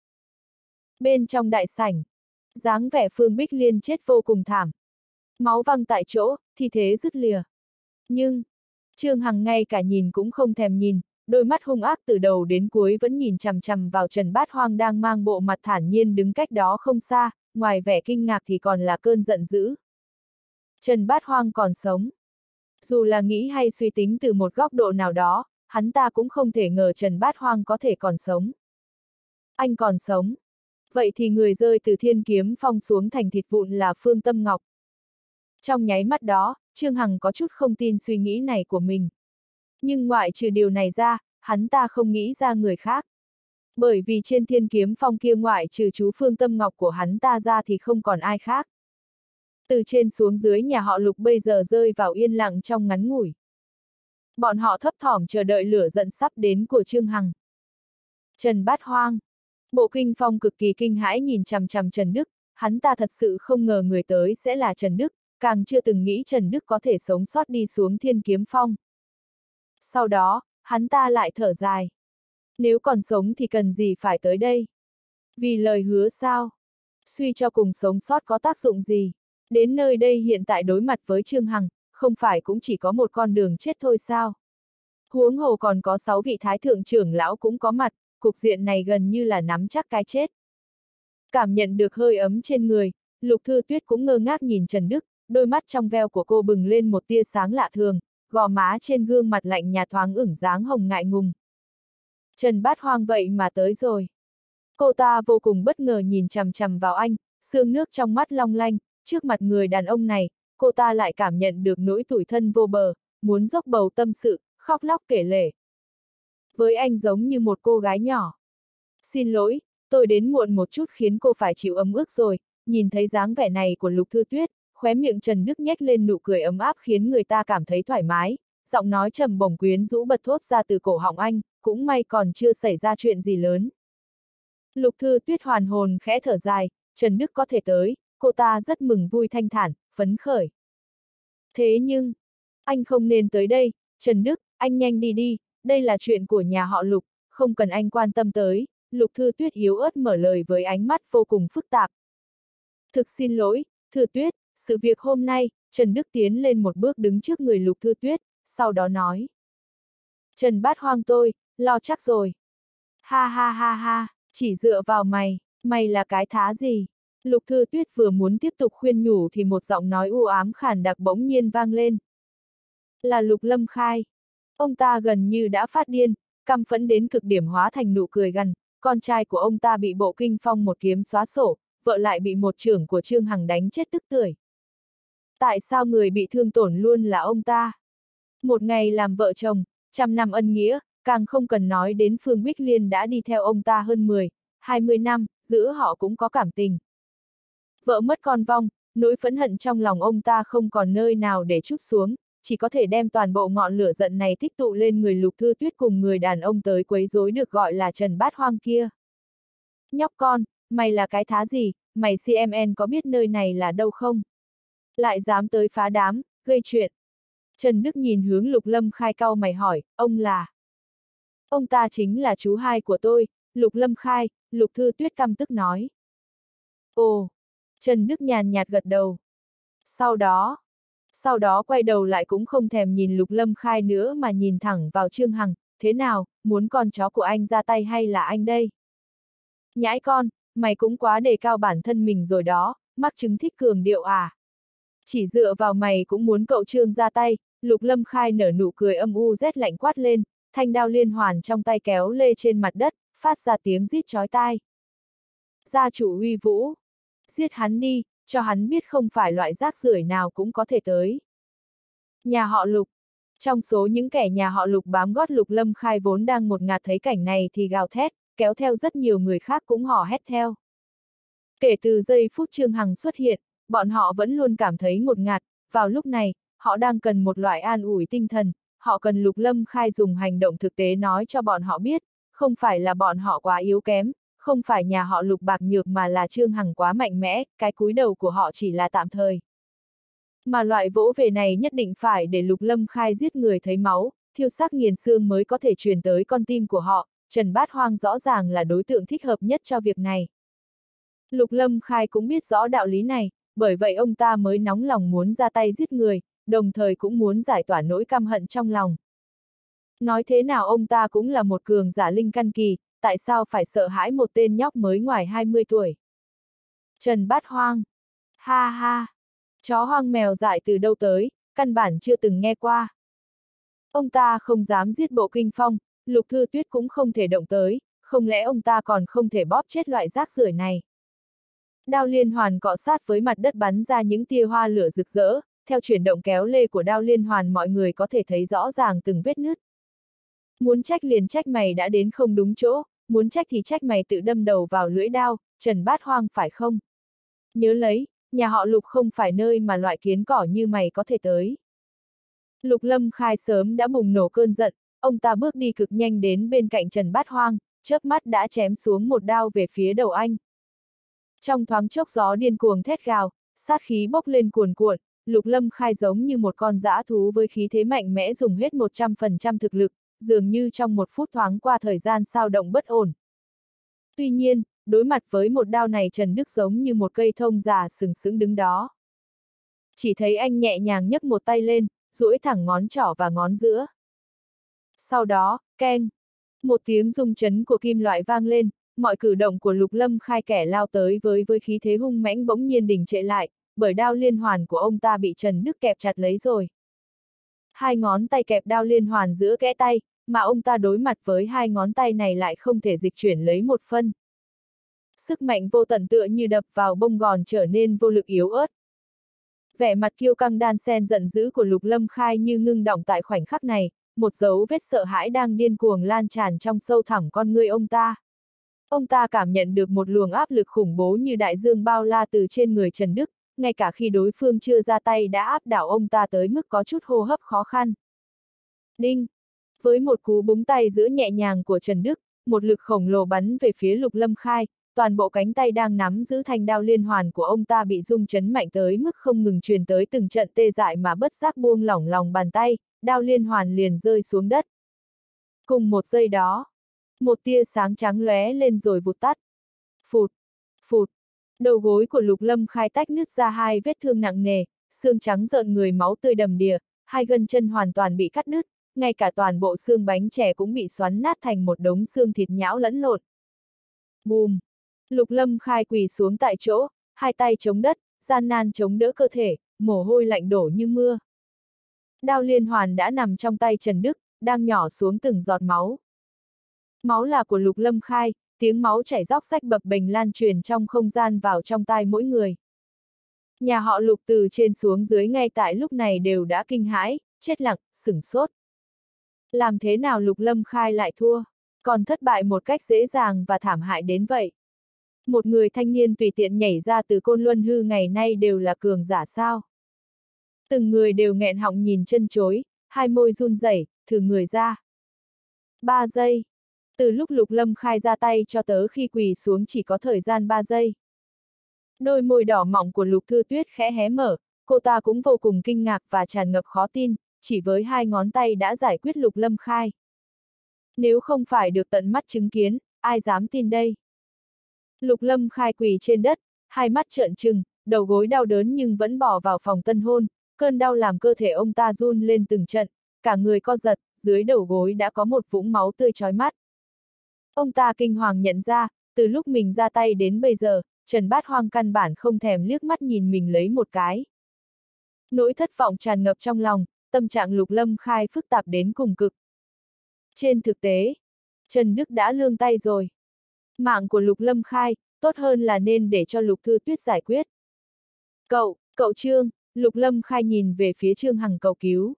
Bên trong đại sảnh, dáng vẻ Phương Bích Liên chết vô cùng thảm. Máu văng tại chỗ, thi thế dứt lìa. Nhưng, Trương Hằng ngay cả nhìn cũng không thèm nhìn, đôi mắt hung ác từ đầu đến cuối vẫn nhìn chằm chằm vào Trần Bát Hoang đang mang bộ mặt thản nhiên đứng cách đó không xa, ngoài vẻ kinh ngạc thì còn là cơn giận dữ. Trần Bát Hoang còn sống. Dù là nghĩ hay suy tính từ một góc độ nào đó, hắn ta cũng không thể ngờ Trần Bát Hoang có thể còn sống. Anh còn sống. Vậy thì người rơi từ Thiên Kiếm Phong xuống thành thịt vụn là Phương Tâm Ngọc. Trong nháy mắt đó, Trương Hằng có chút không tin suy nghĩ này của mình. Nhưng ngoại trừ điều này ra, hắn ta không nghĩ ra người khác. Bởi vì trên Thiên Kiếm Phong kia ngoại trừ chú Phương Tâm Ngọc của hắn ta ra thì không còn ai khác. Từ trên xuống dưới nhà họ Lục bây giờ rơi vào yên lặng trong ngắn ngủi. Bọn họ thấp thỏm chờ đợi lửa giận sắp đến của Trương Hằng. Trần Bát Hoang. Bộ Kinh Phong cực kỳ kinh hãi nhìn chằm chằm Trần Đức, hắn ta thật sự không ngờ người tới sẽ là Trần Đức, càng chưa từng nghĩ Trần Đức có thể sống sót đi xuống Thiên Kiếm Phong. Sau đó, hắn ta lại thở dài. Nếu còn sống thì cần gì phải tới đây? Vì lời hứa sao? Suy cho cùng sống sót có tác dụng gì? Đến nơi đây hiện tại đối mặt với Trương Hằng, không phải cũng chỉ có một con đường chết thôi sao? Huống hồ còn có sáu vị thái thượng trưởng lão cũng có mặt, cục diện này gần như là nắm chắc cái chết. Cảm nhận được hơi ấm trên người, Lục Thư Tuyết cũng ngơ ngác nhìn Trần Đức, đôi mắt trong veo của cô bừng lên một tia sáng lạ thường, gò má trên gương mặt lạnh nhạt thoáng ửng dáng hồng ngại ngùng. Trần Bát Hoang vậy mà tới rồi. Cô ta vô cùng bất ngờ nhìn chằm chằm vào anh, sương nước trong mắt long lanh, trước mặt người đàn ông này, cô ta lại cảm nhận được nỗi tủi thân vô bờ, muốn dốc bầu tâm sự, khóc lóc kể lể. Với anh giống như một cô gái nhỏ. Xin lỗi, tôi đến muộn một chút khiến cô phải chịu ấm ức rồi, nhìn thấy dáng vẻ này của Lục Thư Tuyết, khóe miệng Trần Đức nhếch lên nụ cười ấm áp khiến người ta cảm thấy thoải mái, giọng nói trầm bổng quyến rũ bật thốt ra từ cổ họng anh, cũng may còn chưa xảy ra chuyện gì lớn. Lục Thư Tuyết hoàn hồn khẽ thở dài, Trần Đức có thể tới, cô ta rất mừng vui thanh thản, phấn khởi. Thế nhưng, anh không nên tới đây, Trần Đức, anh nhanh đi đi, đây là chuyện của nhà họ Lục, không cần anh quan tâm tới, Lục Thư Tuyết yếu ớt mở lời với ánh mắt vô cùng phức tạp. Thực xin lỗi, Thư Tuyết, sự việc hôm nay, Trần Đức tiến lên một bước đứng trước người Lục Thư Tuyết, sau đó nói. Trần Bát Hoang tôi, lo chắc rồi. Ha ha ha ha, chỉ dựa vào mày, mày là cái thá gì? Lục Thư Tuyết vừa muốn tiếp tục khuyên nhủ thì một giọng nói u ám khàn đặc bỗng nhiên vang lên. Là Lục Lâm Khai. Ông ta gần như đã phát điên, căm phẫn đến cực điểm hóa thành nụ cười gằn, con trai của ông ta bị Bộ Kinh Phong một kiếm xóa sổ, vợ lại bị một trưởng của Trương Hằng đánh chết tức tưởi. Tại sao người bị thương tổn luôn là ông ta? Một ngày làm vợ chồng, trăm năm ân nghĩa, càng không cần nói đến Phương Bích Liên đã đi theo ông ta hơn mười, hai mươi năm, giữa họ cũng có cảm tình. Vợ mất con vong, nỗi phẫn hận trong lòng ông ta không còn nơi nào để trút xuống, chỉ có thể đem toàn bộ ngọn lửa giận này tích tụ lên người Lục Thư Tuyết cùng người đàn ông tới quấy rối được gọi là Trần Bát Hoang kia. Nhóc con, mày là cái thá gì, mày xê em en có biết nơi này là đâu không? Lại dám tới phá đám, gây chuyện. Trần Đức nhìn hướng Lục Lâm Khai cau mày hỏi, ông là? Ông ta chính là chú hai của tôi, Lục Lâm Khai, Lục Thư Tuyết căm tức nói. Ồ, Trần Đức nhàn nhạt gật đầu. Sau đó, sau đó quay đầu lại cũng không thèm nhìn Lục Lâm Khai nữa mà nhìn thẳng vào Trương Hằng, thế nào, muốn con chó của anh ra tay hay là anh đây? Nhãi con, mày cũng quá đề cao bản thân mình rồi đó, mắc chứng thích cường điệu à? Chỉ dựa vào mày cũng muốn cậu Trương ra tay, Lục Lâm Khai nở nụ cười âm u rét lạnh quát lên, thanh đao liên hoàn trong tay kéo lê trên mặt đất, phát ra tiếng rít chói tai. Gia chủ uy vũ, giết hắn đi, cho hắn biết không phải loại rác rưởi nào cũng có thể tới. Nhà họ Lục. Trong số những kẻ nhà họ Lục bám gót Lục Lâm Khai vốn đang ngột ngạt thấy cảnh này thì gào thét, kéo theo rất nhiều người khác cũng hò hét theo. Kể từ giây phút Trương Hằng xuất hiện, bọn họ vẫn luôn cảm thấy ngột ngạt, vào lúc này, họ đang cần một loại an ủi tinh thần, họ cần Lục Lâm Khai dùng hành động thực tế nói cho bọn họ biết, không phải là bọn họ quá yếu kém, không phải nhà họ Lục bạc nhược mà là Trương Hằng quá mạnh mẽ, cái cúi đầu của họ chỉ là tạm thời. Mà loại vỗ về này nhất định phải để Lục Lâm Khai giết người thấy máu, thiêu xác nghiền xương mới có thể truyền tới con tim của họ, Trần Bát Hoang rõ ràng là đối tượng thích hợp nhất cho việc này. Lục Lâm Khai cũng biết rõ đạo lý này, bởi vậy ông ta mới nóng lòng muốn ra tay giết người, đồng thời cũng muốn giải tỏa nỗi căm hận trong lòng. Nói thế nào ông ta cũng là một cường giả linh căn kỳ, tại sao phải sợ hãi một tên nhóc mới ngoài hai mươi tuổi? Trần Bát Hoang. Ha ha. Chó hoang mèo dại từ đâu tới, căn bản chưa từng nghe qua. Ông ta không dám giết Bộ Kinh Phong, Lục Thư Tuyết cũng không thể động tới, không lẽ ông ta còn không thể bóp chết loại rác rưởi này? Đao liên hoàn cọ sát với mặt đất bắn ra những tia hoa lửa rực rỡ, theo chuyển động kéo lê của đao liên hoàn mọi người có thể thấy rõ ràng từng vết nứt. Muốn trách liền trách mày đã đến không đúng chỗ, muốn trách thì trách mày tự đâm đầu vào lưỡi đao, Trần Bát Hoang phải không? Nhớ lấy, nhà họ Lục không phải nơi mà loại kiến cỏ như mày có thể tới. Lục Lâm Khai sớm đã bùng nổ cơn giận, ông ta bước đi cực nhanh đến bên cạnh Trần Bát Hoang, chớp mắt đã chém xuống một đao về phía đầu anh. Trong thoáng chốc gió điên cuồng thét gào, sát khí bốc lên cuồn cuộn, Lục Lâm Khai giống như một con dã thú với khí thế mạnh mẽ dùng hết một trăm phần trăm thực lực, dường như trong một phút thoáng qua thời gian sao động bất ổn. Tuy nhiên, đối mặt với một đao này Trần Đức giống như một cây thông già sừng sững đứng đó. Chỉ thấy anh nhẹ nhàng nhấc một tay lên, duỗi thẳng ngón trỏ và ngón giữa. Sau đó, keng, một tiếng rung chấn của kim loại vang lên, mọi cử động của Lục Lâm Khai kẻ lao tới với với khí thế hung mãnh bỗng nhiên đình trệ lại, bởi đao liên hoàn của ông ta bị Trần Đức kẹp chặt lấy rồi. Hai ngón tay kẹp đao liên hoàn giữa kẽ tay, mà ông ta đối mặt với hai ngón tay này lại không thể dịch chuyển lấy một phân. Sức mạnh vô tận tựa như đập vào bông gòn trở nên vô lực yếu ớt. Vẻ mặt kiêu căng đan sen giận dữ của Lục Lâm Khai như ngưng đọng tại khoảnh khắc này, một dấu vết sợ hãi đang điên cuồng lan tràn trong sâu thẳm con ngươi ông ta. Ông ta cảm nhận được một luồng áp lực khủng bố như đại dương bao la từ trên người Trần Đức, ngay cả khi đối phương chưa ra tay đã áp đảo ông ta tới mức có chút hô hấp khó khăn. Đinh! Với một cú búng tay giữa nhẹ nhàng của Trần Đức, một lực khổng lồ bắn về phía Lục Lâm Khai, toàn bộ cánh tay đang nắm giữ thanh đao liên hoàn của ông ta bị rung chấn mạnh tới mức không ngừng truyền tới từng trận tê dại mà bất giác buông lỏng lòng bàn tay, đao liên hoàn liền rơi xuống đất. Cùng một giây đó, một tia sáng trắng lóe lên rồi vụt tắt. Phụt, phụt, đầu gối của Lục Lâm Khai tách nứt ra hai vết thương nặng nề, xương trắng rợn người máu tươi đầm đìa, hai gân chân hoàn toàn bị cắt đứt, ngay cả toàn bộ xương bánh chè cũng bị xoắn nát thành một đống xương thịt nhão lẫn lộn. Bùm! Lục Lâm Khai quỳ xuống tại chỗ, hai tay chống đất, gian nan chống đỡ cơ thể, mồ hôi lạnh đổ như mưa. Đao liên hoàn đã nằm trong tay Trần Đức, đang nhỏ xuống từng giọt máu. Máu là của Lục Lâm Khai, tiếng máu chảy róc rách bập bềnh lan truyền trong không gian vào trong tai mỗi người. Nhà họ Lục từ trên xuống dưới ngay tại lúc này đều đã kinh hãi, chết lặng, sửng sốt. Làm thế nào Lục Lâm Khai lại thua, còn thất bại một cách dễ dàng và thảm hại đến vậy? Một người thanh niên tùy tiện nhảy ra từ Côn Luân Hư ngày nay đều là cường giả sao? Từng người đều nghẹn họng nhìn chân chối, hai môi run rẩy, thử người ra. Ba giây. Từ lúc Lục Lâm Khai ra tay cho tới khi quỳ xuống chỉ có thời gian ba giây. Đôi môi đỏ mọng của Lục Thư Tuyết khẽ hé mở, cô ta cũng vô cùng kinh ngạc và tràn ngập khó tin, chỉ với hai ngón tay đã giải quyết Lục Lâm Khai. Nếu không phải được tận mắt chứng kiến, ai dám tin đây? Lục Lâm Khai quỳ trên đất, hai mắt trợn trừng, đầu gối đau đớn nhưng vẫn bỏ vào phòng tân hôn, cơn đau làm cơ thể ông ta run lên từng trận, cả người co giật, dưới đầu gối đã có một vũng máu tươi chói mắt. Ông ta kinh hoàng nhận ra, từ lúc mình ra tay đến bây giờ, Trần Bát Hoang căn bản không thèm liếc mắt nhìn mình lấy một cái. Nỗi thất vọng tràn ngập trong lòng, tâm trạng Lục Lâm Khai phức tạp đến cùng cực. Trên thực tế, Trần Đức đã lương tay rồi. Mạng của Lục Lâm Khai, tốt hơn là nên để cho Lục Thư Tuyết giải quyết. Cậu, cậu Trương, Lục Lâm Khai nhìn về phía Trương Hằng cầu cứu.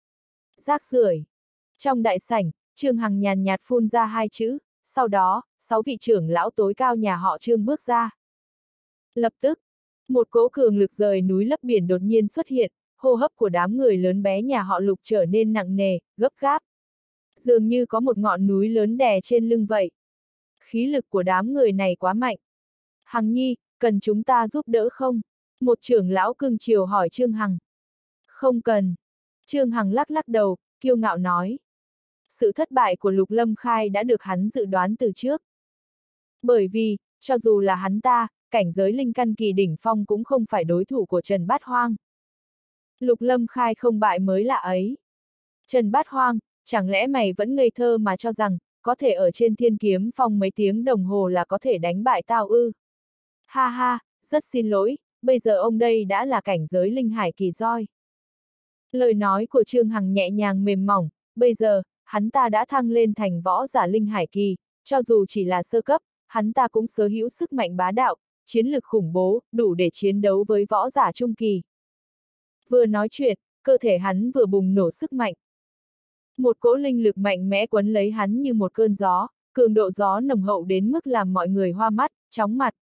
Rác rưởi. Trong đại sảnh, Trương Hằng nhàn nhạt phun ra hai chữ, sau đó, sáu vị trưởng lão tối cao nhà họ Trương bước ra. Lập tức, một cỗ cường lực rời núi lấp biển đột nhiên xuất hiện, hô hấp của đám người lớn bé nhà họ Lục trở nên nặng nề, gấp gáp. Dường như có một ngọn núi lớn đè trên lưng vậy. Khí lực của đám người này quá mạnh. Hằng Nhi, cần chúng ta giúp đỡ không? Một trưởng lão cưng chiều hỏi Trương Hằng. Không cần. Trương Hằng lắc lắc đầu, kiêu ngạo nói. Sự thất bại của Lục Lâm Khai đã được hắn dự đoán từ trước. Bởi vì, cho dù là hắn ta, cảnh giới linh căn kỳ đỉnh phong cũng không phải đối thủ của Trần Bát Hoang. Lục Lâm Khai không bại mới lạ ấy. Trần Bát Hoang, chẳng lẽ mày vẫn ngây thơ mà cho rằng, có thể ở trên Thiên Kiếm Phong mấy tiếng đồng hồ là có thể đánh bại tao ư? Ha ha, rất xin lỗi, bây giờ ông đây đã là cảnh giới linh hải kỳ roi. Lời nói của Trương Hằng nhẹ nhàng mềm mỏng, bây giờ, hắn ta đã thăng lên thành võ giả linh hải kỳ, cho dù chỉ là sơ cấp, hắn ta cũng sở hữu sức mạnh bá đạo, chiến lực khủng bố, đủ để chiến đấu với võ giả trung kỳ. Vừa nói chuyện, cơ thể hắn vừa bùng nổ sức mạnh. Một cỗ linh lực mạnh mẽ quấn lấy hắn như một cơn gió, cường độ gió nồng hậu đến mức làm mọi người hoa mắt, chóng mặt.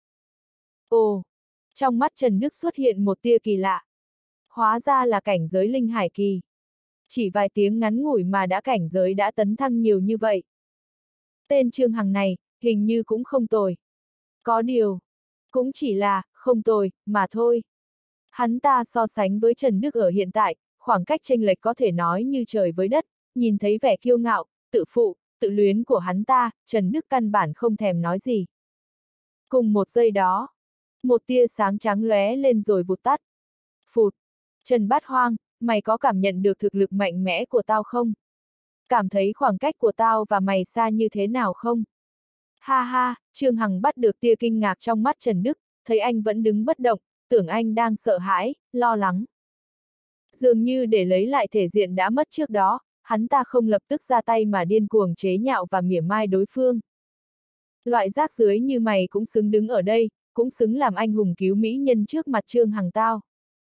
Ồ! Trong mắt Trần Đức xuất hiện một tia kỳ lạ. Hóa ra là cảnh giới linh hải kỳ. Chỉ vài tiếng ngắn ngủi mà đã cảnh giới đã tấn thăng nhiều như vậy. Tên Trương Hằng này, hình như cũng không tồi. Có điều, cũng chỉ là, không tồi, mà thôi. Hắn ta so sánh với Trần Đức ở hiện tại, khoảng cách chênh lệch có thể nói như trời với đất, nhìn thấy vẻ kiêu ngạo, tự phụ, tự luyến của hắn ta, Trần Đức căn bản không thèm nói gì. Cùng một giây đó, một tia sáng trắng lóe lên rồi vụt tắt. Phụt! Trần Bát Hoang, mày có cảm nhận được thực lực mạnh mẽ của tao không? Cảm thấy khoảng cách của tao và mày xa như thế nào không? Ha ha, Trương Hằng bắt được tia kinh ngạc trong mắt Trần Đức, thấy anh vẫn đứng bất động, tưởng anh đang sợ hãi, lo lắng. Dường như để lấy lại thể diện đã mất trước đó, hắn ta không lập tức ra tay mà điên cuồng chế nhạo và mỉa mai đối phương. Loại rác rưởi như mày cũng xứng đứng ở đây, cũng xứng làm anh hùng cứu mỹ nhân trước mặt Trương Hằng tao.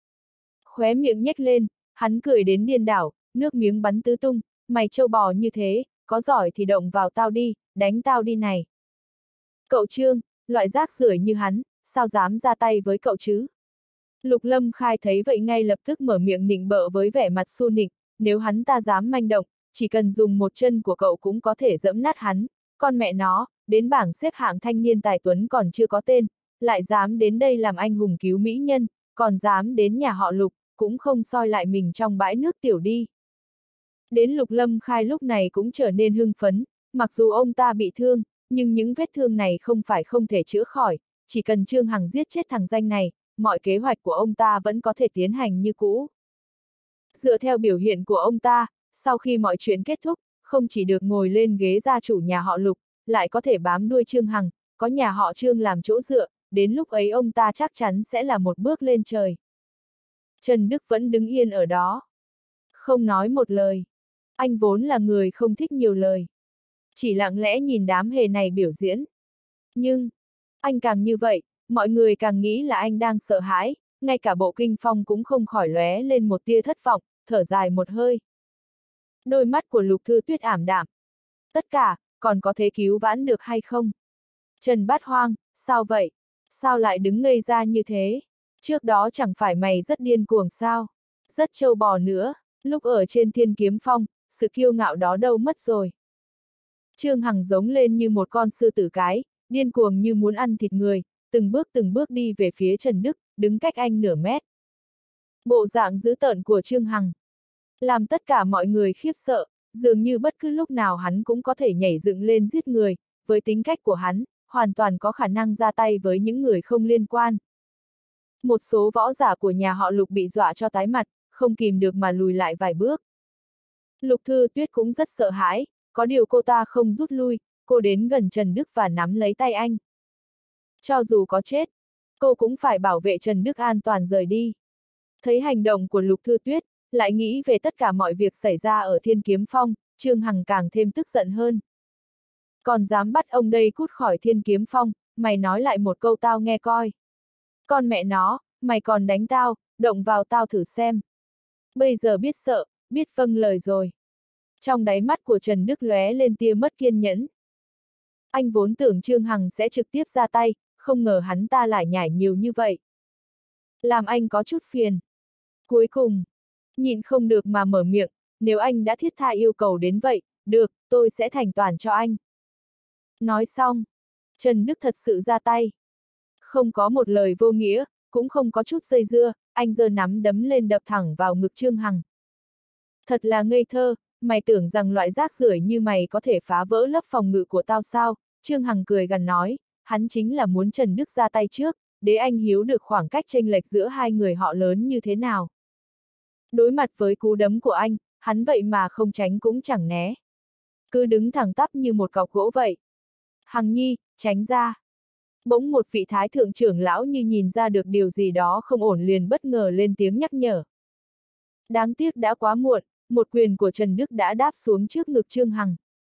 Khóe miệng nhếch lên, hắn cười đến điên đảo, nước miếng bắn tứ tung, mày trâu bò như thế, có giỏi thì động vào tao đi, đánh tao đi này. Cậu Trương, loại rác rưởi như hắn, sao dám ra tay với cậu chứ? Lục Lâm Khai thấy vậy ngay lập tức mở miệng nịnh bợ với vẻ mặt su nịnh, nếu hắn ta dám manh động, chỉ cần dùng một chân của cậu cũng có thể dẫm nát hắn, con mẹ nó, đến bảng xếp hạng thanh niên tài tuấn còn chưa có tên, lại dám đến đây làm anh hùng cứu mỹ nhân, còn dám đến nhà họ Lục, cũng không soi lại mình trong bãi nước tiểu đi. Đến Lục Lâm Khai lúc này cũng trở nên hưng phấn, mặc dù ông ta bị thương, nhưng những vết thương này không phải không thể chữa khỏi, chỉ cần Trương Hằng giết chết thằng danh này, mọi kế hoạch của ông ta vẫn có thể tiến hành như cũ. Dựa theo biểu hiện của ông ta, sau khi mọi chuyện kết thúc, không chỉ được ngồi lên ghế gia chủ nhà họ Lục, lại có thể bám đuôi Trương Hằng, có nhà họ Trương làm chỗ dựa, đến lúc ấy ông ta chắc chắn sẽ là một bước lên trời. Trần Đức vẫn đứng yên ở đó. Không nói một lời. Anh vốn là người không thích nhiều lời. Chỉ lặng lẽ nhìn đám hề này biểu diễn. Nhưng, anh càng như vậy, mọi người càng nghĩ là anh đang sợ hãi, ngay cả Bộ Kinh Phong cũng không khỏi lóe lên một tia thất vọng, thở dài một hơi. Đôi mắt của Lục Thư Tuyết ảm đạm. Tất cả, còn có thể cứu vãn được hay không? Trần Bát Hoang, sao vậy? Sao lại đứng ngây ra như thế? Trước đó chẳng phải mày rất điên cuồng sao? Rất trâu bò nữa, lúc ở trên Thiên Kiếm Phong, sự kiêu ngạo đó đâu mất rồi? Trương Hằng giống lên như một con sư tử cái, điên cuồng như muốn ăn thịt người, từng bước từng bước đi về phía Trần Đức, đứng cách anh nửa mét. Bộ dạng dữ tợn của Trương Hằng làm tất cả mọi người khiếp sợ, dường như bất cứ lúc nào hắn cũng có thể nhảy dựng lên giết người, với tính cách của hắn, hoàn toàn có khả năng ra tay với những người không liên quan. Một số võ giả của nhà họ Lục bị dọa cho tái mặt, không kìm được mà lùi lại vài bước. Lục Thư Tuyết cũng rất sợ hãi, có điều cô ta không rút lui, cô đến gần Trần Đức và nắm lấy tay anh. Cho dù có chết, cô cũng phải bảo vệ Trần Đức an toàn rời đi. Thấy hành động của Lục Thư Tuyết, lại nghĩ về tất cả mọi việc xảy ra ở Thiên Kiếm Phong, Trương Hằng càng thêm tức giận hơn. Còn dám bắt ông đây cút khỏi Thiên Kiếm Phong, mày nói lại một câu tao nghe coi. Con mẹ nó, mày còn đánh tao, động vào tao thử xem. Bây giờ biết sợ, biết vâng lời rồi. Trong đáy mắt của Trần Đức lóe lên tia mất kiên nhẫn. Anh vốn tưởng Trương Hằng sẽ trực tiếp ra tay, không ngờ hắn ta lại nhảy nhiều như vậy. Làm anh có chút phiền. Cuối cùng, nhịn không được mà mở miệng, nếu anh đã thiết tha yêu cầu đến vậy, được, tôi sẽ thành toàn cho anh. Nói xong, Trần Đức thật sự ra tay. Không có một lời vô nghĩa, cũng không có chút dây dưa, anh giơ nắm đấm lên đập thẳng vào ngực Trương Hằng. Thật là ngây thơ, mày tưởng rằng loại rác rưởi như mày có thể phá vỡ lớp phòng ngự của tao sao? Trương Hằng cười gằn nói, hắn chính là muốn Trần Đức ra tay trước, để anh hiểu được khoảng cách chênh lệch giữa hai người họ lớn như thế nào. Đối mặt với cú đấm của anh, hắn vậy mà không tránh cũng chẳng né. Cứ đứng thẳng tắp như một cọc gỗ vậy. Hằng nhi, tránh ra. Bỗng một vị thái thượng trưởng lão như nhìn ra được điều gì đó không ổn liền bất ngờ lên tiếng nhắc nhở. Đáng tiếc đã quá muộn, một quyền của Trần Đức đã đáp xuống trước ngực Trương Hằng.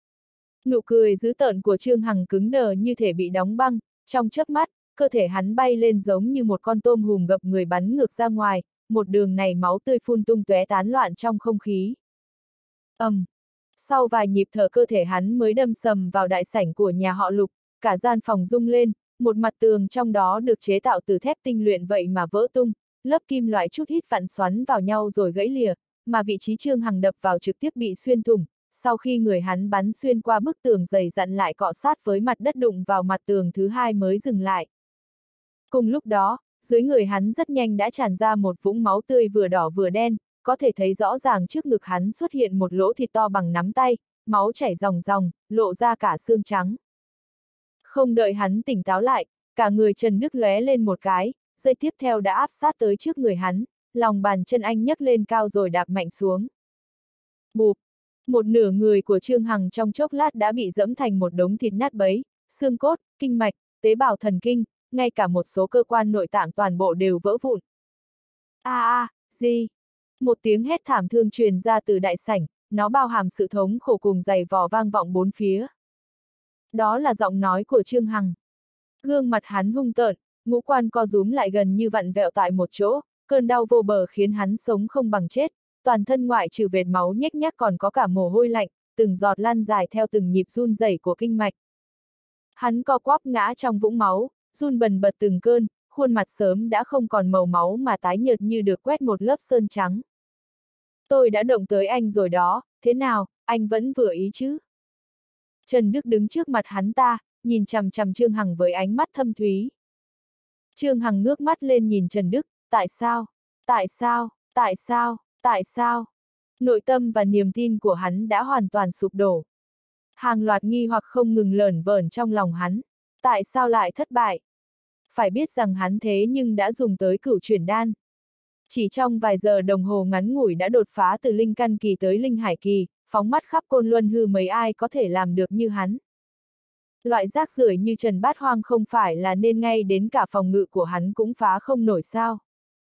Nụ cười dữ tợn của Trương Hằng cứng đờ như thể bị đóng băng, trong chớp mắt, cơ thể hắn bay lên giống như một con tôm hùm gập người bắn ngược ra ngoài, một đường này máu tươi phun tung tóe tán loạn trong không khí. ầm, um, sau vài nhịp thở cơ thể hắn mới đâm sầm vào đại sảnh của nhà họ Lục, cả gian phòng rung lên, một mặt tường trong đó được chế tạo từ thép tinh luyện vậy mà vỡ tung, lớp kim loại chút hít vặn xoắn vào nhau rồi gãy lìa, mà vị trí Trương Hằng đập vào trực tiếp bị xuyên thủng, sau khi người hắn bắn xuyên qua bức tường dày dặn lại cọ sát với mặt đất đụng vào mặt tường thứ hai mới dừng lại. Cùng lúc đó, dưới người hắn rất nhanh đã tràn ra một vũng máu tươi vừa đỏ vừa đen, có thể thấy rõ ràng trước ngực hắn xuất hiện một lỗ thịt to bằng nắm tay, máu chảy ròng ròng, lộ ra cả xương trắng. Không đợi hắn tỉnh táo lại, cả người Trần Đức lóe lên một cái, giây tiếp theo đã áp sát tới trước người hắn, lòng bàn chân anh nhấc lên cao rồi đạp mạnh xuống. Bụp! Một nửa người của Trương Hằng trong chốc lát đã bị dẫm thành một đống thịt nát bấy, xương cốt, kinh mạch, tế bào thần kinh, ngay cả một số cơ quan nội tạng toàn bộ đều vỡ vụn. A a, à, gì? Một tiếng hét thảm thương truyền ra từ đại sảnh, nó bao hàm sự thống khổ cùng dày vò vang vọng bốn phía. Đó là giọng nói của Trương Hằng. Gương mặt hắn hung tợn, ngũ quan co rúm lại gần như vặn vẹo tại một chỗ, cơn đau vô bờ khiến hắn sống không bằng chết, toàn thân ngoại trừ vệt máu nhếch nhác còn có cả mồ hôi lạnh, từng giọt lan dài theo từng nhịp run rẩy của kinh mạch. Hắn co quắp ngã trong vũng máu, run bần bật từng cơn, khuôn mặt sớm đã không còn màu máu mà tái nhợt như được quét một lớp sơn trắng. Tôi đã động tới anh rồi đó, thế nào, anh vẫn vừa ý chứ? Trần Đức đứng trước mặt hắn ta, nhìn chằm chằm Trương Hằng với ánh mắt thâm thúy. Trương Hằng ngước mắt lên nhìn Trần Đức, tại sao? Tại sao? Tại sao? Tại sao? Nội tâm và niềm tin của hắn đã hoàn toàn sụp đổ. Hàng loạt nghi hoặc không ngừng lởn vởn trong lòng hắn. Tại sao lại thất bại? Phải biết rằng hắn thế nhưng đã dùng tới cửu chuyển đan. Chỉ trong vài giờ đồng hồ ngắn ngủi đã đột phá từ linh căn kỳ tới linh hải kỳ, phóng mắt khắp côn luân hư mấy ai có thể làm được như hắn. Loại rác rưởi như Trần Bát Hoang không phải là nên ngay đến cả phòng ngự của hắn cũng phá không nổi sao?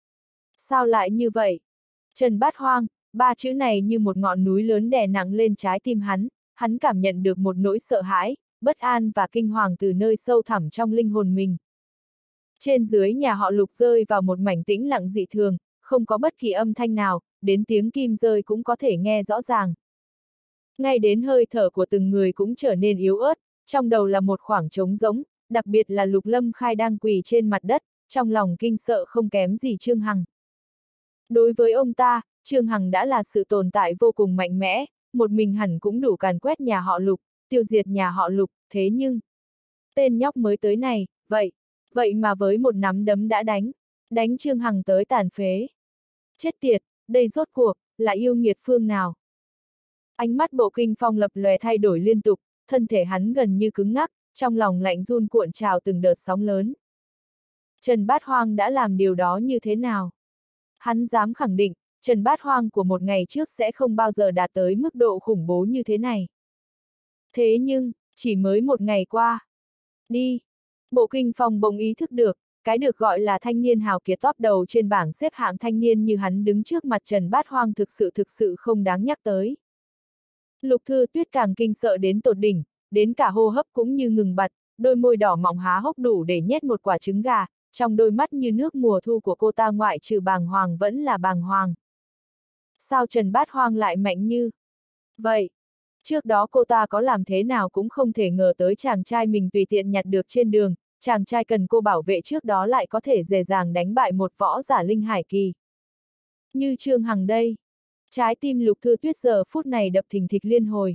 Sao lại như vậy? Trần Bát Hoang, ba chữ này như một ngọn núi lớn đè nặng lên trái tim hắn, hắn cảm nhận được một nỗi sợ hãi, bất an và kinh hoàng từ nơi sâu thẳm trong linh hồn mình. Trên dưới nhà họ Lục rơi vào một mảnh tĩnh lặng dị thường, không có bất kỳ âm thanh nào, đến tiếng kim rơi cũng có thể nghe rõ ràng. Ngay đến hơi thở của từng người cũng trở nên yếu ớt, trong đầu là một khoảng trống rỗng, đặc biệt là Lục Lâm Khai đang quỳ trên mặt đất, trong lòng kinh sợ không kém gì Trương Hằng. Đối với ông ta, Trương Hằng đã là sự tồn tại vô cùng mạnh mẽ, một mình hẳn cũng đủ càn quét nhà họ Lục, tiêu diệt nhà họ Lục, thế nhưng... Tên nhóc mới tới này, vậy, vậy mà với một nắm đấm đã đánh, đánh Trương Hằng tới tàn phế. Chết tiệt, đây rốt cuộc, là yêu nghiệt phương nào? Ánh mắt Bộ Kinh Phong lập lòe thay đổi liên tục, thân thể hắn gần như cứng ngắc, trong lòng lạnh run cuộn trào từng đợt sóng lớn. Trần Bát Hoang đã làm điều đó như thế nào? Hắn dám khẳng định, Trần Bát Hoang của một ngày trước sẽ không bao giờ đạt tới mức độ khủng bố như thế này. Thế nhưng, chỉ mới một ngày qua. Đi! Bộ Kinh Phong bỗng ý thức được, cái được gọi là thanh niên hào kiệt top đầu trên bảng xếp hạng thanh niên như hắn đứng trước mặt Trần Bát Hoang thực sự thực sự không đáng nhắc tới. Lục Thư Tuyết càng kinh sợ đến tột đỉnh, đến cả hô hấp cũng như ngừng bặt, đôi môi đỏ mọng há hốc đủ để nhét một quả trứng gà, trong đôi mắt như nước mùa thu của cô ta ngoại trừ bàng hoàng vẫn là bàng hoàng. Sao Trần Bát Hoang lại mạnh như vậy? Trước đó cô ta có làm thế nào cũng không thể ngờ tới chàng trai mình tùy tiện nhặt được trên đường, chàng trai cần cô bảo vệ trước đó lại có thể dễ dàng đánh bại một võ giả linh hải kỳ. Như Trương Hằng đây. Trái tim Lục Thư Tuyết giờ phút này đập thình thịch liên hồi.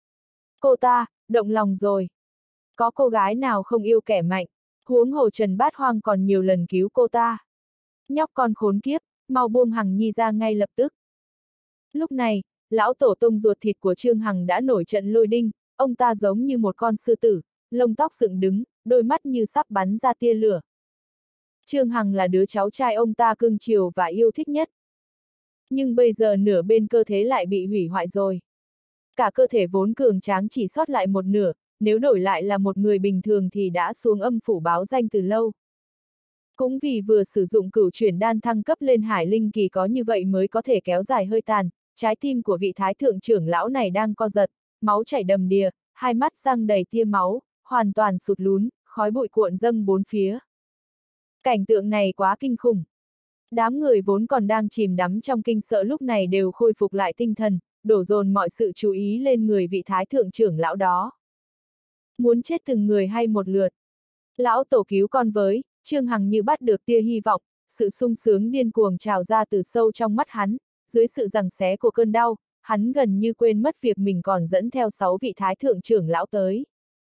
Cô ta, động lòng rồi. Có cô gái nào không yêu kẻ mạnh, huống hồ Trần Bát Hoang còn nhiều lần cứu cô ta. Nhóc con khốn kiếp, mau buông Hằng Nhi ra ngay lập tức. Lúc này, lão tổ tông ruột thịt của Trương Hằng đã nổi trận lôi đinh, ông ta giống như một con sư tử, lông tóc dựng đứng, đôi mắt như sắp bắn ra tia lửa. Trương Hằng là đứa cháu trai ông ta cưng chiều và yêu thích nhất. Nhưng bây giờ nửa bên cơ thể lại bị hủy hoại rồi. Cả cơ thể vốn cường tráng chỉ sót lại một nửa, nếu đổi lại là một người bình thường thì đã xuống âm phủ báo danh từ lâu. Cũng vì vừa sử dụng cửu chuyển đan thăng cấp lên hải linh kỳ có như vậy mới có thể kéo dài hơi tàn, trái tim của vị thái thượng trưởng lão này đang co giật, máu chảy đầm đìa, hai mắt răng đầy tia máu, hoàn toàn sụt lún, khói bụi cuộn dâng bốn phía. Cảnh tượng này quá kinh khủng. Đám người vốn còn đang chìm đắm trong kinh sợ lúc này đều khôi phục lại tinh thần, đổ dồn mọi sự chú ý lên người vị thái thượng trưởng lão đó. Muốn chết từng người hay một lượt. Lão tổ cứu con với, Trương Hằng như bắt được tia hy vọng, sự sung sướng điên cuồng trào ra từ sâu trong mắt hắn, dưới sự giằng xé của cơn đau, hắn gần như quên mất việc mình còn dẫn theo sáu vị thái thượng trưởng lão tới.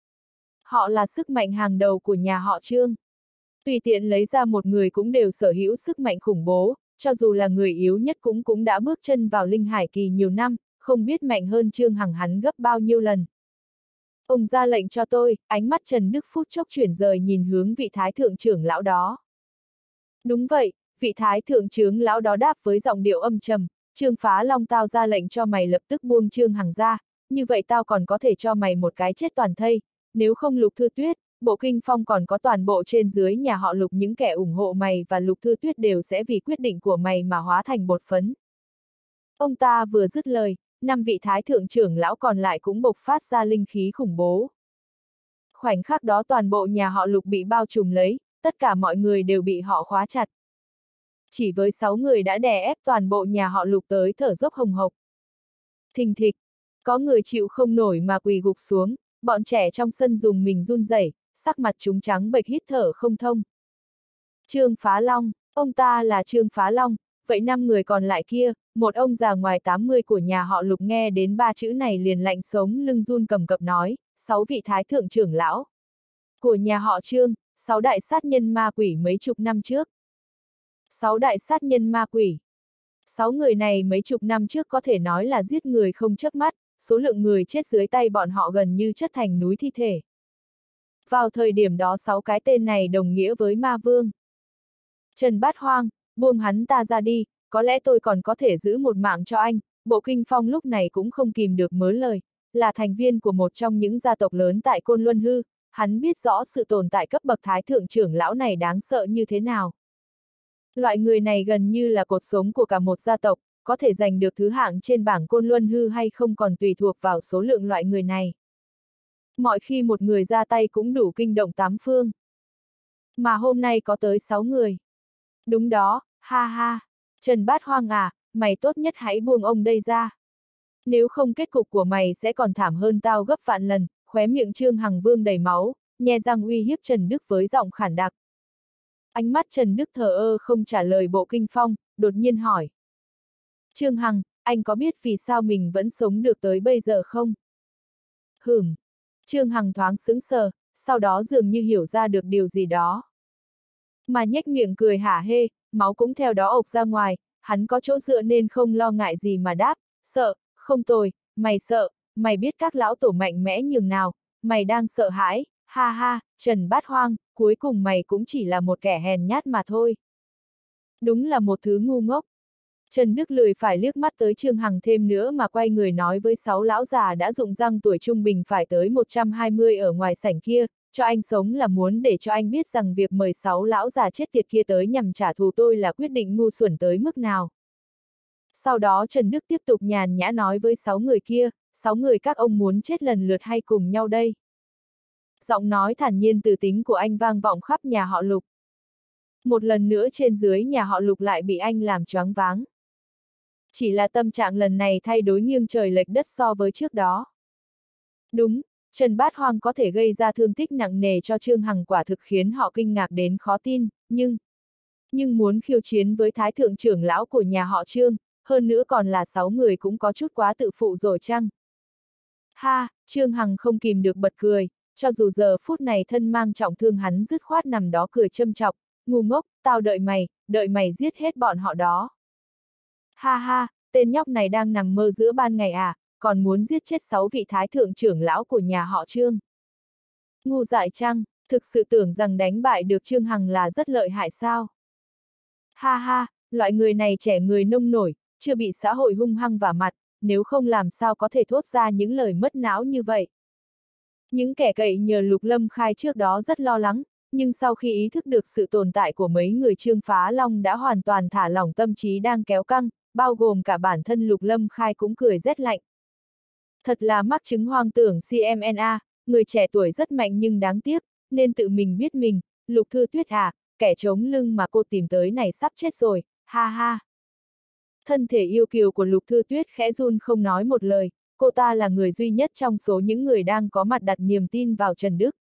Họ là sức mạnh hàng đầu của nhà họ Trương. Tùy tiện lấy ra một người cũng đều sở hữu sức mạnh khủng bố, cho dù là người yếu nhất cũng cũng đã bước chân vào linh hải kỳ nhiều năm, không biết mạnh hơn Trương Hằng hắn gấp bao nhiêu lần. Ông ra lệnh cho tôi, ánh mắt Trần Đức phút chốc chuyển rời nhìn hướng vị thái thượng trưởng lão đó. Đúng vậy, vị thái thượng trưởng lão đó đáp với giọng điệu âm trầm, Trương Phá Long tao ra lệnh cho mày lập tức buông Trương Hằng ra, như vậy tao còn có thể cho mày một cái chết toàn thây, nếu không Lục Thư Tuyết, Bộ Kinh Phong còn có toàn bộ trên dưới nhà họ Lục những kẻ ủng hộ mày và Lục Thư Tuyết đều sẽ vì quyết định của mày mà hóa thành bột phấn. Ông ta vừa dứt lời, năm vị thái thượng trưởng lão còn lại cũng bộc phát ra linh khí khủng bố. Khoảnh khắc đó toàn bộ nhà họ Lục bị bao trùm lấy, tất cả mọi người đều bị họ khóa chặt. Chỉ với sáu người đã đè ép toàn bộ nhà họ Lục tới thở dốc hồng hộc. Thình thịch, có người chịu không nổi mà quỳ gục xuống, bọn trẻ trong sân dùng mình run rẩy, sắc mặt chúng trắng bệch hít thở không thông. Trương Phá Long, ông ta là Trương Phá Long, vậy năm người còn lại kia, một ông già ngoài tám mươi của nhà họ Lục nghe đến ba chữ này liền lạnh sống lưng run cầm cập nói, sáu vị thái thượng trưởng lão của nhà họ Trương, sáu đại sát nhân ma quỷ mấy chục năm trước. Sáu đại sát nhân ma quỷ. Sáu người này mấy chục năm trước có thể nói là giết người không chớp mắt, số lượng người chết dưới tay bọn họ gần như chất thành núi thi thể. Vào thời điểm đó sáu cái tên này đồng nghĩa với ma vương. Trần Bát Hoang, buông hắn ta ra đi, có lẽ tôi còn có thể giữ một mạng cho anh. Bộ Kinh Phong lúc này cũng không kìm được mớ lời, là thành viên của một trong những gia tộc lớn tại Côn Luân Hư, hắn biết rõ sự tồn tại cấp bậc thái thượng trưởng lão này đáng sợ như thế nào. Loại người này gần như là cột sống của cả một gia tộc, có thể giành được thứ hạng trên bảng Côn Luân Hư hay không còn tùy thuộc vào số lượng loại người này. Mọi khi một người ra tay cũng đủ kinh động tám phương. Mà hôm nay có tới sáu người. Đúng đó, ha ha. Trần Bát Hoang à, mày tốt nhất hãy buông ông đây ra. Nếu không kết cục của mày sẽ còn thảm hơn tao gấp vạn lần. Khóe miệng Trương Hằng vương đầy máu, nhe răng uy hiếp Trần Đức với giọng khản đặc. Ánh mắt Trần Đức thờ ơ không trả lời Bộ Kinh Phong, đột nhiên hỏi. Trương Hằng, anh có biết vì sao mình vẫn sống được tới bây giờ không? Hửm. Trương Hằng thoáng sững sờ, sau đó dường như hiểu ra được điều gì đó. Mà nhếch miệng cười hả hê, máu cũng theo đó ộc ra ngoài, hắn có chỗ dựa nên không lo ngại gì mà đáp, sợ, không tồi, mày sợ, mày biết các lão tổ mạnh mẽ nhường nào, mày đang sợ hãi, ha ha, Trần Bát Hoang, cuối cùng mày cũng chỉ là một kẻ hèn nhát mà thôi. Đúng là một thứ ngu ngốc. Trần Đức lười phải liếc mắt tới Trương Hằng thêm nữa mà quay người nói với sáu lão già đã rụng răng tuổi trung bình phải tới một trăm hai mươi ở ngoài sảnh kia, cho anh sống là muốn để cho anh biết rằng việc mời sáu lão già chết tiệt kia tới nhằm trả thù tôi là quyết định ngu xuẩn tới mức nào. Sau đó Trần Đức tiếp tục nhàn nhã nói với sáu người kia, sáu người các ông muốn chết lần lượt hay cùng nhau đây. Giọng nói thản nhiên từ tính của anh vang vọng khắp nhà họ Lục. Một lần nữa trên dưới nhà họ Lục lại bị anh làm choáng váng. Chỉ là tâm trạng lần này thay đổi nghiêng trời lệch đất so với trước đó. Đúng, Trần Bát Hoang có thể gây ra thương tích nặng nề cho Trương Hằng quả thực khiến họ kinh ngạc đến khó tin, nhưng... Nhưng muốn khiêu chiến với thái thượng trưởng lão của nhà họ Trương, hơn nữa còn là sáu người cũng có chút quá tự phụ rồi chăng? Ha, Trương Hằng không kìm được bật cười, cho dù giờ phút này thân mang trọng thương hắn dứt khoát nằm đó cười châm chọc, ngu ngốc, tao đợi mày, đợi mày giết hết bọn họ đó. Ha ha, tên nhóc này đang nằm mơ giữa ban ngày à, còn muốn giết chết sáu vị thái thượng trưởng lão của nhà họ Trương. Ngu dại chăng, thực sự tưởng rằng đánh bại được Trương Hằng là rất lợi hại sao? Ha ha, loại người này trẻ người nông nổi, chưa bị xã hội hung hăng vả mặt, nếu không làm sao có thể thốt ra những lời mất não như vậy. Những kẻ cậy nhờ Lục Lâm Khai trước đó rất lo lắng, nhưng sau khi ý thức được sự tồn tại của mấy người Trương Phá Long đã hoàn toàn thả lỏng tâm trí đang kéo căng, bao gồm cả bản thân Lục Lâm Khai cũng cười rét lạnh. Thật là mắc chứng hoang tưởng xê em en a, người trẻ tuổi rất mạnh nhưng đáng tiếc, nên tự mình biết mình, Lục Thư Tuyết à, kẻ chống lưng mà cô tìm tới này sắp chết rồi, ha ha. Thân thể yêu kiều của Lục Thư Tuyết khẽ run không nói một lời, cô ta là người duy nhất trong số những người đang có mặt đặt niềm tin vào Trần Đức.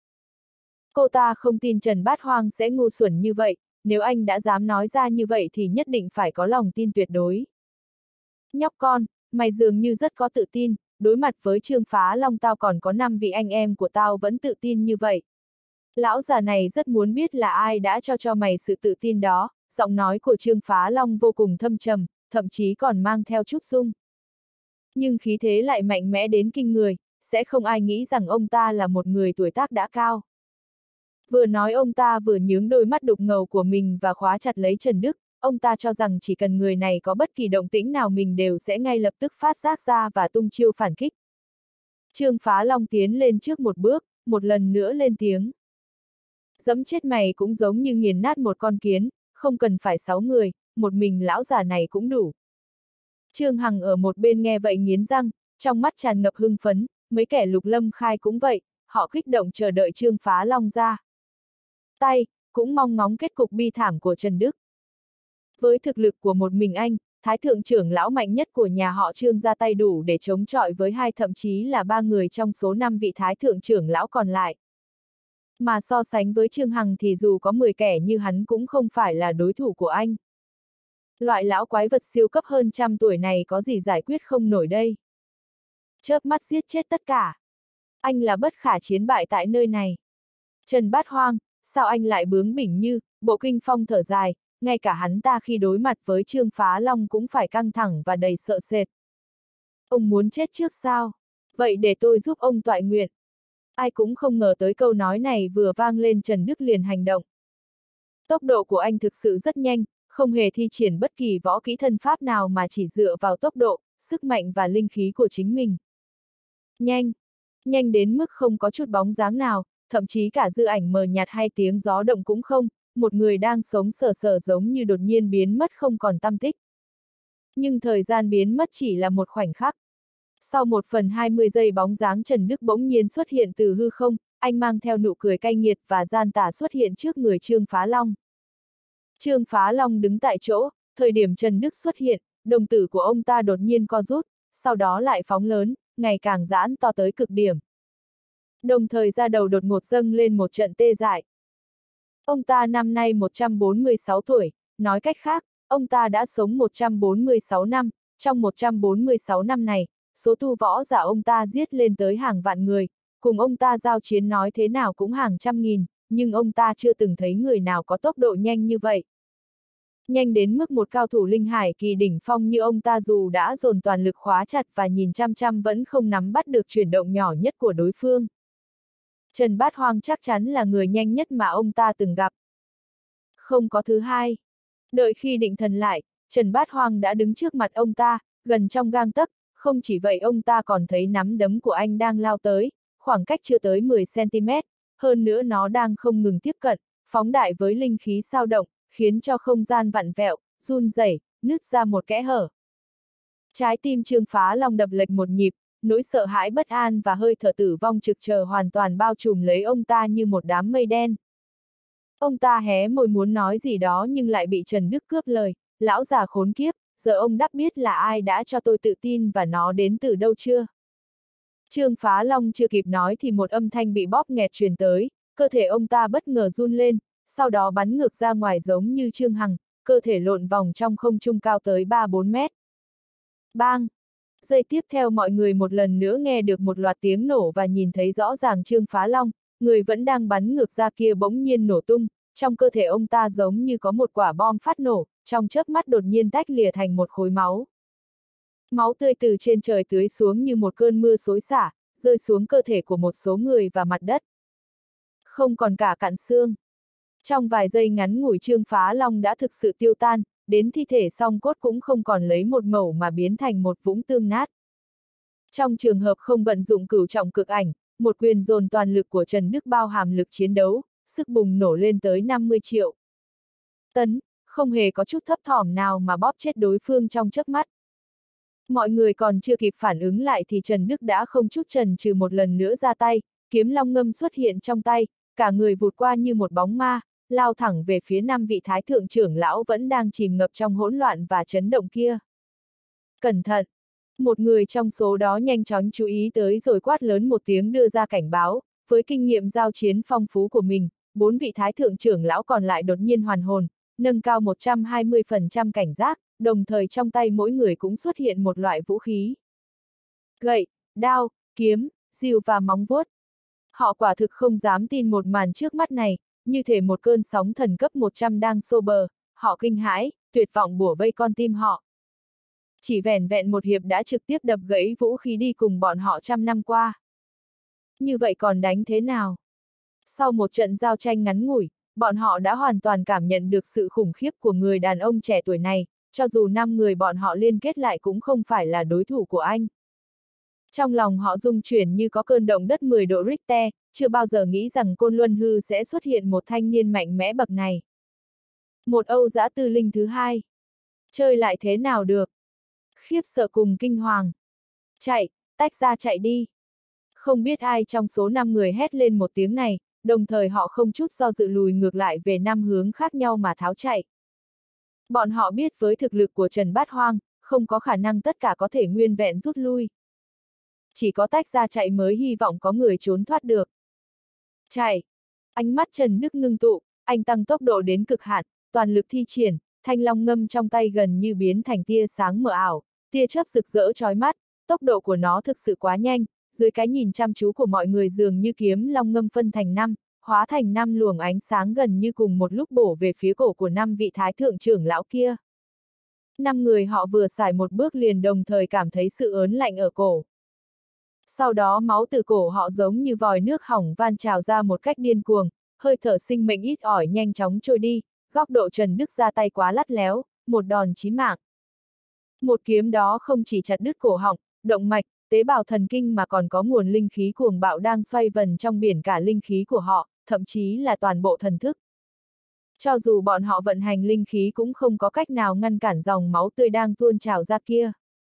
Cô ta không tin Trần Bát Hoang sẽ ngu xuẩn như vậy, nếu anh đã dám nói ra như vậy thì nhất định phải có lòng tin tuyệt đối. Nhóc con, mày dường như rất có tự tin, đối mặt với Trương Phá Long tao còn có năm vị anh em của tao vẫn tự tin như vậy. Lão già này rất muốn biết là ai đã cho cho mày sự tự tin đó, giọng nói của Trương Phá Long vô cùng thâm trầm, thậm chí còn mang theo chút rung. Nhưng khí thế lại mạnh mẽ đến kinh người, sẽ không ai nghĩ rằng ông ta là một người tuổi tác đã cao. Vừa nói ông ta vừa nhướng đôi mắt đục ngầu của mình và khóa chặt lấy Trần Đức, ông ta cho rằng chỉ cần người này có bất kỳ động tĩnh nào mình đều sẽ ngay lập tức phát giác ra và tung chiêu phản kích. Trương Phá Long tiến lên trước một bước, một lần nữa lên tiếng. Dẫm chết mày cũng giống như nghiền nát một con kiến, không cần phải sáu người, một mình lão già này cũng đủ. Trương Hằng ở một bên nghe vậy nghiến răng, trong mắt tràn ngập hưng phấn, mấy kẻ Lục Lâm Khai cũng vậy, họ kích động chờ đợi Trương Phá Long ra tay, cũng mong ngóng kết cục bi thảm của Trần Đức. Với thực lực của một mình anh, thái thượng trưởng lão mạnh nhất của nhà họ Trương ra tay đủ để chống chọi với hai thậm chí là ba người trong số năm vị thái thượng trưởng lão còn lại. Mà so sánh với Trương Hằng thì dù có mười kẻ như hắn cũng không phải là đối thủ của anh. Loại lão quái vật siêu cấp hơn trăm tuổi này có gì giải quyết không nổi đây. Chớp mắt giết chết tất cả. Anh là bất khả chiến bại tại nơi này. Trần Bát Hoang, sao anh lại bướng bỉnh như, Bộ Kinh Phong thở dài, ngay cả hắn ta khi đối mặt với Trương Phá Long cũng phải căng thẳng và đầy sợ sệt. Ông muốn chết trước sao? Vậy để tôi giúp ông toại nguyện. Ai cũng không ngờ tới câu nói này vừa vang lên Trần Đức liền hành động. Tốc độ của anh thực sự rất nhanh, không hề thi triển bất kỳ võ kỹ thân pháp nào mà chỉ dựa vào tốc độ, sức mạnh và linh khí của chính mình. Nhanh, nhanh đến mức không có chút bóng dáng nào, thậm chí cả dư ảnh mờ nhạt hay tiếng gió động cũng không, một người đang sống sờ sờ giống như đột nhiên biến mất không còn tăm tích. Nhưng thời gian biến mất chỉ là một khoảnh khắc. Sau một phần hai mươi giây bóng dáng Trần Đức bỗng nhiên xuất hiện từ hư không, anh mang theo nụ cười cay nghiệt và gian tà xuất hiện trước người Trương Phá Long. Trương Phá Long đứng tại chỗ, thời điểm Trần Đức xuất hiện, đồng tử của ông ta đột nhiên co rút, sau đó lại phóng lớn, ngày càng giãn to tới cực điểm. Đồng thời da đầu đột ngột dâng lên một trận tê dại. Ông ta năm nay một trăm bốn mươi sáu tuổi, nói cách khác, ông ta đã sống một trăm bốn mươi sáu năm, trong một trăm bốn mươi sáu năm này, số tu võ giả ông ta giết lên tới hàng vạn người, cùng ông ta giao chiến nói thế nào cũng hàng trăm nghìn, nhưng ông ta chưa từng thấy người nào có tốc độ nhanh như vậy. Nhanh đến mức một cao thủ linh hải kỳ đỉnh phong như ông ta dù đã dồn toàn lực khóa chặt và nhìn chăm chăm vẫn không nắm bắt được chuyển động nhỏ nhất của đối phương. Trần Bát Hoang chắc chắn là người nhanh nhất mà ông ta từng gặp. Không có thứ hai. Đợi khi định thần lại, Trần Bát Hoang đã đứng trước mặt ông ta, gần trong gang tấc, không chỉ vậy ông ta còn thấy nắm đấm của anh đang lao tới, khoảng cách chưa tới mười xăng ti mét, hơn nữa nó đang không ngừng tiếp cận, phóng đại với linh khí sao động, khiến cho không gian vặn vẹo, run rẩy, nứt ra một kẽ hở. Trái tim Trương Phá Long đập lệch một nhịp, nỗi sợ hãi bất an và hơi thở tử vong trực chờ hoàn toàn bao trùm lấy ông ta như một đám mây đen. Ông ta hé môi muốn nói gì đó nhưng lại bị Trần Đức cướp lời, lão già khốn kiếp, giờ ông đắc biết là ai đã cho tôi tự tin và nó đến từ đâu chưa? Trương Phá Long chưa kịp nói thì một âm thanh bị bóp nghẹt truyền tới, cơ thể ông ta bất ngờ run lên, sau đó bắn ngược ra ngoài giống như Trương Hằng, cơ thể lộn vòng trong không trung cao tới ba bốn mét. Bang! Giây tiếp theo mọi người một lần nữa nghe được một loạt tiếng nổ và nhìn thấy rõ ràng Trương Phá Long, người vẫn đang bắn ngược ra kia bỗng nhiên nổ tung, trong cơ thể ông ta giống như có một quả bom phát nổ, trong chớp mắt đột nhiên tách lìa thành một khối máu. Máu tươi từ trên trời tưới xuống như một cơn mưa xối xả, rơi xuống cơ thể của một số người và mặt đất. Không còn cả cặn xương. Trong vài giây ngắn ngủi Trương Phá Long đã thực sự tiêu tan, đến thi thể song cốt cũng không còn lấy một mẩu mà biến thành một vũng tương nát. Trong trường hợp không vận dụng cửu trọng cực ảnh, một quyền dồn toàn lực của Trần Đức bao hàm lực chiến đấu, sức bùng nổ lên tới năm mươi triệu tấn, không hề có chút thấp thỏm nào mà bóp chết đối phương trong chớp mắt. Mọi người còn chưa kịp phản ứng lại thì Trần Đức đã không chút chần chừ một lần nữa ra tay, kiếm long ngâm xuất hiện trong tay, cả người vụt qua như một bóng ma, lao thẳng về phía năm vị thái thượng trưởng lão vẫn đang chìm ngập trong hỗn loạn và chấn động kia. Cẩn thận! Một người trong số đó nhanh chóng chú ý tới rồi quát lớn một tiếng đưa ra cảnh báo, với kinh nghiệm giao chiến phong phú của mình, bốn vị thái thượng trưởng lão còn lại đột nhiên hoàn hồn, nâng cao một trăm hai mươi phần trăm cảnh giác, đồng thời trong tay mỗi người cũng xuất hiện một loại vũ khí. Gậy, đao, kiếm, rìu và móng vuốt. Họ quả thực không dám tin một màn trước mắt này, như thể một cơn sóng thần cấp một trăm đang xô bờ, họ kinh hãi, tuyệt vọng bủa vây con tim họ. Chỉ vẻn vẹn một hiệp đã trực tiếp đập gãy vũ khí đi cùng bọn họ trăm năm qua. Như vậy còn đánh thế nào? Sau một trận giao tranh ngắn ngủi, bọn họ đã hoàn toàn cảm nhận được sự khủng khiếp của người đàn ông trẻ tuổi này, cho dù năm người bọn họ liên kết lại cũng không phải là đối thủ của anh. Trong lòng họ rung chuyển như có cơn động đất mười độ Richter, chưa bao giờ nghĩ rằng Côn Luân Hư sẽ xuất hiện một thanh niên mạnh mẽ bậc này. Một Âu Dã Tư Linh thứ hai. Chơi lại thế nào được? Khiếp sợ cùng kinh hoàng. Chạy, tách ra chạy đi. Không biết ai trong số năm người hét lên một tiếng này, đồng thời họ không chút do dự lùi ngược lại về năm hướng khác nhau mà tháo chạy. Bọn họ biết với thực lực của Trần Bát Hoang, không có khả năng tất cả có thể nguyên vẹn rút lui. Chỉ có tách ra chạy mới hy vọng có người trốn thoát được. Chạy! Ánh mắt Trần Đức ngưng tụ, anh tăng tốc độ đến cực hạn, toàn lực thi triển, thanh long ngâm trong tay gần như biến thành tia sáng mờ ảo, tia chớp rực rỡ chói mắt, tốc độ của nó thực sự quá nhanh, dưới cái nhìn chăm chú của mọi người dường như kiếm long ngâm phân thành năm, hóa thành năm luồng ánh sáng gần như cùng một lúc bổ về phía cổ của năm vị thái thượng trưởng lão kia. Năm người họ vừa xài một bước liền đồng thời cảm thấy sự ớn lạnh ở cổ. Sau đó máu từ cổ họ giống như vòi nước hỏng van trào ra một cách điên cuồng, hơi thở sinh mệnh ít ỏi nhanh chóng trôi đi, góc độ Trần Đức ra tay quá lắt léo, một đòn chí mạng. Một kiếm đó không chỉ chặt đứt cổ họng, động mạch, tế bào thần kinh mà còn có nguồn linh khí cuồng bạo đang xoay vần trong biển cả linh khí của họ, thậm chí là toàn bộ thần thức. Cho dù bọn họ vận hành linh khí cũng không có cách nào ngăn cản dòng máu tươi đang tuôn trào ra kia.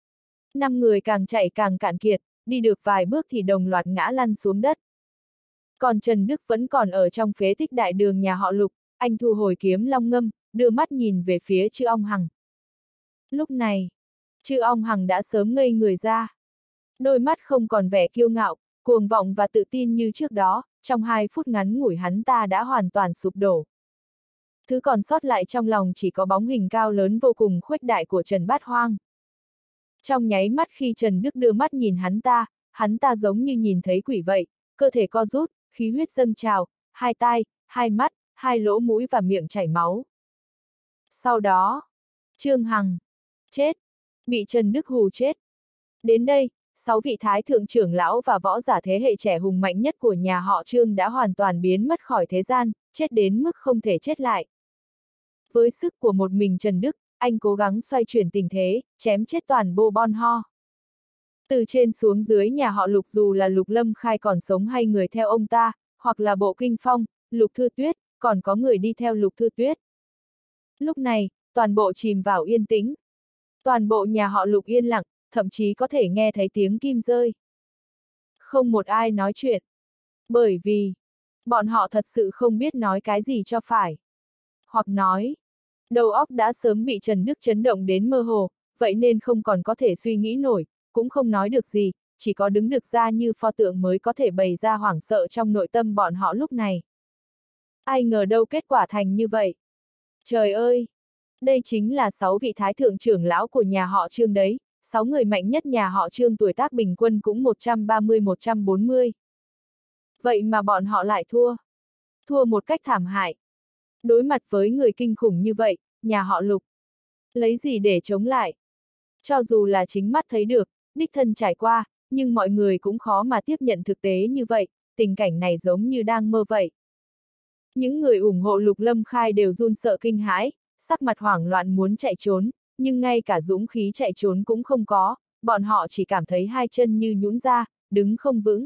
Năm người càng chạy càng cạn kiệt, đi được vài bước thì đồng loạt ngã lăn xuống đất. Còn Trần Đức vẫn còn ở trong phế tích đại đường nhà họ Lục, anh thu hồi kiếm long ngâm, đưa mắt nhìn về phía Chư Ong Hằng. Lúc này, Chư Ong Hằng đã sớm ngây người ra. Đôi mắt không còn vẻ kiêu ngạo, cuồng vọng và tự tin như trước đó, trong hai phút ngắn ngủi hắn ta đã hoàn toàn sụp đổ. Thứ còn sót lại trong lòng chỉ có bóng hình cao lớn vô cùng khuếch đại của Trần Bát Hoang. Trong nháy mắt khi Trần Đức đưa mắt nhìn hắn ta, hắn ta giống như nhìn thấy quỷ vậy, cơ thể co rút, khí huyết dâng trào, hai tai, hai mắt, hai lỗ mũi và miệng chảy máu. Sau đó, Trương Hằng, chết, bị Trần Đức hù chết. Đến đây, sáu vị thái thượng trưởng lão và võ giả thế hệ trẻ hùng mạnh nhất của nhà họ Trương đã hoàn toàn biến mất khỏi thế gian, chết đến mức không thể chết lại. Với sức của một mình Trần Đức, anh cố gắng xoay chuyển tình thế, chém chết toàn bộ bọn họ. Từ trên xuống dưới nhà họ Lục dù là Lục Lâm Khai còn sống hay người theo ông ta, hoặc là Bộ Kinh Phong, Lục Thư Tuyết, còn có người đi theo Lục Thư Tuyết. Lúc này, toàn bộ chìm vào yên tĩnh. Toàn bộ nhà họ Lục yên lặng, thậm chí có thể nghe thấy tiếng kim rơi. Không một ai nói chuyện. Bởi vì, bọn họ thật sự không biết nói cái gì cho phải. Hoặc nói, đầu óc đã sớm bị Trần Đức chấn động đến mơ hồ, vậy nên không còn có thể suy nghĩ nổi, cũng không nói được gì, chỉ có đứng được ra như pho tượng mới có thể bày ra hoảng sợ trong nội tâm bọn họ lúc này. Ai ngờ đâu kết quả thành như vậy. Trời ơi! Đây chính là sáu vị thái thượng trưởng lão của nhà họ Trương đấy, sáu người mạnh nhất nhà họ Trương tuổi tác bình quân cũng một trăm ba mươi một trăm bốn mươi. Vậy mà bọn họ lại thua. Thua một cách thảm hại. Đối mặt với người kinh khủng như vậy, nhà họ Lục lấy gì để chống lại? Cho dù là chính mắt thấy được, đích thân trải qua, nhưng mọi người cũng khó mà tiếp nhận thực tế như vậy, tình cảnh này giống như đang mơ vậy. Những người ủng hộ Lục Lâm Khai đều run sợ kinh hãi, sắc mặt hoảng loạn muốn chạy trốn, nhưng ngay cả dũng khí chạy trốn cũng không có, bọn họ chỉ cảm thấy hai chân như nhũn ra, đứng không vững.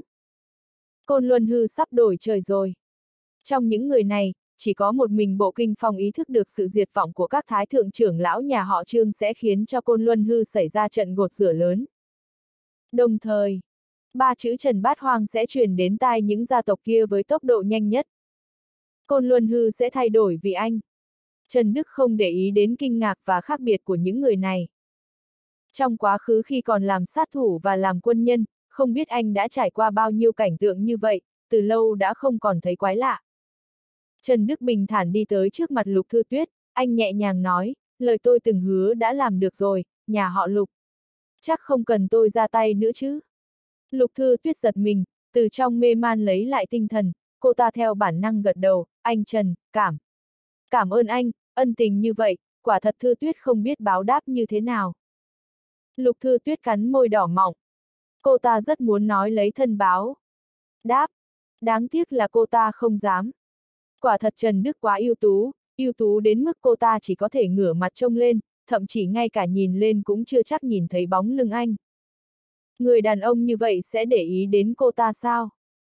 Côn Luân Hư sắp đổi trời rồi. Trong những người này, chỉ có một mình Bộ Kinh Phong ý thức được sự diệt vong của các thái thượng trưởng lão nhà họ Trương sẽ khiến cho Côn Luân Hư xảy ra trận gột rửa lớn. Đồng thời, ba chữ Trần Bát Hoang sẽ truyền đến tai những gia tộc kia với tốc độ nhanh nhất. Côn Luân Hư sẽ thay đổi vì anh. Trần Đức không để ý đến kinh ngạc và khác biệt của những người này. Trong quá khứ khi còn làm sát thủ và làm quân nhân, không biết anh đã trải qua bao nhiêu cảnh tượng như vậy, từ lâu đã không còn thấy quái lạ. Trần Đức bình thản đi tới trước mặt Lục Thư Tuyết, anh nhẹ nhàng nói, lời tôi từng hứa đã làm được rồi, nhà họ Lục. Chắc không cần tôi ra tay nữa chứ. Lục Thư Tuyết giật mình, từ trong mê man lấy lại tinh thần, cô ta theo bản năng gật đầu, anh Trần, cảm. Cảm ơn anh, ân tình như vậy, quả thật Thư Tuyết không biết báo đáp như thế nào. Lục Thư Tuyết cắn môi đỏ mọng. Cô ta rất muốn nói lấy thân báo đáp, đáng tiếc là cô ta không dám. Quả thật Trần Đức quá ưu tú, ưu tú đến mức cô ta chỉ có thể ngửa mặt trông lên, thậm chí ngay cả nhìn lên cũng chưa chắc nhìn thấy bóng lưng anh. Người đàn ông như vậy sẽ để ý đến cô ta sao?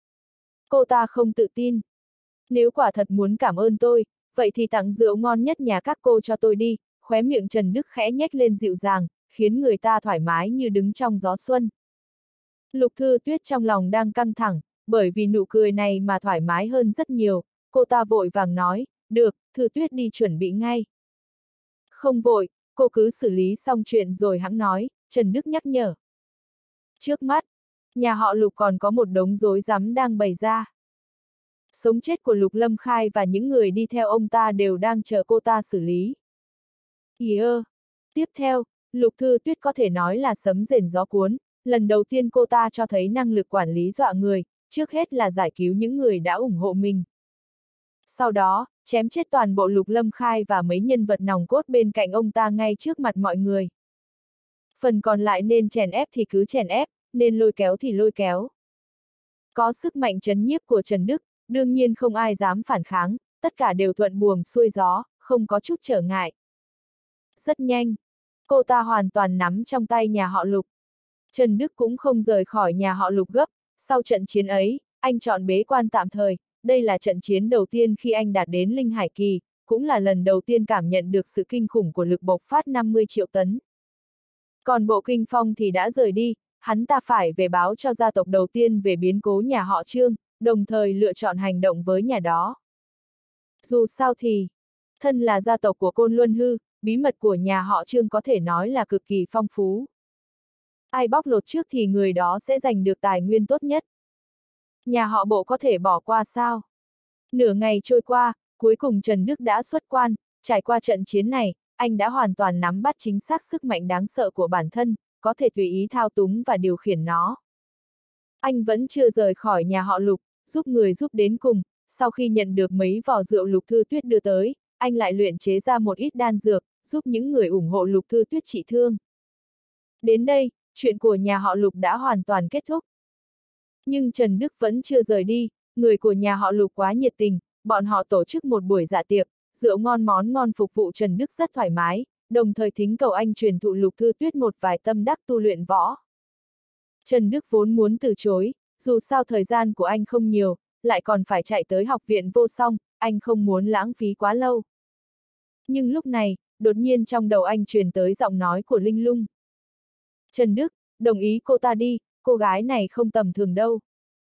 Cô ta không tự tin. Nếu quả thật muốn cảm ơn tôi, vậy thì tặng rượu ngon nhất nhà các cô cho tôi đi, khóe miệng Trần Đức khẽ nhếch lên dịu dàng, khiến người ta thoải mái như đứng trong gió xuân. Lục Thư Tuyết trong lòng đang căng thẳng, bởi vì nụ cười này mà thoải mái hơn rất nhiều, cô ta vội vàng nói, được, Thư Tuyết đi chuẩn bị ngay. Không vội, cô cứ xử lý xong chuyện rồi hẵng nói, Trần Đức nhắc nhở. Trước mắt, nhà họ Lục còn có một đống rối rắm đang bày ra. Sống chết của Lục Lâm Khai và những người đi theo ông ta đều đang chờ cô ta xử lý. Ý ơ! Tiếp theo, Lục Thư Tuyết có thể nói là sấm rền gió cuốn, lần đầu tiên cô ta cho thấy năng lực quản lý dọa người, trước hết là giải cứu những người đã ủng hộ mình. Sau đó, chém chết toàn bộ Lục Lâm Khai và mấy nhân vật nòng cốt bên cạnh ông ta ngay trước mặt mọi người. Phần còn lại nên chèn ép thì cứ chèn ép, nên lôi kéo thì lôi kéo. Có sức mạnh trấn nhiếp của Trần Đức, đương nhiên không ai dám phản kháng, tất cả đều thuận buồm xuôi gió, không có chút trở ngại. Rất nhanh, cô ta hoàn toàn nắm trong tay nhà họ Lục. Trần Đức cũng không rời khỏi nhà họ Lục gấp, sau trận chiến ấy, anh chọn bế quan tạm thời, đây là trận chiến đầu tiên khi anh đạt đến Linh Hải Kỳ, cũng là lần đầu tiên cảm nhận được sự kinh khủng của lực bộc phát năm mươi triệu tấn. Còn Bộ Kinh Phong thì đã rời đi, hắn ta phải về báo cho gia tộc đầu tiên về biến cố nhà họ Trương, đồng thời lựa chọn hành động với nhà đó. Dù sao thì, thân là gia tộc của Côn Luân Hư, bí mật của nhà họ Trương có thể nói là cực kỳ phong phú. Ai bóc lột trước thì người đó sẽ giành được tài nguyên tốt nhất. Nhà họ Bộ có thể bỏ qua sao? Nửa ngày trôi qua, cuối cùng Trần Đức đã xuất quan, trải qua trận chiến này, anh đã hoàn toàn nắm bắt chính xác sức mạnh đáng sợ của bản thân, có thể tùy ý thao túng và điều khiển nó. Anh vẫn chưa rời khỏi nhà họ Lục, giúp người giúp đến cùng, sau khi nhận được mấy vò rượu Lục Thư Tuyết đưa tới, anh lại luyện chế ra một ít đan dược, giúp những người ủng hộ Lục Thư Tuyết trị thương. Đến đây, chuyện của nhà họ Lục đã hoàn toàn kết thúc. Nhưng Trần Đức vẫn chưa rời đi, người của nhà họ Lục quá nhiệt tình, bọn họ tổ chức một buổi dạ tiệc, rượu ngon món ngon phục vụ Trần Đức rất thoải mái, đồng thời thính cầu anh truyền thụ Lục Thư Tuyết một vài tâm đắc tu luyện võ. Trần Đức vốn muốn từ chối, dù sao thời gian của anh không nhiều, lại còn phải chạy tới học viện vô song, anh không muốn lãng phí quá lâu. Nhưng lúc này, đột nhiên trong đầu anh truyền tới giọng nói của Linh Lung. Trần Đức, đồng ý cô ta đi, cô gái này không tầm thường đâu.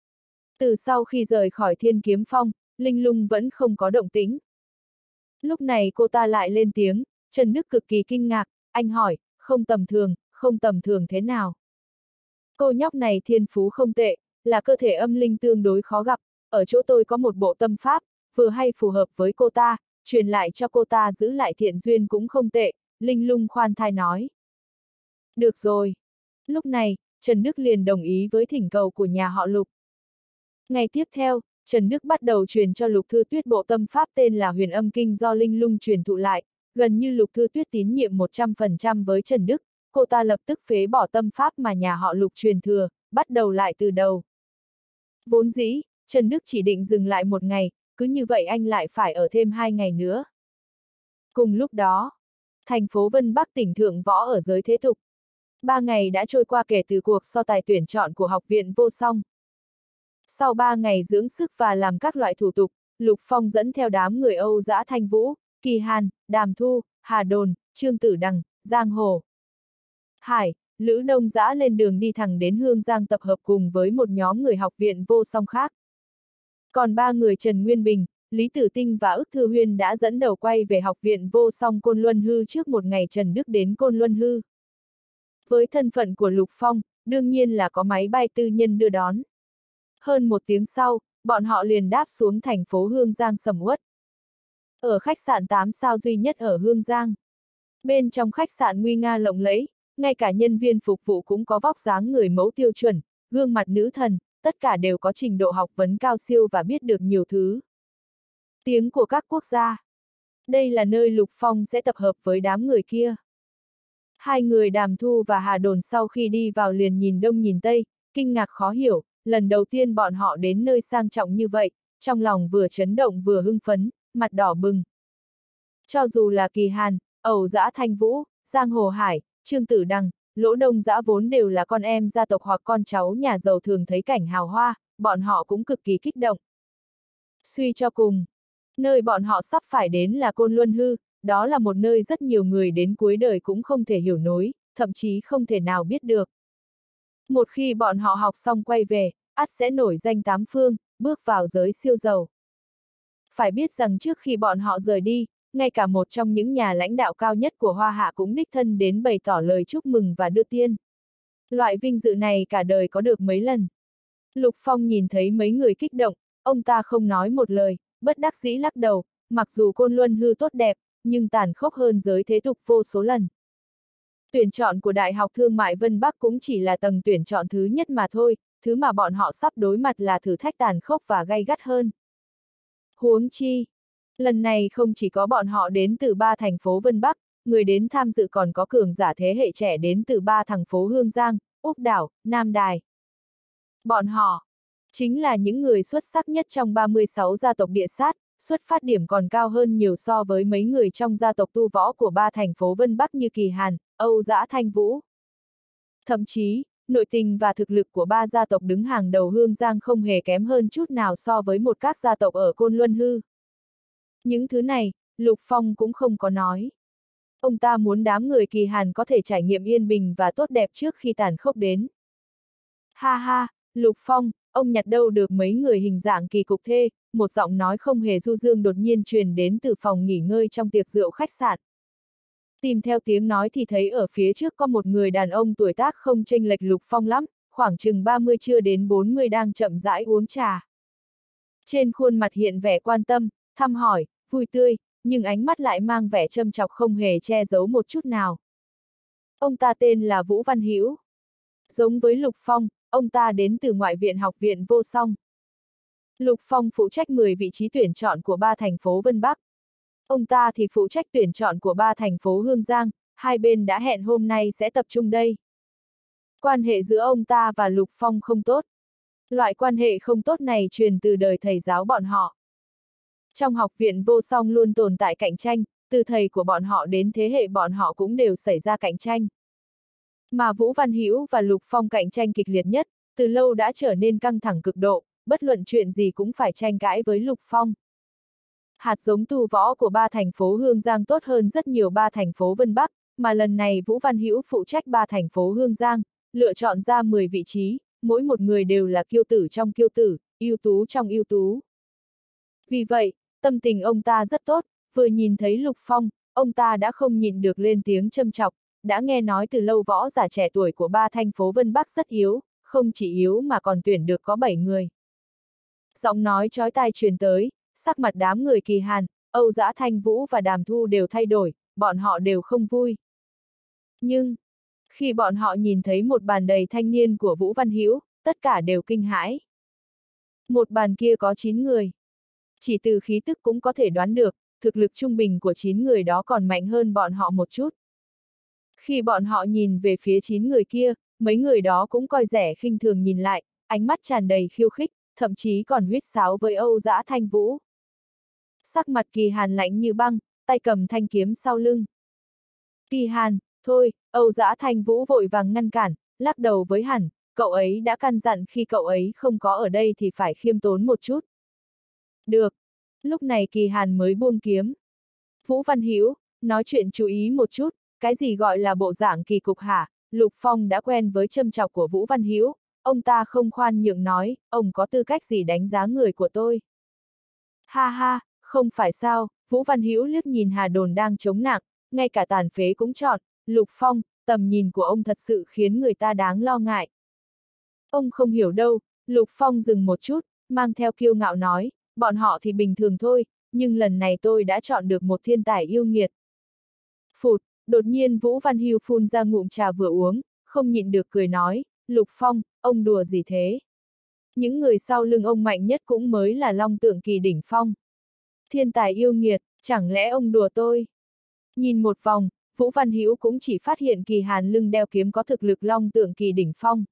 Từ sau khi rời khỏi Thiên Kiếm Phong, Linh Lung vẫn không có động tĩnh. Lúc này cô ta lại lên tiếng, Trần Đức cực kỳ kinh ngạc, anh hỏi, không tầm thường, không tầm thường thế nào? Cô nhóc này thiên phú không tệ, là cơ thể âm linh tương đối khó gặp, ở chỗ tôi có một bộ tâm pháp, vừa hay phù hợp với cô ta, truyền lại cho cô ta giữ lại thiện duyên cũng không tệ, Linh Lung khoan thai nói. Được rồi. Lúc này, Trần Đức liền đồng ý với thỉnh cầu của nhà họ Lục. Ngày tiếp theo, Trần Đức bắt đầu truyền cho Lục Thư Tuyết bộ tâm pháp tên là Huyền Âm Kinh do Linh Lung truyền thụ lại, gần như Lục Thư Tuyết tín nhiệm một trăm phần trăm với Trần Đức, cô ta lập tức phế bỏ tâm pháp mà nhà họ Lục truyền thừa, bắt đầu lại từ đầu. Vốn dĩ, Trần Đức chỉ định dừng lại một ngày, cứ như vậy anh lại phải ở thêm hai ngày nữa. Cùng lúc đó, thành phố Vân Bắc tỉnh thượng võ ở giới thế tục. Ba ngày đã trôi qua kể từ cuộc so tài tuyển chọn của học viện vô song. Sau ba ngày dưỡng sức và làm các loại thủ tục, Lục Phong dẫn theo đám người Âu Dã Thanh Vũ, Kỳ Hàn, Đàm Thu, Hà Đồn, Trương Tử Đằng, Giang Hồ, Hải, Lữ Đông Dã lên đường đi thẳng đến Hương Giang tập hợp cùng với một nhóm người học viện vô song khác. Còn ba người Trần Nguyên Bình, Lý Tử Tinh và Ức Thư Huyên đã dẫn đầu quay về học viện vô song Côn Luân Hư trước một ngày Trần Đức đến Côn Luân Hư. Với thân phận của Lục Phong, đương nhiên là có máy bay tư nhân đưa đón. Hơn một tiếng sau, bọn họ liền đáp xuống thành phố Hương Giang sầm uất. Ở khách sạn tám sao duy nhất ở Hương Giang. Bên trong khách sạn nguy nga lộng lẫy, ngay cả nhân viên phục vụ cũng có vóc dáng người mẫu tiêu chuẩn, gương mặt nữ thần, tất cả đều có trình độ học vấn cao siêu và biết được nhiều thứ. Tiếng của các quốc gia. Đây là nơi Lục Phong sẽ tập hợp với đám người kia. Hai người Đàm Thu và Hà Đồn sau khi đi vào liền nhìn đông nhìn tây, kinh ngạc khó hiểu, lần đầu tiên bọn họ đến nơi sang trọng như vậy, trong lòng vừa chấn động vừa hưng phấn, mặt đỏ bừng. Cho dù là Kỳ Hàn, Âu Dã Thanh Vũ, Giang Hồ Hải, Trương Tử Đằng, Lỗ Đông Dã vốn đều là con em gia tộc hoặc con cháu nhà giàu thường thấy cảnh hào hoa, bọn họ cũng cực kỳ kích động. Suy cho cùng, nơi bọn họ sắp phải đến là Côn Luân Hư, đó là một nơi rất nhiều người đến cuối đời cũng không thể hiểu nổi, thậm chí không thể nào biết được. Một khi bọn họ học xong quay về, ắt sẽ nổi danh tám phương, bước vào giới siêu giàu. Phải biết rằng trước khi bọn họ rời đi, ngay cả một trong những nhà lãnh đạo cao nhất của Hoa Hạ cũng đích thân đến bày tỏ lời chúc mừng và đưa tiên. Loại vinh dự này cả đời có được mấy lần. Lục Phong nhìn thấy mấy người kích động, ông ta không nói một lời, bất đắc dĩ lắc đầu, mặc dù Côn Luân Hư tốt đẹp, nhưng tàn khốc hơn giới thế tục vô số lần. Tuyển chọn của Đại học Thương mại Vân Bắc cũng chỉ là tầng tuyển chọn thứ nhất mà thôi, thứ mà bọn họ sắp đối mặt là thử thách tàn khốc và gay gắt hơn. Huống chi, lần này không chỉ có bọn họ đến từ ba thành phố Vân Bắc, người đến tham dự còn có cường giả thế hệ trẻ đến từ ba thành phố Hương Giang, Úc Đảo, Nam Đài. Bọn họ chính là những người xuất sắc nhất trong ba mươi sáu gia tộc địa sát, xuất phát điểm còn cao hơn nhiều so với mấy người trong gia tộc tu võ của ba thành phố Vân Bắc như Kỳ Hàn, Âu Dã Thanh Vũ. Thậm chí, nội tình và thực lực của ba gia tộc đứng hàng đầu Hương Giang không hề kém hơn chút nào so với một các gia tộc ở Côn Luân Hư. Những thứ này, Lục Phong cũng không có nói. Ông ta muốn đám người Kỳ Hàn có thể trải nghiệm yên bình và tốt đẹp trước khi tàn khốc đến. Ha ha, Lục Phong, ông nhặt đâu được mấy người hình dạng kỳ cục thế, một giọng nói không hề du dương đột nhiên truyền đến từ phòng nghỉ ngơi trong tiệc rượu khách sạn. Tìm theo tiếng nói thì thấy ở phía trước có một người đàn ông tuổi tác không chênh lệch Lục Phong lắm, khoảng chừng ba mươi chưa đến bốn mươi đang chậm rãi uống trà. Trên khuôn mặt hiện vẻ quan tâm, thăm hỏi, vui tươi, nhưng ánh mắt lại mang vẻ châm chọc không hề che giấu một chút nào. Ông ta tên là Vũ Văn Hữu. Giống với Lục Phong, ông ta đến từ Ngoại viện Học viện Vô Song. Lục Phong phụ trách mười vị trí tuyển chọn của ba thành phố Vân Bắc. Ông ta thì phụ trách tuyển chọn của ba thành phố Hương Giang, hai bên đã hẹn hôm nay sẽ tập trung đây. Quan hệ giữa ông ta và Lục Phong không tốt. Loại quan hệ không tốt này truyền từ đời thầy giáo bọn họ. Trong học viện Vô Song luôn tồn tại cạnh tranh, từ thầy của bọn họ đến thế hệ bọn họ cũng đều xảy ra cạnh tranh. Mà Vũ Văn Hữu và Lục Phong cạnh tranh kịch liệt nhất, từ lâu đã trở nên căng thẳng cực độ, bất luận chuyện gì cũng phải tranh cãi với Lục Phong. Hạt giống tu võ của ba thành phố Hương Giang tốt hơn rất nhiều ba thành phố Vân Bắc, mà lần này Vũ Văn Hữu phụ trách ba thành phố Hương Giang, lựa chọn ra mười vị trí, mỗi một người đều là kiêu tử trong kiêu tử, ưu tú trong ưu tú. Vì vậy, tâm tình ông ta rất tốt, vừa nhìn thấy Lục Phong, ông ta đã không nhịn được lên tiếng châm chọc, đã nghe nói từ lâu võ giả trẻ tuổi của ba thành phố Vân Bắc rất yếu, không chỉ yếu mà còn tuyển được có bảy người. Giọng nói chói tai truyền tới, sắc mặt đám người Kỳ Hàn, Âu Dã Thanh Vũ và Đàm Thu đều thay đổi, bọn họ đều không vui. Nhưng, khi bọn họ nhìn thấy một bàn đầy thanh niên của Vũ Văn Hữu, tất cả đều kinh hãi. Một bàn kia có chín người. Chỉ từ khí tức cũng có thể đoán được, thực lực trung bình của chín người đó còn mạnh hơn bọn họ một chút. Khi bọn họ nhìn về phía chín người kia, mấy người đó cũng coi rẻ khinh thường nhìn lại, ánh mắt tràn đầy khiêu khích, thậm chí còn huýt sáo với Âu Dã Thanh Vũ. Sắc mặt Kỳ Hàn lạnh như băng, tay cầm thanh kiếm sau lưng. Kỳ Hàn, thôi, Âu Dã Thanh Vũ vội vàng ngăn cản, lắc đầu với Hàn, cậu ấy đã căn dặn khi cậu ấy không có ở đây thì phải khiêm tốn một chút. Được. Lúc này Kỳ Hàn mới buông kiếm. Vũ Văn Hữu, nói chuyện chú ý một chút, cái gì gọi là bộ dạng kỳ cục hả? Lục Phong đã quen với châm chọc của Vũ Văn Hữu, ông ta không khoan nhượng nói, ông có tư cách gì đánh giá người của tôi? Ha ha, không phải sao, Vũ Văn Hữu liếc nhìn Hà Đồn đang chống nặng, ngay cả tàn phế cũng chọn, Lục Phong, tầm nhìn của ông thật sự khiến người ta đáng lo ngại. Ông không hiểu đâu, Lục Phong dừng một chút, mang theo kiêu ngạo nói, bọn họ thì bình thường thôi, nhưng lần này tôi đã chọn được một thiên tài yêu nghiệt. Phụt, đột nhiên Vũ Văn Hữu phun ra ngụm trà vừa uống, không nhịn được cười nói, Lục Phong, ông đùa gì thế? Những người sau lưng ông mạnh nhất cũng mới là Long Tượng Kỳ đỉnh phong. Thiên tài yêu nghiệt, chẳng lẽ ông đùa tôi? Nhìn một vòng, Vũ Văn Hữu cũng chỉ phát hiện Kỳ Hàn lưng đeo kiếm có thực lực Long Tượng Kỳ đỉnh phong.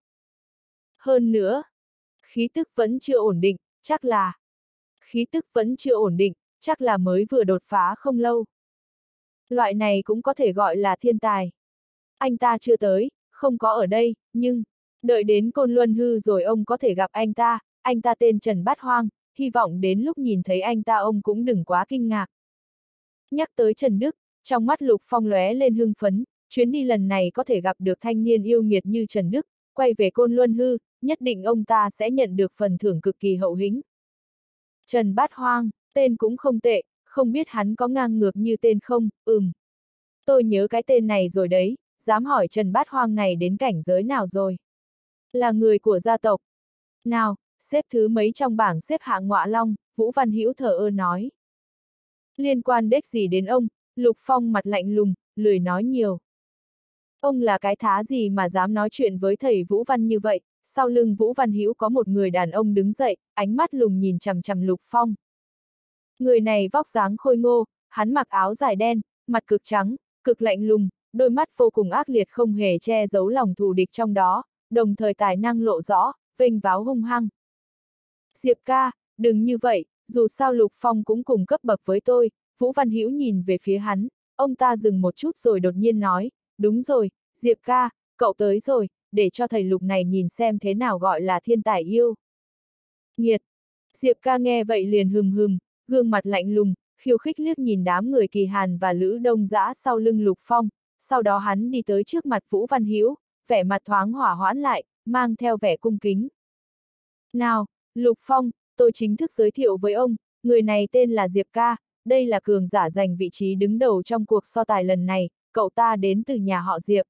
Hơn nữa, khí tức vẫn chưa ổn định, chắc là... Khí tức vẫn chưa ổn định, chắc là mới vừa đột phá không lâu. Loại này cũng có thể gọi là thiên tài. Anh ta chưa tới, không có ở đây, nhưng... Đợi đến Côn Luân Hư rồi ông có thể gặp anh ta, anh ta tên Trần Bát Hoang, hy vọng đến lúc nhìn thấy anh ta ông cũng đừng quá kinh ngạc. Nhắc tới Trần Đức, trong mắt Lục Phong lóe lên hưng phấn, chuyến đi lần này có thể gặp được thanh niên yêu nghiệt như Trần Đức, quay về Côn Luân Hư, nhất định ông ta sẽ nhận được phần thưởng cực kỳ hậu hĩnh. Trần Bát Hoang, tên cũng không tệ, không biết hắn có ngang ngược như tên không, ừm. Tôi nhớ cái tên này rồi đấy, dám hỏi Trần Bát Hoang này đến cảnh giới nào rồi? Là người của gia tộc. Nào, xếp thứ mấy trong bảng xếp hạng Ngọa Long, Vũ Văn Hữu thờ ơ nói. Liên quan đếch gì đến ông, Lục Phong mặt lạnh lùng, lười nói nhiều. Ông là cái thá gì mà dám nói chuyện với thầy Vũ Văn như vậy? Sau lưng Vũ Văn Hữu có một người đàn ông đứng dậy, ánh mắt lùng nhìn chằm chằm Lục Phong. Người này vóc dáng khôi ngô, hắn mặc áo dài đen, mặt cực trắng, cực lạnh lùng, đôi mắt vô cùng ác liệt không hề che giấu lòng thù địch trong đó, đồng thời tài năng lộ rõ, vênh váo hung hăng. Diệp ca, đừng như vậy, dù sao Lục Phong cũng cùng cấp bậc với tôi. Vũ Văn Hữu nhìn về phía hắn, ông ta dừng một chút rồi đột nhiên nói, đúng rồi, Diệp ca, cậu tới rồi, để cho thầy Lục này nhìn xem thế nào gọi là thiên tài yêu. Nghiệt! Diệp ca nghe vậy liền hừm hừm, gương mặt lạnh lùng, khiêu khích liếc nhìn đám người Kỳ Hàn và Lữ Đông Dã sau lưng Lục Phong, sau đó hắn đi tới trước mặt Vũ Văn Hữu, vẻ mặt thoáng hỏa hoãn lại, mang theo vẻ cung kính. Nào, Lục Phong, tôi chính thức giới thiệu với ông, người này tên là Diệp ca, đây là cường giả giành vị trí đứng đầu trong cuộc so tài lần này, cậu ta đến từ nhà họ Diệp.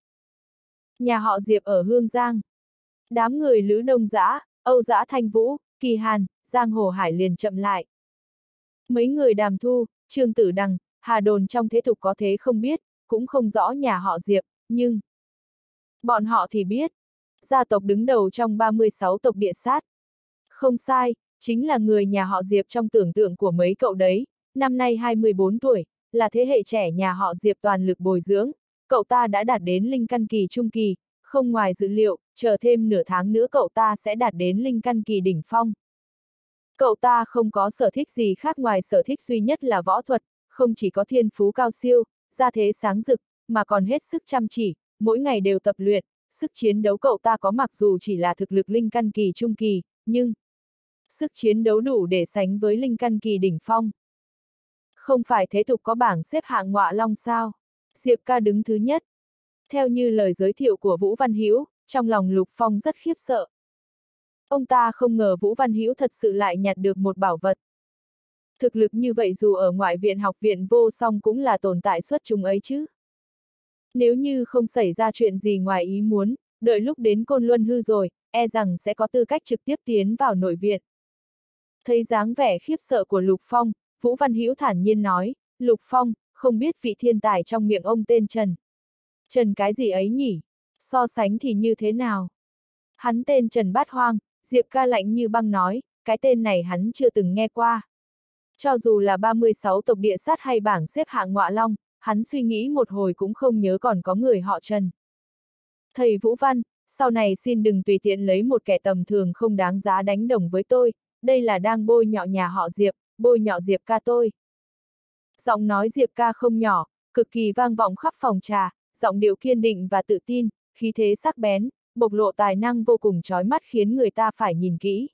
Nhà họ Diệp ở Hương Giang. Đám người Lữ Đông Dã, Âu Dã Thanh Vũ, Kỳ Hàn, Giang Hồ Hải liền chậm lại. Mấy người Đàm Thu, Trương Tử Đằng, Hà Đồn trong thế tục có thế không biết, cũng không rõ nhà họ Diệp, nhưng bọn họ thì biết, gia tộc đứng đầu trong ba mươi sáu tộc địa sát. Không sai, chính là người nhà họ Diệp trong tưởng tượng của mấy cậu đấy, năm nay hai mươi bốn tuổi, là thế hệ trẻ nhà họ Diệp toàn lực bồi dưỡng, cậu ta đã đạt đến linh căn kỳ trung kỳ, không ngoài dự liệu, chờ thêm nửa tháng nữa cậu ta sẽ đạt đến linh căn kỳ đỉnh phong. Cậu ta không có sở thích gì khác ngoài sở thích duy nhất là võ thuật, không chỉ có thiên phú cao siêu, gia thế sáng rực, mà còn hết sức chăm chỉ, mỗi ngày đều tập luyện, sức chiến đấu cậu ta có mặc dù chỉ là thực lực linh căn kỳ trung kỳ, nhưng sức chiến đấu đủ để sánh với linh căn kỳ đỉnh phong. Không phải thế tục có bảng xếp hạng ngọa long sao? Diệp ca đứng thứ nhất. Theo như lời giới thiệu của Vũ Văn Hữu, trong lòng Lục Phong rất khiếp sợ. Ông ta không ngờ Vũ Văn Hữu thật sự lại nhặt được một bảo vật. Thực lực như vậy dù ở ngoại viện học viện vô song cũng là tồn tại xuất chúng ấy chứ. Nếu như không xảy ra chuyện gì ngoài ý muốn, đợi lúc đến Côn Luân Hư rồi, e rằng sẽ có tư cách trực tiếp tiến vào nội viện. Thấy dáng vẻ khiếp sợ của Lục Phong, Vũ Văn Hữu thản nhiên nói, Lục Phong, không biết vị thiên tài trong miệng ông tên Trần. Trần cái gì ấy nhỉ? So sánh thì như thế nào? Hắn tên Trần Bát Hoang, Diệp ca lạnh như băng nói, cái tên này hắn chưa từng nghe qua. Cho dù là ba mươi sáu tộc địa sát hay bảng xếp hạng ngọa long, hắn suy nghĩ một hồi cũng không nhớ còn có người họ Trần. Thầy Vũ Văn, sau này xin đừng tùy tiện lấy một kẻ tầm thường không đáng giá đánh đồng với tôi, đây là đang bôi nhọ nhà họ Diệp, bôi nhọ Diệp ca tôi. Giọng nói Diệp ca không nhỏ, cực kỳ vang vọng khắp phòng trà, giọng điệu kiên định và tự tin, khí thế sắc bén, bộc lộ tài năng vô cùng chói mắt khiến người ta phải nhìn kỹ.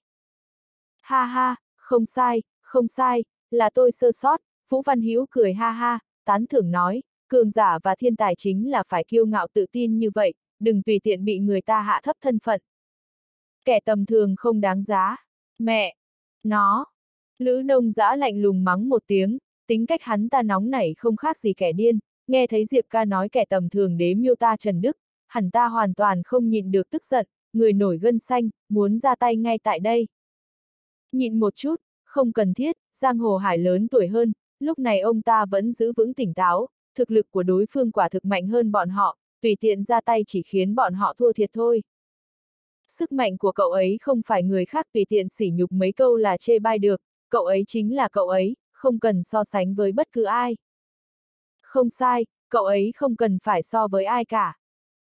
Ha ha, không sai, không sai, là tôi sơ sót, Vũ Văn Hữu cười ha ha, tán thưởng nói, cường giả và thiên tài chính là phải kiêu ngạo tự tin như vậy, đừng tùy tiện bị người ta hạ thấp thân phận. Kẻ tầm thường không đáng giá. Mẹ! Nó! Lữ Đông Dã lạnh lùng mắng một tiếng, tính cách hắn ta nóng nảy không khác gì kẻ điên, nghe thấy Diệp ca nói kẻ tầm thường đế miêu ta Trần Đức, hẳn ta hoàn toàn không nhịn được tức giận, người nổi gân xanh, muốn ra tay ngay tại đây. Nhịn một chút, không cần thiết, Giang Hồ Hải lớn tuổi hơn, lúc này ông ta vẫn giữ vững tỉnh táo, thực lực của đối phương quả thực mạnh hơn bọn họ, tùy tiện ra tay chỉ khiến bọn họ thua thiệt thôi. Sức mạnh của cậu ấy không phải người khác tùy tiện sỉ nhục mấy câu là chê bai được, cậu ấy chính là cậu ấy, không cần so sánh với bất cứ ai. Không sai, cậu ấy không cần phải so với ai cả.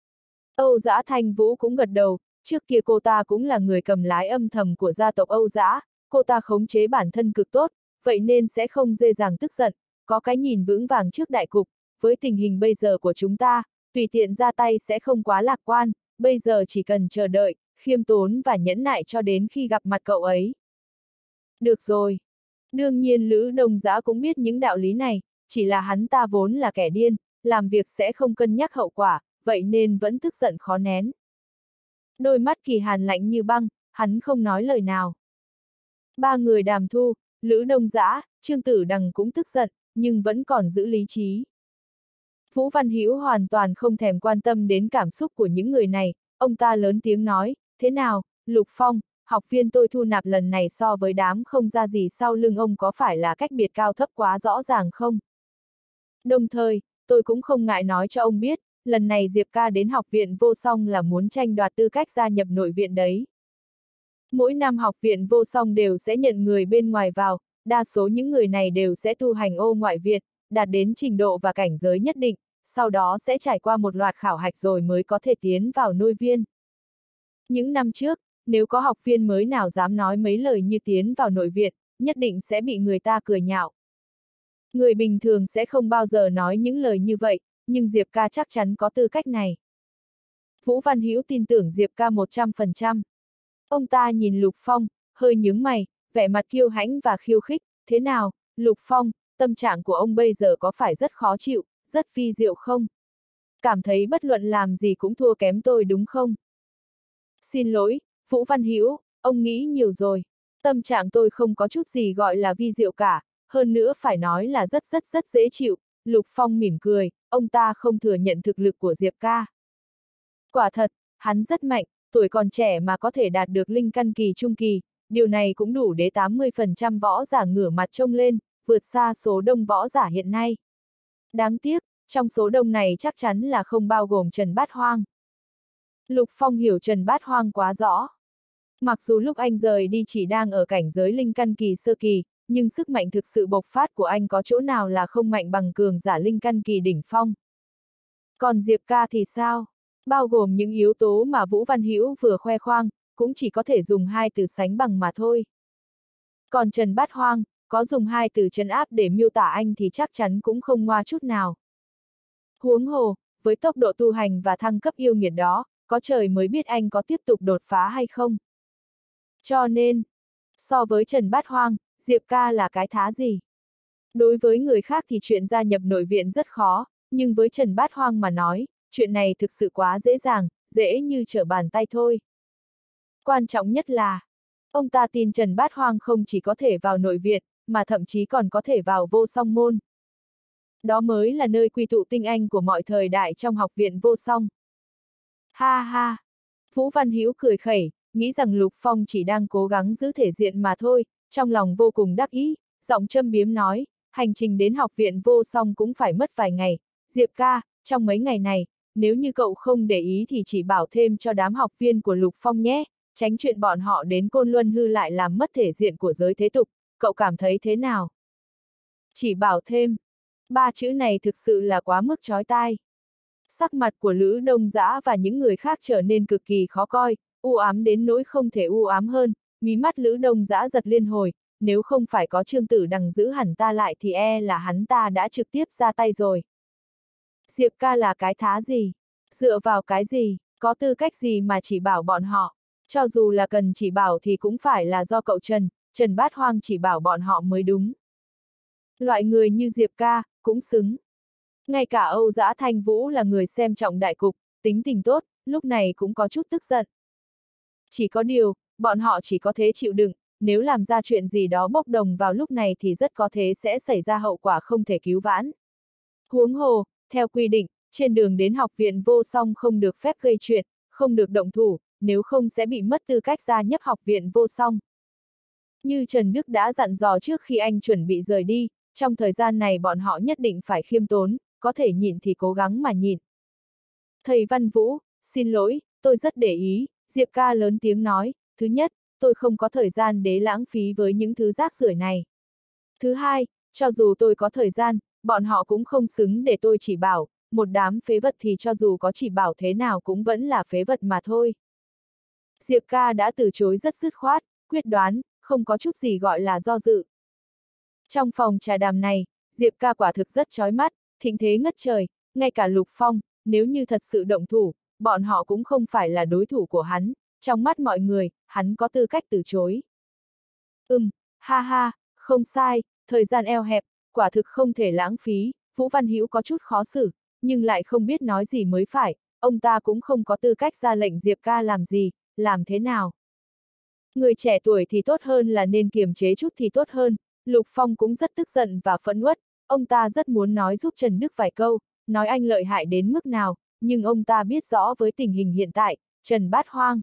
Âu Dã Thanh Vũ cũng gật đầu, trước kia cô ta cũng là người cầm lái âm thầm của gia tộc Âu Dã, cô ta khống chế bản thân cực tốt, vậy nên sẽ không dễ dàng tức giận, có cái nhìn vững vàng trước đại cục, với tình hình bây giờ của chúng ta, tùy tiện ra tay sẽ không quá lạc quan, bây giờ chỉ cần chờ đợi, khiêm tốn và nhẫn nại cho đến khi gặp mặt cậu ấy. Được rồi. Đương nhiên Lữ Đông Dã cũng biết những đạo lý này, chỉ là hắn ta vốn là kẻ điên, làm việc sẽ không cân nhắc hậu quả, vậy nên vẫn tức giận khó nén. Đôi mắt Kỳ Hàn lạnh như băng, hắn không nói lời nào. Ba người Đàm Thu, Lữ Đông Dã, Trương Tử Đằng cũng tức giận, nhưng vẫn còn giữ lý trí. Vũ Văn Hữu hoàn toàn không thèm quan tâm đến cảm xúc của những người này, ông ta lớn tiếng nói, thế nào, Lục Phong, học viên tôi thu nạp lần này so với đám không ra gì sau lưng ông có phải là cách biệt cao thấp quá rõ ràng không? Đồng thời, tôi cũng không ngại nói cho ông biết, lần này Diệp ca đến học viện vô song là muốn tranh đoạt tư cách gia nhập nội viện đấy. Mỗi năm học viện vô song đều sẽ nhận người bên ngoài vào, đa số những người này đều sẽ tu hành ô ngoại viện, đạt đến trình độ và cảnh giới nhất định, sau đó sẽ trải qua một loạt khảo hạch rồi mới có thể tiến vào nội viên. Những năm trước, nếu có học viên mới nào dám nói mấy lời như tiến vào nội viện, nhất định sẽ bị người ta cười nhạo. Người bình thường sẽ không bao giờ nói những lời như vậy, nhưng Diệp ca chắc chắn có tư cách này. Vũ Văn Hữu tin tưởng Diệp ca một trăm phần trăm. Ông ta nhìn Lục Phong, hơi nhướng mày, vẻ mặt kiêu hãnh và khiêu khích, thế nào, Lục Phong, tâm trạng của ông bây giờ có phải rất khó chịu, rất vi diệu không? Cảm thấy bất luận làm gì cũng thua kém tôi đúng không? Xin lỗi, Vũ Văn Hữu, ông nghĩ nhiều rồi. Tâm trạng tôi không có chút gì gọi là vi diệu cả, hơn nữa phải nói là rất rất rất dễ chịu. Lục Phong mỉm cười, ông ta không thừa nhận thực lực của Diệp ca. Quả thật, hắn rất mạnh, tuổi còn trẻ mà có thể đạt được linh căn kỳ trung kỳ, điều này cũng đủ để tám mươi phần trăm võ giả ngửa mặt trông lên, vượt xa số đông võ giả hiện nay. Đáng tiếc, trong số đông này chắc chắn là không bao gồm Trần Bát Hoang. Lục Phong hiểu Trần Bát Hoang quá rõ. Mặc dù lúc anh rời đi chỉ đang ở cảnh giới linh căn kỳ sơ kỳ, nhưng sức mạnh thực sự bộc phát của anh có chỗ nào là không mạnh bằng cường giả linh căn kỳ đỉnh phong. Còn Diệp ca thì sao? Bao gồm những yếu tố mà Vũ Văn Hữu vừa khoe khoang, cũng chỉ có thể dùng hai từ sánh bằng mà thôi. Còn Trần Bát Hoang, có dùng hai từ trấn áp để miêu tả anh thì chắc chắn cũng không ngoa chút nào. Huống hồ, với tốc độ tu hành và thăng cấp yêu nghiệt đó, có trời mới biết anh có tiếp tục đột phá hay không. Cho nên, so với Trần Bát Hoang, Diệp ca là cái thá gì? Đối với người khác thì chuyện gia nhập nội viện rất khó, nhưng với Trần Bát Hoang mà nói, chuyện này thực sự quá dễ dàng, dễ như trở bàn tay thôi. Quan trọng nhất là, ông ta tin Trần Bát Hoang không chỉ có thể vào nội viện, mà thậm chí còn có thể vào Vô Song Môn. Đó mới là nơi quy tụ tinh anh của mọi thời đại trong học viện Vô Song. Ha ha! Vũ Văn Hữu cười khẩy, nghĩ rằng Lục Phong chỉ đang cố gắng giữ thể diện mà thôi, trong lòng vô cùng đắc ý, giọng châm biếm nói, hành trình đến học viện Vô Song cũng phải mất vài ngày. Diệp ca, trong mấy ngày này, nếu như cậu không để ý thì chỉ bảo thêm cho đám học viên của Lục Phong nhé, tránh chuyện bọn họ đến Côn Luân Hư lại làm mất thể diện của giới thế tục, cậu cảm thấy thế nào? Chỉ bảo thêm, ba chữ này thực sự là quá mức chói tai. Sắc mặt của Lữ Đông Dã và những người khác trở nên cực kỳ khó coi, u ám đến nỗi không thể u ám hơn, mí mắt Lữ Đông Dã giật liên hồi, nếu không phải có Trương Tử Đằng giữ hẳn ta lại thì e là hắn ta đã trực tiếp ra tay rồi. Diệp ca là cái thá gì? Dựa vào cái gì? Có tư cách gì mà chỉ bảo bọn họ? Cho dù là cần chỉ bảo thì cũng phải là do cậu Trần, Trần Bát Hoang chỉ bảo bọn họ mới đúng. Loại người như Diệp ca, cũng xứng. Ngay cả Âu Dã Thanh Vũ là người xem trọng đại cục, tính tình tốt, lúc này cũng có chút tức giận. Chỉ có điều, bọn họ chỉ có thế chịu đựng, nếu làm ra chuyện gì đó bốc đồng vào lúc này thì rất có thể sẽ xảy ra hậu quả không thể cứu vãn. Huống hồ, theo quy định, trên đường đến học viện Vô Song không được phép gây chuyện, không được động thủ, nếu không sẽ bị mất tư cách gia nhập học viện Vô Song. Như Trần Đức đã dặn dò trước khi anh chuẩn bị rời đi, trong thời gian này bọn họ nhất định phải khiêm tốn, có thể nhịn thì cố gắng mà nhịn. Thầy Văn Vũ, xin lỗi, tôi rất để ý, Diệp ca lớn tiếng nói, thứ nhất, tôi không có thời gian để lãng phí với những thứ rác rưởi này. Thứ hai, cho dù tôi có thời gian, bọn họ cũng không xứng để tôi chỉ bảo, một đám phế vật thì cho dù có chỉ bảo thế nào cũng vẫn là phế vật mà thôi. Diệp ca đã từ chối rất dứt khoát, quyết đoán, không có chút gì gọi là do dự. Trong phòng trà đàm này, Diệp ca quả thực rất chói mắt, thịnh thế ngất trời, ngay cả Lục Phong, nếu như thật sự động thủ, bọn họ cũng không phải là đối thủ của hắn, trong mắt mọi người, hắn có tư cách từ chối. Ừm, ha ha, không sai, thời gian eo hẹp, quả thực không thể lãng phí, Vũ Văn Hữu có chút khó xử, nhưng lại không biết nói gì mới phải, ông ta cũng không có tư cách ra lệnh Diệp ca làm gì, làm thế nào. Người trẻ tuổi thì tốt hơn là nên kiềm chế chút thì tốt hơn, Lục Phong cũng rất tức giận và phẫn uất, ông ta rất muốn nói giúp Trần Đức vài câu, nói anh lợi hại đến mức nào, nhưng ông ta biết rõ với tình hình hiện tại, Trần Bát Hoang.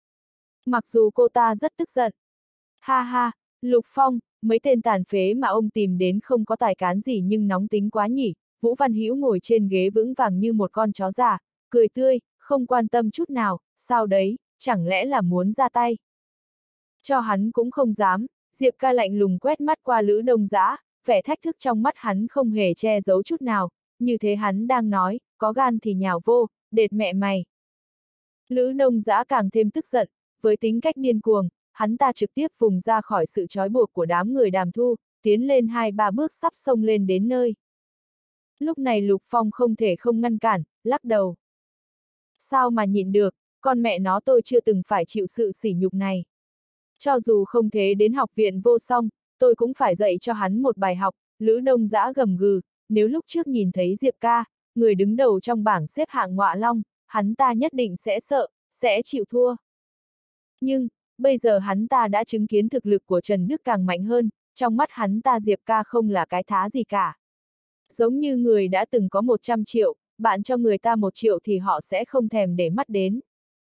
Mặc dù cô ta rất tức giận. Ha ha, Lục Phong, mấy tên tàn phế mà ông tìm đến không có tài cán gì nhưng nóng tính quá nhỉ, Vũ Văn Hữu ngồi trên ghế vững vàng như một con chó già, cười tươi, không quan tâm chút nào, sao đấy, chẳng lẽ là muốn ra tay. Cho hắn cũng không dám, Diệp ca lạnh lùng quét mắt qua Lữ Đông Dã, vẻ thách thức trong mắt hắn không hề che giấu chút nào, như thế hắn đang nói, có gan thì nhào vô, đệt mẹ mày. Lữ Đông Dã càng thêm tức giận, với tính cách điên cuồng, hắn ta trực tiếp vùng ra khỏi sự trói buộc của đám người Đàm Thu, tiến lên hai ba bước sắp xông lên đến nơi. Lúc này Lục Phong không thể không ngăn cản, lắc đầu. Sao mà nhịn được, con mẹ nó tôi chưa từng phải chịu sự sỉ nhục này. Cho dù không thế đến học viện vô song, tôi cũng phải dạy cho hắn một bài học. Lữ Đông Dã gầm gừ, nếu lúc trước nhìn thấy Diệp ca, người đứng đầu trong bảng xếp hạng ngọa long, hắn ta nhất định sẽ sợ, sẽ chịu thua. Nhưng, bây giờ hắn ta đã chứng kiến thực lực của Trần Đức càng mạnh hơn, trong mắt hắn ta Diệp ca không là cái thá gì cả. Giống như người đã từng có một trăm triệu, bạn cho người ta một triệu thì họ sẽ không thèm để mắt đến.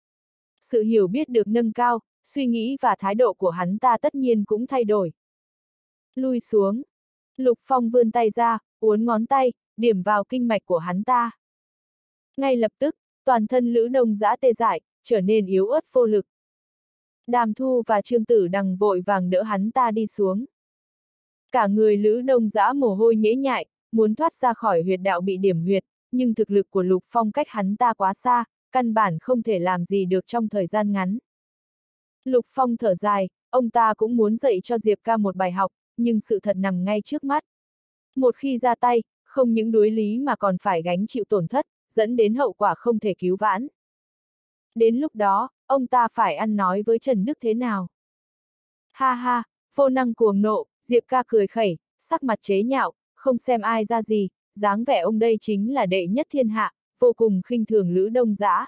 Sự hiểu biết được nâng cao, suy nghĩ và thái độ của hắn ta tất nhiên cũng thay đổi. Lui xuống. Lục Phong vươn tay ra, uốn ngón tay, điểm vào kinh mạch của hắn ta. Ngay lập tức, toàn thân Lữ Đông Dã tê dại, trở nên yếu ớt vô lực. Đàm Thu và Trương Tử Đằng vội vàng đỡ hắn ta đi xuống. Cả người Lữ Đông Dã mồ hôi nhễ nhại, muốn thoát ra khỏi huyệt đạo bị điểm huyệt, nhưng thực lực của Lục Phong cách hắn ta quá xa, căn bản không thể làm gì được trong thời gian ngắn. Lục Phong thở dài, ông ta cũng muốn dạy cho Diệp ca một bài học, nhưng sự thật nằm ngay trước mắt. Một khi ra tay, không những đuối lý mà còn phải gánh chịu tổn thất, dẫn đến hậu quả không thể cứu vãn. Đến lúc đó, ông ta phải ăn nói với Trần Đức thế nào? Ha ha, vô năng cuồng nộ, Diệp ca cười khẩy, sắc mặt chế nhạo, không xem ai ra gì, dáng vẻ ông đây chính là đệ nhất thiên hạ, vô cùng khinh thường Lữ Đông Dã.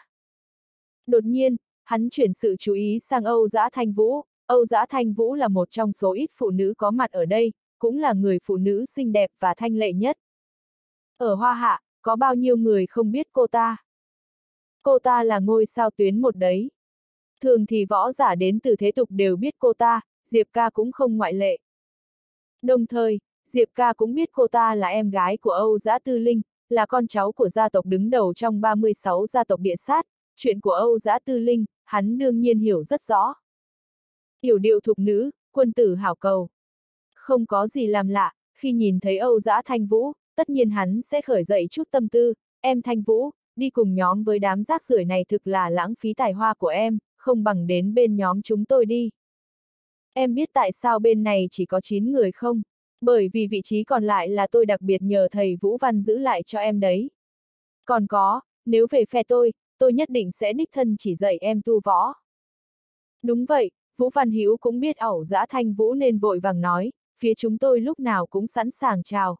Đột nhiên, hắn chuyển sự chú ý sang Âu Dã Thanh Vũ. Âu Dã Thanh Vũ là một trong số ít phụ nữ có mặt ở đây, cũng là người phụ nữ xinh đẹp và thanh lệ nhất. Ở Hoa Hạ, có bao nhiêu người không biết cô ta? Cô ta là ngôi sao tuyến một đấy. Thường thì võ giả đến từ thế tục đều biết cô ta, Diệp ca cũng không ngoại lệ. Đồng thời, Diệp ca cũng biết cô ta là em gái của Âu Dã Tư Linh, là con cháu của gia tộc đứng đầu trong ba mươi sáu gia tộc địa sát, chuyện của Âu Dã Tư Linh, hắn đương nhiên hiểu rất rõ. Yểu điệu thục nữ, quân tử hảo cầu. Không có gì làm lạ, khi nhìn thấy Âu Dã Thanh Vũ, tất nhiên hắn sẽ khởi dậy chút tâm tư, em Thanh Vũ, đi cùng nhóm với đám rác rưởi này thực là lãng phí tài hoa của em, không bằng đến bên nhóm chúng tôi đi. Em biết tại sao bên này chỉ có chín người không? Bởi vì vị trí còn lại là tôi đặc biệt nhờ thầy Vũ Văn giữ lại cho em đấy. Còn có, nếu về phe tôi, tôi nhất định sẽ đích thân chỉ dạy em tu võ. Đúng vậy, Vũ Văn Hữu cũng biết Ẩu Dã Thanh Vũ nên vội vàng nói, phía chúng tôi lúc nào cũng sẵn sàng chào.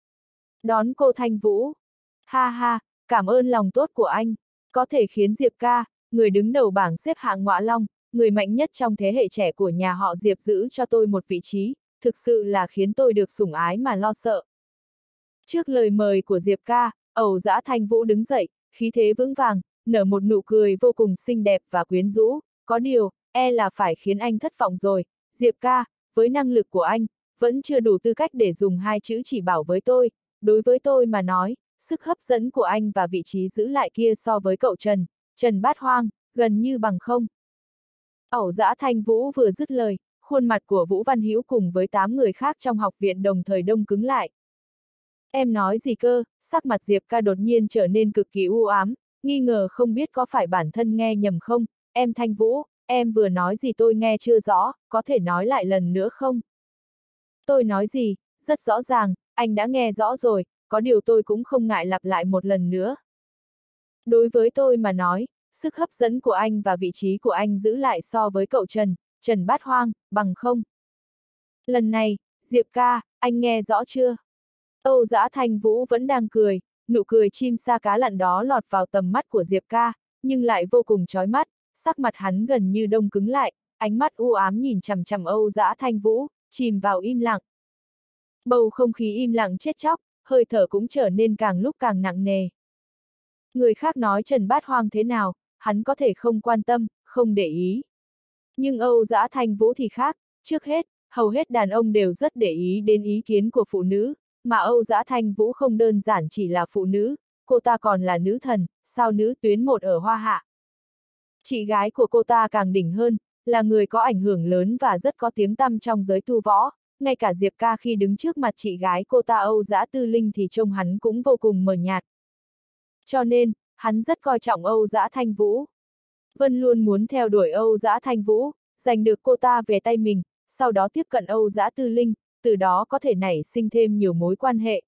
Đón cô Thanh Vũ. Ha ha, cảm ơn lòng tốt của anh, có thể khiến Diệp ca, người đứng đầu bảng xếp hạng ngọa long, người mạnh nhất trong thế hệ trẻ của nhà họ Diệp giữ cho tôi một vị trí, thực sự là khiến tôi được sủng ái mà lo sợ. Trước lời mời của Diệp ca, Ẩu Dã Thanh Vũ đứng dậy, khí thế vững vàng, nở một nụ cười vô cùng xinh đẹp và quyến rũ, có điều, e là phải khiến anh thất vọng rồi, Diệp ca, với năng lực của anh, vẫn chưa đủ tư cách để dùng hai chữ chỉ bảo với tôi, đối với tôi mà nói, sức hấp dẫn của anh và vị trí giữ lại kia so với cậu Trần, Trần Bát Hoang, gần như bằng không. Ẩu Dã Thanh Vũ vừa dứt lời, khuôn mặt của Vũ Văn Hữu cùng với tám người khác trong học viện đồng thời đông cứng lại. Em nói gì cơ, sắc mặt Diệp ca đột nhiên trở nên cực kỳ u ám, nghi ngờ không biết có phải bản thân nghe nhầm không, em Thanh Vũ, em vừa nói gì tôi nghe chưa rõ, có thể nói lại lần nữa không? Tôi nói gì, rất rõ ràng, anh đã nghe rõ rồi, có điều tôi cũng không ngại lặp lại một lần nữa. Đối với tôi mà nói, sức hấp dẫn của anh và vị trí của anh giữ lại so với cậu Trần, Trần Bát Hoang, bằng không. Lần này, Diệp ca, anh nghe rõ chưa? Âu Dã Thanh Vũ vẫn đang cười, nụ cười chim sa cá lặn đó lọt vào tầm mắt của Diệp ca, nhưng lại vô cùng chói mắt, sắc mặt hắn gần như đông cứng lại, ánh mắt u ám nhìn chằm chằm Âu Dã Thanh Vũ, chìm vào im lặng. Bầu không khí im lặng chết chóc, hơi thở cũng trở nên càng lúc càng nặng nề. Người khác nói Trần Bát Hoang thế nào, hắn có thể không quan tâm, không để ý. Nhưng Âu Dã Thanh Vũ thì khác, trước hết, hầu hết đàn ông đều rất để ý đến ý kiến của phụ nữ, mà Âu Dã Thanh Vũ không đơn giản chỉ là phụ nữ, cô ta còn là nữ thần, sao nữ tuyến một ở Hoa Hạ. Chị gái của cô ta càng đỉnh hơn, là người có ảnh hưởng lớn và rất có tiếng tăm trong giới tu võ, ngay cả Diệp ca khi đứng trước mặt chị gái cô ta Âu Dã Tư Linh thì trông hắn cũng vô cùng mờ nhạt. Cho nên, hắn rất coi trọng Âu Dã Thanh Vũ. Vân luôn muốn theo đuổi Âu Dã Thanh Vũ, giành được cô ta về tay mình, sau đó tiếp cận Âu Dã Tư Linh, từ đó có thể nảy sinh thêm nhiều mối quan hệ.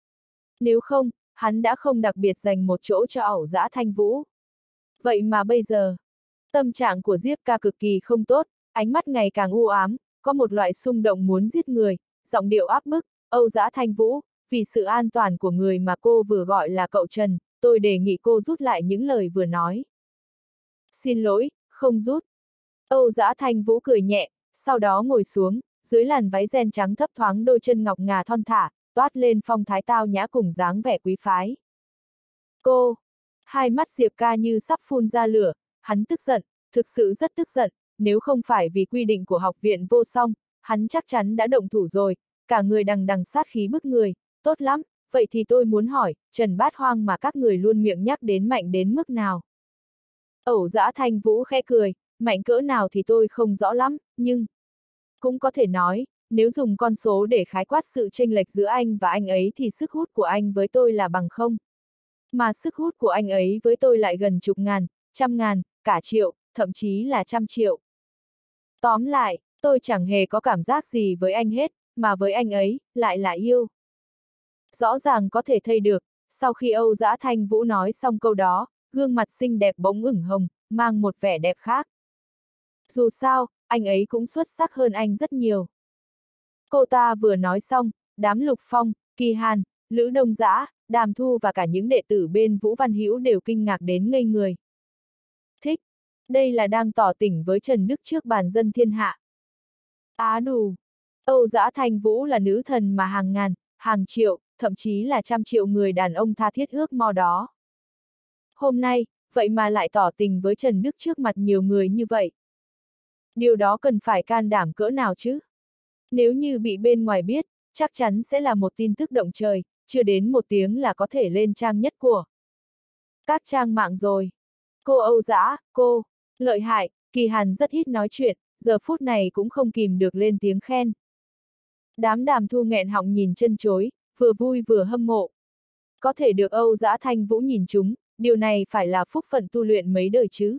Nếu không, hắn đã không đặc biệt dành một chỗ cho Âu Dã Thanh Vũ. Vậy mà bây giờ, tâm trạng của Diệp ca cực kỳ không tốt, ánh mắt ngày càng u ám, có một loại xung động muốn giết người, giọng điệu áp bức. Âu Dã Thanh Vũ, vì sự an toàn của người mà cô vừa gọi là cậu Trần, tôi đề nghị cô rút lại những lời vừa nói. Xin lỗi, không rút. Âu Dã Thanh Vũ cười nhẹ, sau đó ngồi xuống, dưới làn váy ren trắng thấp thoáng đôi chân ngọc ngà thon thả, toát lên phong thái tao nhã cùng dáng vẻ quý phái. Cô, hai mắt Diệp ca như sắp phun ra lửa, hắn tức giận, thực sự rất tức giận, nếu không phải vì quy định của học viện vô song, hắn chắc chắn đã động thủ rồi, cả người đằng đằng sát khí bức người, tốt lắm, vậy thì tôi muốn hỏi, Trần Bát Hoang mà các người luôn miệng nhắc đến mạnh đến mức nào? Âu Dã Thanh Vũ khẽ cười, mạnh cỡ nào thì tôi không rõ lắm, nhưng cũng có thể nói, nếu dùng con số để khái quát sự chênh lệch giữa anh và anh ấy thì sức hút của anh với tôi là bằng không. Mà sức hút của anh ấy với tôi lại gần chục ngàn, trăm ngàn, cả triệu, thậm chí là trăm triệu. Tóm lại, tôi chẳng hề có cảm giác gì với anh hết, mà với anh ấy, lại là yêu. Rõ ràng có thể thấy được, sau khi Âu Dã Thanh Vũ nói xong câu đó, gương mặt xinh đẹp bỗng ửng hồng, mang một vẻ đẹp khác. Dù sao, anh ấy cũng xuất sắc hơn anh rất nhiều. Cô ta vừa nói xong, đám Lục Phong, Kỳ Hàn, Lữ Đông Dã, Đàm Thu và cả những đệ tử bên Vũ Văn Hữu đều kinh ngạc đến ngây người. Thích, đây là đang tỏ tình với Trần Đức trước bàn dân thiên hạ. Á đù, Âu Dã Thanh Vũ là nữ thần mà hàng ngàn, hàng triệu, thậm chí là trăm triệu người đàn ông tha thiết ước mơ đó. Hôm nay, vậy mà lại tỏ tình với Trần Đức trước mặt nhiều người như vậy. Điều đó cần phải can đảm cỡ nào chứ? Nếu như bị bên ngoài biết, chắc chắn sẽ là một tin tức động trời, chưa đến một tiếng là có thể lên trang nhất của các trang mạng rồi. Cô Âu Dã, cô, lợi hại, Kỳ Hàn rất ít nói chuyện, giờ phút này cũng không kìm được lên tiếng khen. Đám Đàm Thu nghẹn họng nhìn chân chối, vừa vui vừa hâm mộ. Có thể được Âu Dã Thanh Vũ nhìn chúng, điều này phải là phúc phận tu luyện mấy đời chứ.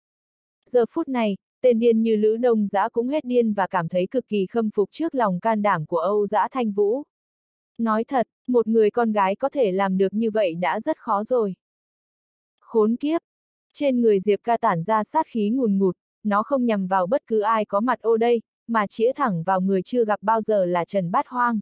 Giờ phút này, tên điên như Lữ Đông Dã cũng hết điên và cảm thấy cực kỳ khâm phục trước lòng can đảm của Âu Dã Thanh Vũ. Nói thật, một người con gái có thể làm được như vậy đã rất khó rồi. Khốn kiếp! Trên người Diệp ca tản ra sát khí ngùn ngụt, nó không nhằm vào bất cứ ai có mặt ô đây, mà chĩa thẳng vào người chưa gặp bao giờ là Trần Bát Hoang.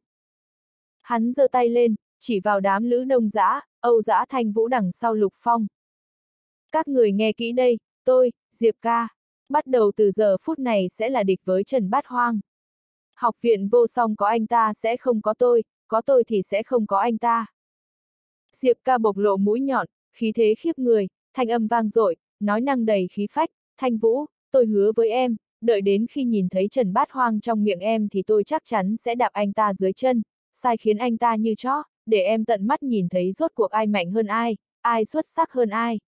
Hắn giơ tay lên, chỉ vào đám Lữ Đông Dã, Âu Dã Thanh Vũ đằng sau Lục Phong. Các người nghe kỹ đây, tôi, Diệp ca, bắt đầu từ giờ phút này sẽ là địch với Trần Bát Hoang. Học viện vô song có anh ta sẽ không có tôi, có tôi thì sẽ không có anh ta. Diệp ca bộc lộ mũi nhọn, khí thế khiếp người, thanh âm vang dội, nói năng đầy khí phách, Thanh Vũ, tôi hứa với em, đợi đến khi nhìn thấy Trần Bát Hoang trong miệng em thì tôi chắc chắn sẽ đạp anh ta dưới chân, sai khiến anh ta như chó, để em tận mắt nhìn thấy rốt cuộc ai mạnh hơn ai, ai xuất sắc hơn ai.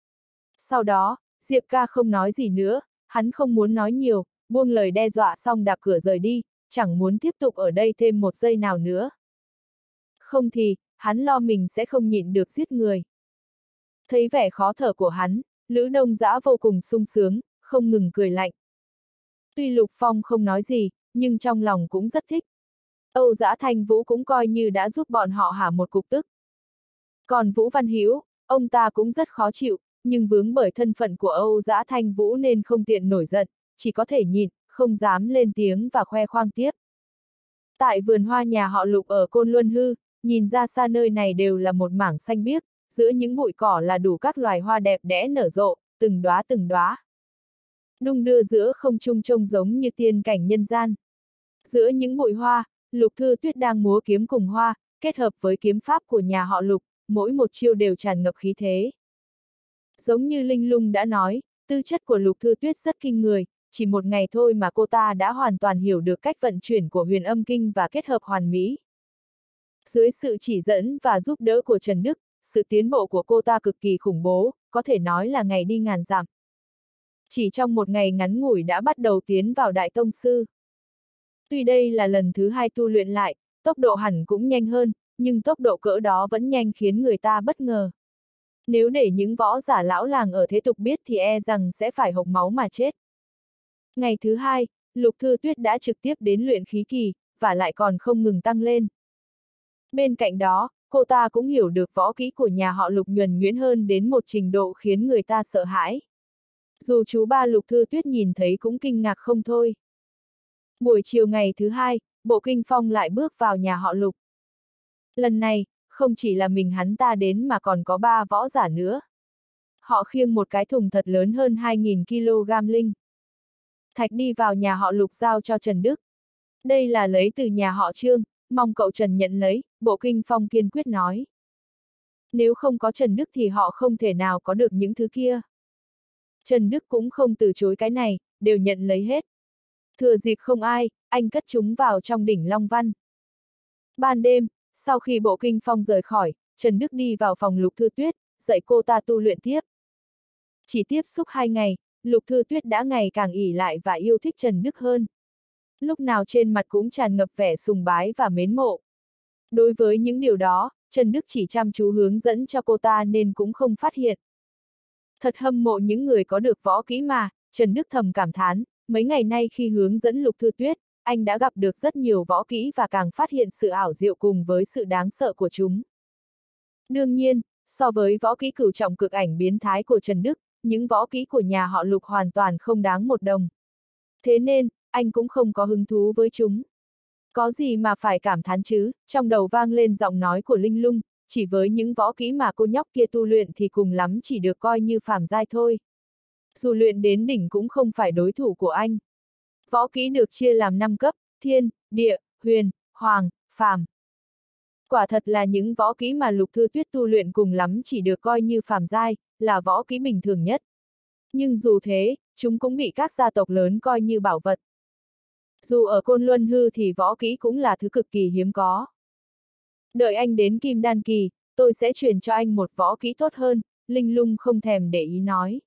Sau đó, Diệp ca không nói gì nữa, hắn không muốn nói nhiều, buông lời đe dọa xong đạp cửa rời đi, chẳng muốn tiếp tục ở đây thêm một giây nào nữa. Không thì, hắn lo mình sẽ không nhịn được giết người. Thấy vẻ khó thở của hắn, Lữ Đông Dã vô cùng sung sướng, không ngừng cười lạnh. Tuy Lục Phong không nói gì, nhưng trong lòng cũng rất thích. Âu Dã Thanh Vũ cũng coi như đã giúp bọn họ hả một cục tức. Còn Vũ Văn Hữu, ông ta cũng rất khó chịu, nhưng vướng bởi thân phận của Âu Dã Thanh Vũ nên không tiện nổi giận, chỉ có thể nhịn, không dám lên tiếng và khoe khoang tiếp. Tại vườn hoa nhà họ Lục ở Côn Luân Hư, nhìn ra xa nơi này đều là một mảng xanh biếc, giữa những bụi cỏ là đủ các loài hoa đẹp đẽ nở rộ, từng đóa từng đóa. Đung đưa giữa không trung trông giống như tiên cảnh nhân gian. Giữa những bụi hoa, Lục Thư Tuyết đang múa kiếm cùng hoa, kết hợp với kiếm pháp của nhà họ Lục, mỗi một chiêu đều tràn ngập khí thế. Giống như Linh Lung đã nói, tư chất của Lục Thư Tuyết rất kinh người, chỉ một ngày thôi mà cô ta đã hoàn toàn hiểu được cách vận chuyển của huyền âm kinh và kết hợp hoàn mỹ. Dưới sự chỉ dẫn và giúp đỡ của Trần Đức, sự tiến bộ của cô ta cực kỳ khủng bố, có thể nói là ngày đi ngàn dặm. Chỉ trong một ngày ngắn ngủi đã bắt đầu tiến vào Đại Tông Sư. Tuy đây là lần thứ hai tu luyện lại, tốc độ hẳn cũng nhanh hơn, nhưng tốc độ cỡ đó vẫn nhanh khiến người ta bất ngờ. Nếu để những võ giả lão làng ở thế tục biết thì e rằng sẽ phải hộc máu mà chết. Ngày thứ hai, Lục Thư Tuyết đã trực tiếp đến luyện khí kỳ, và lại còn không ngừng tăng lên. Bên cạnh đó, cô ta cũng hiểu được võ kỹ của nhà họ Lục nhuần nhuyễn hơn đến một trình độ khiến người ta sợ hãi. Dù chú ba Lục Thư Tuyết nhìn thấy cũng kinh ngạc không thôi. Buổi chiều ngày thứ hai, Bộ Kinh Phong lại bước vào nhà họ Lục. Lần này, không chỉ là mình hắn ta đến mà còn có ba võ giả nữa. Họ khiêng một cái thùng thật lớn hơn hai nghìn ki lô gam linh thạch đi vào nhà họ Lục giao cho Trần Đức. Đây là lấy từ nhà họ Trương, mong cậu Trần nhận lấy, Bộ Kinh Phong kiên quyết nói. Nếu không có Trần Đức thì họ không thể nào có được những thứ kia. Trần Đức cũng không từ chối cái này, đều nhận lấy hết. Thừa dịp không ai, anh cất chúng vào trong đỉnh Long Văn. Ban đêm, sau khi Bộ Kinh Phong rời khỏi, Trần Đức đi vào phòng Lục Thư Tuyết, dạy cô ta tu luyện tiếp. Chỉ tiếp xúc hai ngày, Lục Thư Tuyết đã ngày càng ỷ lại và yêu thích Trần Đức hơn. Lúc nào trên mặt cũng tràn ngập vẻ sùng bái và mến mộ. Đối với những điều đó, Trần Đức chỉ chăm chú hướng dẫn cho cô ta nên cũng không phát hiện. Thật hâm mộ những người có được võ kỹ mà, Trần Đức thầm cảm thán, mấy ngày nay khi hướng dẫn Lục Thư Tuyết, anh đã gặp được rất nhiều võ kỹ và càng phát hiện sự ảo diệu cùng với sự đáng sợ của chúng. Đương nhiên, so với võ kỹ cửu trọng cực ảnh biến thái của Trần Đức, những võ kỹ của nhà họ Lục hoàn toàn không đáng một đồng. Thế nên, anh cũng không có hứng thú với chúng. Có gì mà phải cảm thán chứ, trong đầu vang lên giọng nói của Linh Lung, chỉ với những võ kỹ mà cô nhóc kia tu luyện thì cùng lắm chỉ được coi như phàm giai thôi. Dù luyện đến đỉnh cũng không phải đối thủ của anh. Võ kỹ được chia làm năm cấp, thiên, địa, huyền, hoàng, phàm. Quả thật là những võ kỹ mà Lục Thư Tuyết tu luyện cùng lắm chỉ được coi như phàm giai, là võ kỹ bình thường nhất. Nhưng dù thế, chúng cũng bị các gia tộc lớn coi như bảo vật. Dù ở Côn Luân Hư thì võ kỹ cũng là thứ cực kỳ hiếm có. Đợi anh đến Kim Đan Kỳ, tôi sẽ truyền cho anh một võ kỹ tốt hơn, Linh Lung không thèm để ý nói.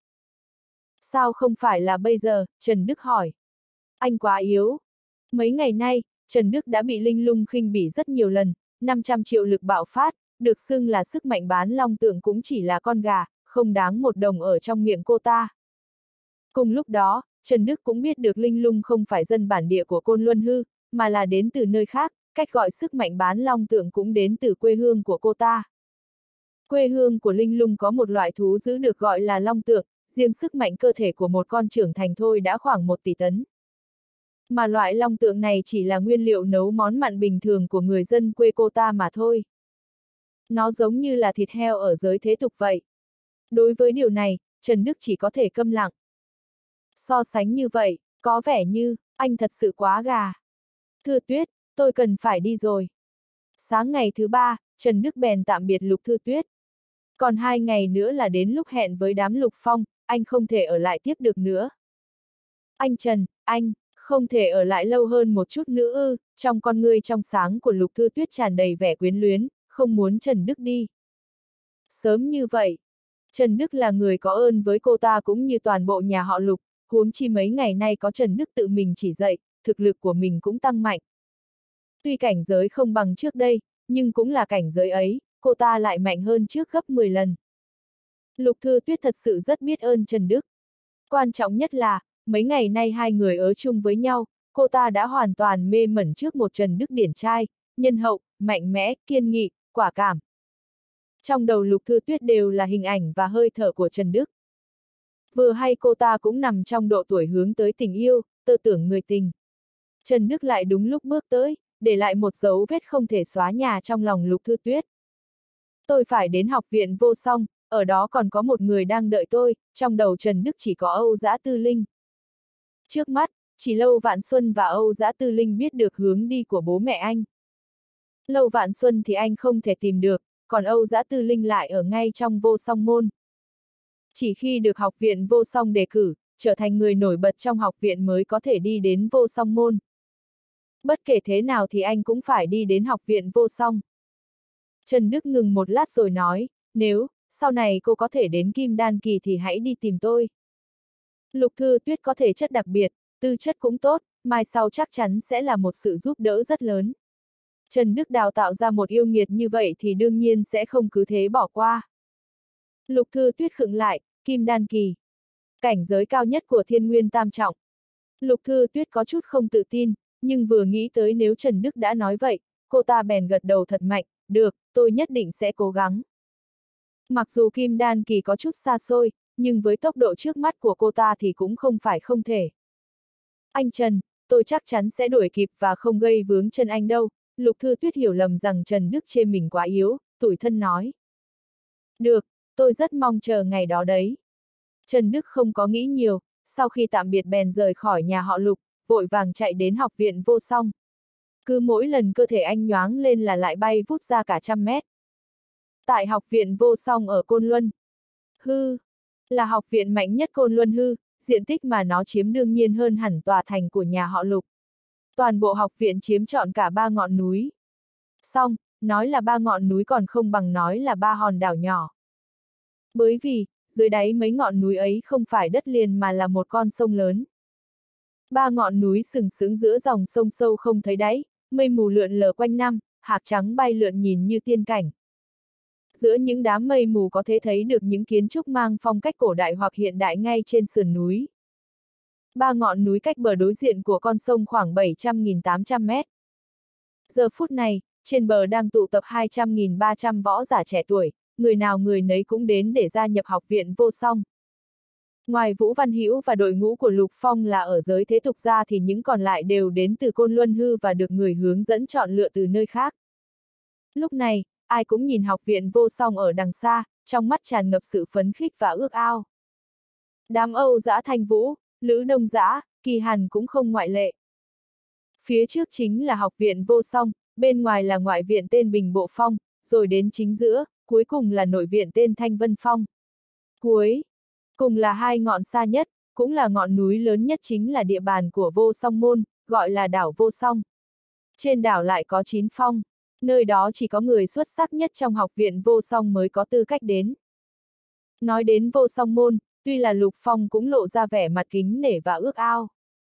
Sao không phải là bây giờ, Trần Đức hỏi. Anh quá yếu. Mấy ngày nay, Trần Đức đã bị Linh Lung khinh bỉ rất nhiều lần, năm trăm triệu lực bạo phát, được xưng là sức mạnh bán long tượng cũng chỉ là con gà, không đáng một đồng ở trong miệng cô ta. Cùng lúc đó, Trần Đức cũng biết được Linh Lung không phải dân bản địa của Côn Luân Hư, mà là đến từ nơi khác, cách gọi sức mạnh bán long tượng cũng đến từ quê hương của cô ta. Quê hương của Linh Lung có một loại thú dữ được gọi là long tượng, riêng sức mạnh cơ thể của một con trưởng thành thôi đã khoảng một tỷ tấn. Mà loại long tượng này chỉ là nguyên liệu nấu món mặn bình thường của người dân quê cô ta mà thôi. Nó giống như là thịt heo ở giới thế tục vậy. Đối với điều này, Trần Đức chỉ có thể câm lặng. So sánh như vậy, có vẻ như, anh thật sự quá gà. Thư Tuyết, tôi cần phải đi rồi. Sáng ngày thứ ba, Trần Đức bèn tạm biệt Lục Thư Tuyết. Còn hai ngày nữa là đến lúc hẹn với đám Lục Phong, anh không thể ở lại tiếp được nữa. Anh Trần, anh, không thể ở lại lâu hơn một chút nữa ư, trong con ngươi trong sáng của Lục Thư Tuyết tràn đầy vẻ quyến luyến, không muốn Trần Đức đi. Sớm như vậy, Trần Đức là người có ơn với cô ta cũng như toàn bộ nhà họ Lục, huống chi mấy ngày nay có Trần Đức tự mình chỉ dạy, thực lực của mình cũng tăng mạnh. Tuy cảnh giới không bằng trước đây, nhưng cũng là cảnh giới ấy, cô ta lại mạnh hơn trước gấp mười lần. Lục Thư Tuyết thật sự rất biết ơn Trần Đức. Quan trọng nhất là, mấy ngày nay hai người ở chung với nhau, cô ta đã hoàn toàn mê mẩn trước một Trần Đức điển trai, nhân hậu, mạnh mẽ, kiên nghị, quả cảm. Trong đầu Lục Thư Tuyết đều là hình ảnh và hơi thở của Trần Đức. Vừa hay cô ta cũng nằm trong độ tuổi hướng tới tình yêu, tơ tưởng người tình. Trần Đức lại đúng lúc bước tới, để lại một dấu vết không thể xóa nhòa trong lòng Lục Thư Tuyết. Tôi phải đến học viện Vô Song, ở đó còn có một người đang đợi tôi, trong đầu Trần Đức chỉ có Âu Dã Tư Linh. Trước mắt, chỉ Lâu Vạn Xuân và Âu Dã Tư Linh biết được hướng đi của bố mẹ anh. Lâu Vạn Xuân thì anh không thể tìm được, còn Âu Dã Tư Linh lại ở ngay trong Vô Song môn. Chỉ khi được học viện Vô Song đề cử, trở thành người nổi bật trong học viện mới có thể đi đến Vô Song môn. Bất kể thế nào thì anh cũng phải đi đến học viện Vô Song. Trần Đức ngừng một lát rồi nói, nếu, sau này cô có thể đến Kim Đan Kỳ thì hãy đi tìm tôi. Lục Thư Tuyết có thể chất đặc biệt, tư chất cũng tốt, mai sau chắc chắn sẽ là một sự giúp đỡ rất lớn. Trần Đức đào tạo ra một yêu nghiệt như vậy thì đương nhiên sẽ không cứ thế bỏ qua. Lục Thư Tuyết khựng lại, Kim Đan Kỳ. Cảnh giới cao nhất của Thiên Nguyên Tam Trọng. Lục Thư Tuyết có chút không tự tin, nhưng vừa nghĩ tới nếu Trần Đức đã nói vậy, cô ta bèn gật đầu thật mạnh, được, tôi nhất định sẽ cố gắng. Mặc dù Kim Đan Kỳ có chút xa xôi, nhưng với tốc độ trước mắt của cô ta thì cũng không phải không thể. Anh Trần, tôi chắc chắn sẽ đuổi kịp và không gây vướng chân anh đâu. Lục Thư Tuyết hiểu lầm rằng Trần Đức chê mình quá yếu, tủi thân nói. Được, tôi rất mong chờ ngày đó đấy. Trần Đức không có nghĩ nhiều, sau khi tạm biệt bèn rời khỏi nhà họ Lục, vội vàng chạy đến học viện Vô Song. Cứ mỗi lần cơ thể anh nhoáng lên là lại bay vút ra cả trăm mét. Tại học viện Vô Song ở Côn Luân. Hư, là học viện mạnh nhất Côn Luân Hư, diện tích mà nó chiếm đương nhiên hơn hẳn tòa thành của nhà họ Lục. Toàn bộ học viện chiếm trọn cả ba ngọn núi. Xong, nói là ba ngọn núi còn không bằng nói là ba hòn đảo nhỏ. Bởi vì, dưới đáy mấy ngọn núi ấy không phải đất liền mà là một con sông lớn. Ba ngọn núi sừng sững giữa dòng sông sâu không thấy đáy, mây mù lượn lờ quanh năm, hạc trắng bay lượn nhìn như tiên cảnh. Giữa những đám mây mù có thể thấy được những kiến trúc mang phong cách cổ đại hoặc hiện đại ngay trên sườn núi. Ba ngọn núi cách bờ đối diện của con sông khoảng bảy trăm nghìn tám trăm mét. Giờ phút này, trên bờ đang tụ tập hai trăm nghìn ba trăm võ giả trẻ tuổi, người nào người nấy cũng đến để gia nhập học viện Vô Song. Ngoài Vũ Văn Hữu và đội ngũ của Lục Phong là ở giới thế tục ra thì những còn lại đều đến từ Côn Luân Hư và được người hướng dẫn chọn lựa từ nơi khác. Lúc này, ai cũng nhìn học viện Vô Song ở đằng xa, trong mắt tràn ngập sự phấn khích và ước ao. Đám Âu Dã Thanh Vũ, Lữ Đông Dã, Kỳ Hàn cũng không ngoại lệ. Phía trước chính là học viện Vô Song, bên ngoài là ngoại viện tên Bình Bộ Phong, rồi đến chính giữa, cuối cùng là nội viện tên Thanh Vân Phong. Cuối cùng là hai ngọn xa nhất, cũng là ngọn núi lớn nhất chính là địa bàn của Vô Song Môn, gọi là đảo Vô Song. Trên đảo lại có chín phong, nơi đó chỉ có người xuất sắc nhất trong học viện Vô Song mới có tư cách đến. Nói đến Vô Song Môn, tuy là Lục Phong cũng lộ ra vẻ mặt kính nể và ước ao.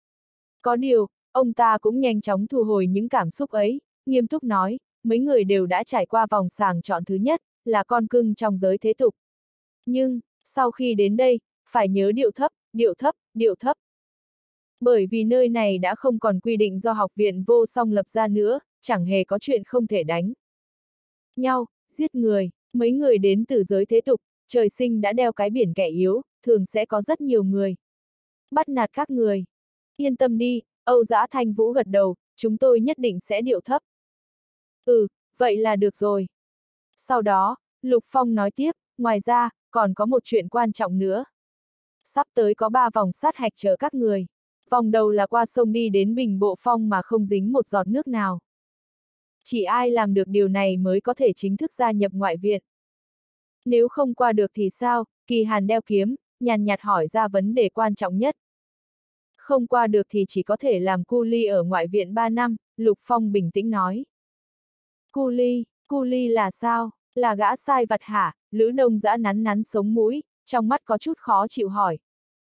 Có điều, ông ta cũng nhanh chóng thu hồi những cảm xúc ấy, nghiêm túc nói, mấy người đều đã trải qua vòng sàng chọn thứ nhất, là con cưng trong giới thế tục. Nhưng, sau khi đến đây, phải nhớ điệu thấp, điệu thấp, điệu thấp. Bởi vì nơi này đã không còn quy định do học viện Vô Song lập ra nữa, chẳng hề có chuyện không thể đánh nhau, giết người, mấy người đến từ giới thế tục, trời sinh đã đeo cái biển kẻ yếu, thường sẽ có rất nhiều người bắt nạt các người. Yên tâm đi, Âu Dã Thanh Vũ gật đầu, chúng tôi nhất định sẽ điệu thấp. Ừ, vậy là được rồi. Sau đó, Lục Phong nói tiếp, ngoài ra, còn có một chuyện quan trọng nữa. Sắp tới có ba vòng sát hạch chờ các người. Vòng đầu là qua sông đi đến Bình Bộ Phong mà không dính một giọt nước nào. Chỉ ai làm được điều này mới có thể chính thức gia nhập ngoại viện. Nếu không qua được thì sao? Kỳ Hàn đeo kiếm, nhàn nhạt hỏi ra vấn đề quan trọng nhất. Không qua được thì chỉ có thể làm cu ly ở ngoại viện ba năm, Lục Phong bình tĩnh nói. Cu ly, cu ly là sao? Là gã sai vặt hả? Lữ Đông Dã nắn nắn sống mũi, trong mắt có chút khó chịu hỏi.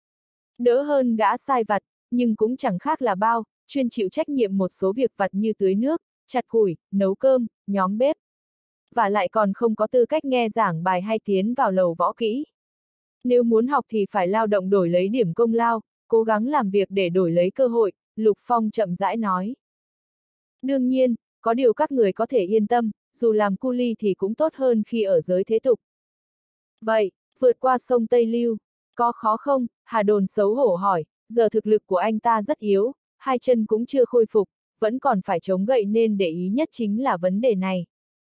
Đỡ hơn gã sai vặt, nhưng cũng chẳng khác là bao, chuyên chịu trách nhiệm một số việc vặt như tưới nước, chặt củi, nấu cơm, nhóm bếp. Và lại còn không có tư cách nghe giảng bài hay tiến vào lầu võ kỹ. Nếu muốn học thì phải lao động đổi lấy điểm công lao, cố gắng làm việc để đổi lấy cơ hội, Lục Phong chậm rãi nói. Đương nhiên, có điều các người có thể yên tâm, dù làm cu ly thì cũng tốt hơn khi ở giới thế tục. Vậy, vượt qua sông Tây Lưu, có khó không? Hà Đồn xấu hổ hỏi, giờ thực lực của anh ta rất yếu, hai chân cũng chưa khôi phục, vẫn còn phải chống gậy nên để ý nhất chính là vấn đề này.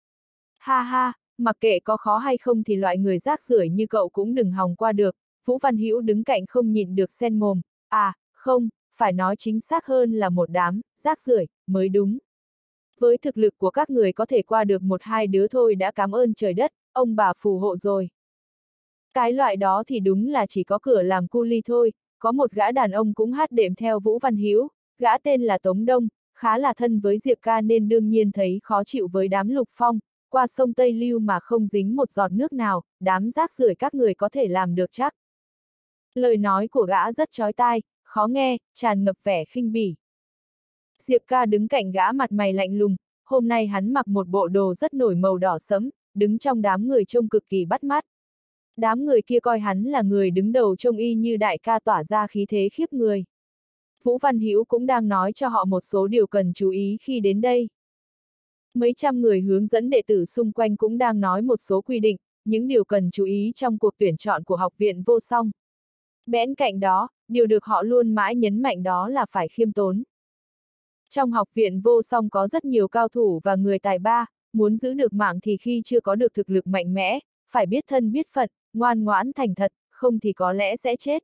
Ha ha, mặc kệ có khó hay không thì loại người rác rưởi như cậu cũng đừng hòng qua được, Vũ Văn Hữu đứng cạnh không nhịn được sen mồm, à, không, phải nói chính xác hơn là một đám, rác rưởi mới đúng. Với thực lực của các người có thể qua được một hai đứa thôi đã cảm ơn trời đất, ông bà phù hộ rồi. Cái loại đó thì đúng là chỉ có cửa làm cu ly thôi, có một gã đàn ông cũng hát đệm theo Vũ Văn Hữu, gã tên là Tống Đông, khá là thân với Diệp Ca nên đương nhiên thấy khó chịu với đám Lục Phong, qua sông Tây Lưu mà không dính một giọt nước nào, đám rác rưởi các người có thể làm được chắc. Lời nói của gã rất chói tai, khó nghe, tràn ngập vẻ khinh bỉ. Diệp Ca đứng cạnh gã mặt mày lạnh lùng, hôm nay hắn mặc một bộ đồ rất nổi màu đỏ sẫm, đứng trong đám người trông cực kỳ bắt mắt. Đám người kia coi hắn là người đứng đầu trông y như đại ca tỏa ra khí thế khiếp người. Vũ Văn Hữu cũng đang nói cho họ một số điều cần chú ý khi đến đây. Mấy trăm người hướng dẫn đệ tử xung quanh cũng đang nói một số quy định, những điều cần chú ý trong cuộc tuyển chọn của học viện Vô Song. Bên cạnh đó, điều được họ luôn mãi nhấn mạnh đó là phải khiêm tốn. Trong học viện Vô Song có rất nhiều cao thủ và người tài ba, muốn giữ được mạng thì khi chưa có được thực lực mạnh mẽ, phải biết thân biết phận, ngoan ngoãn thành thật, không thì có lẽ sẽ chết.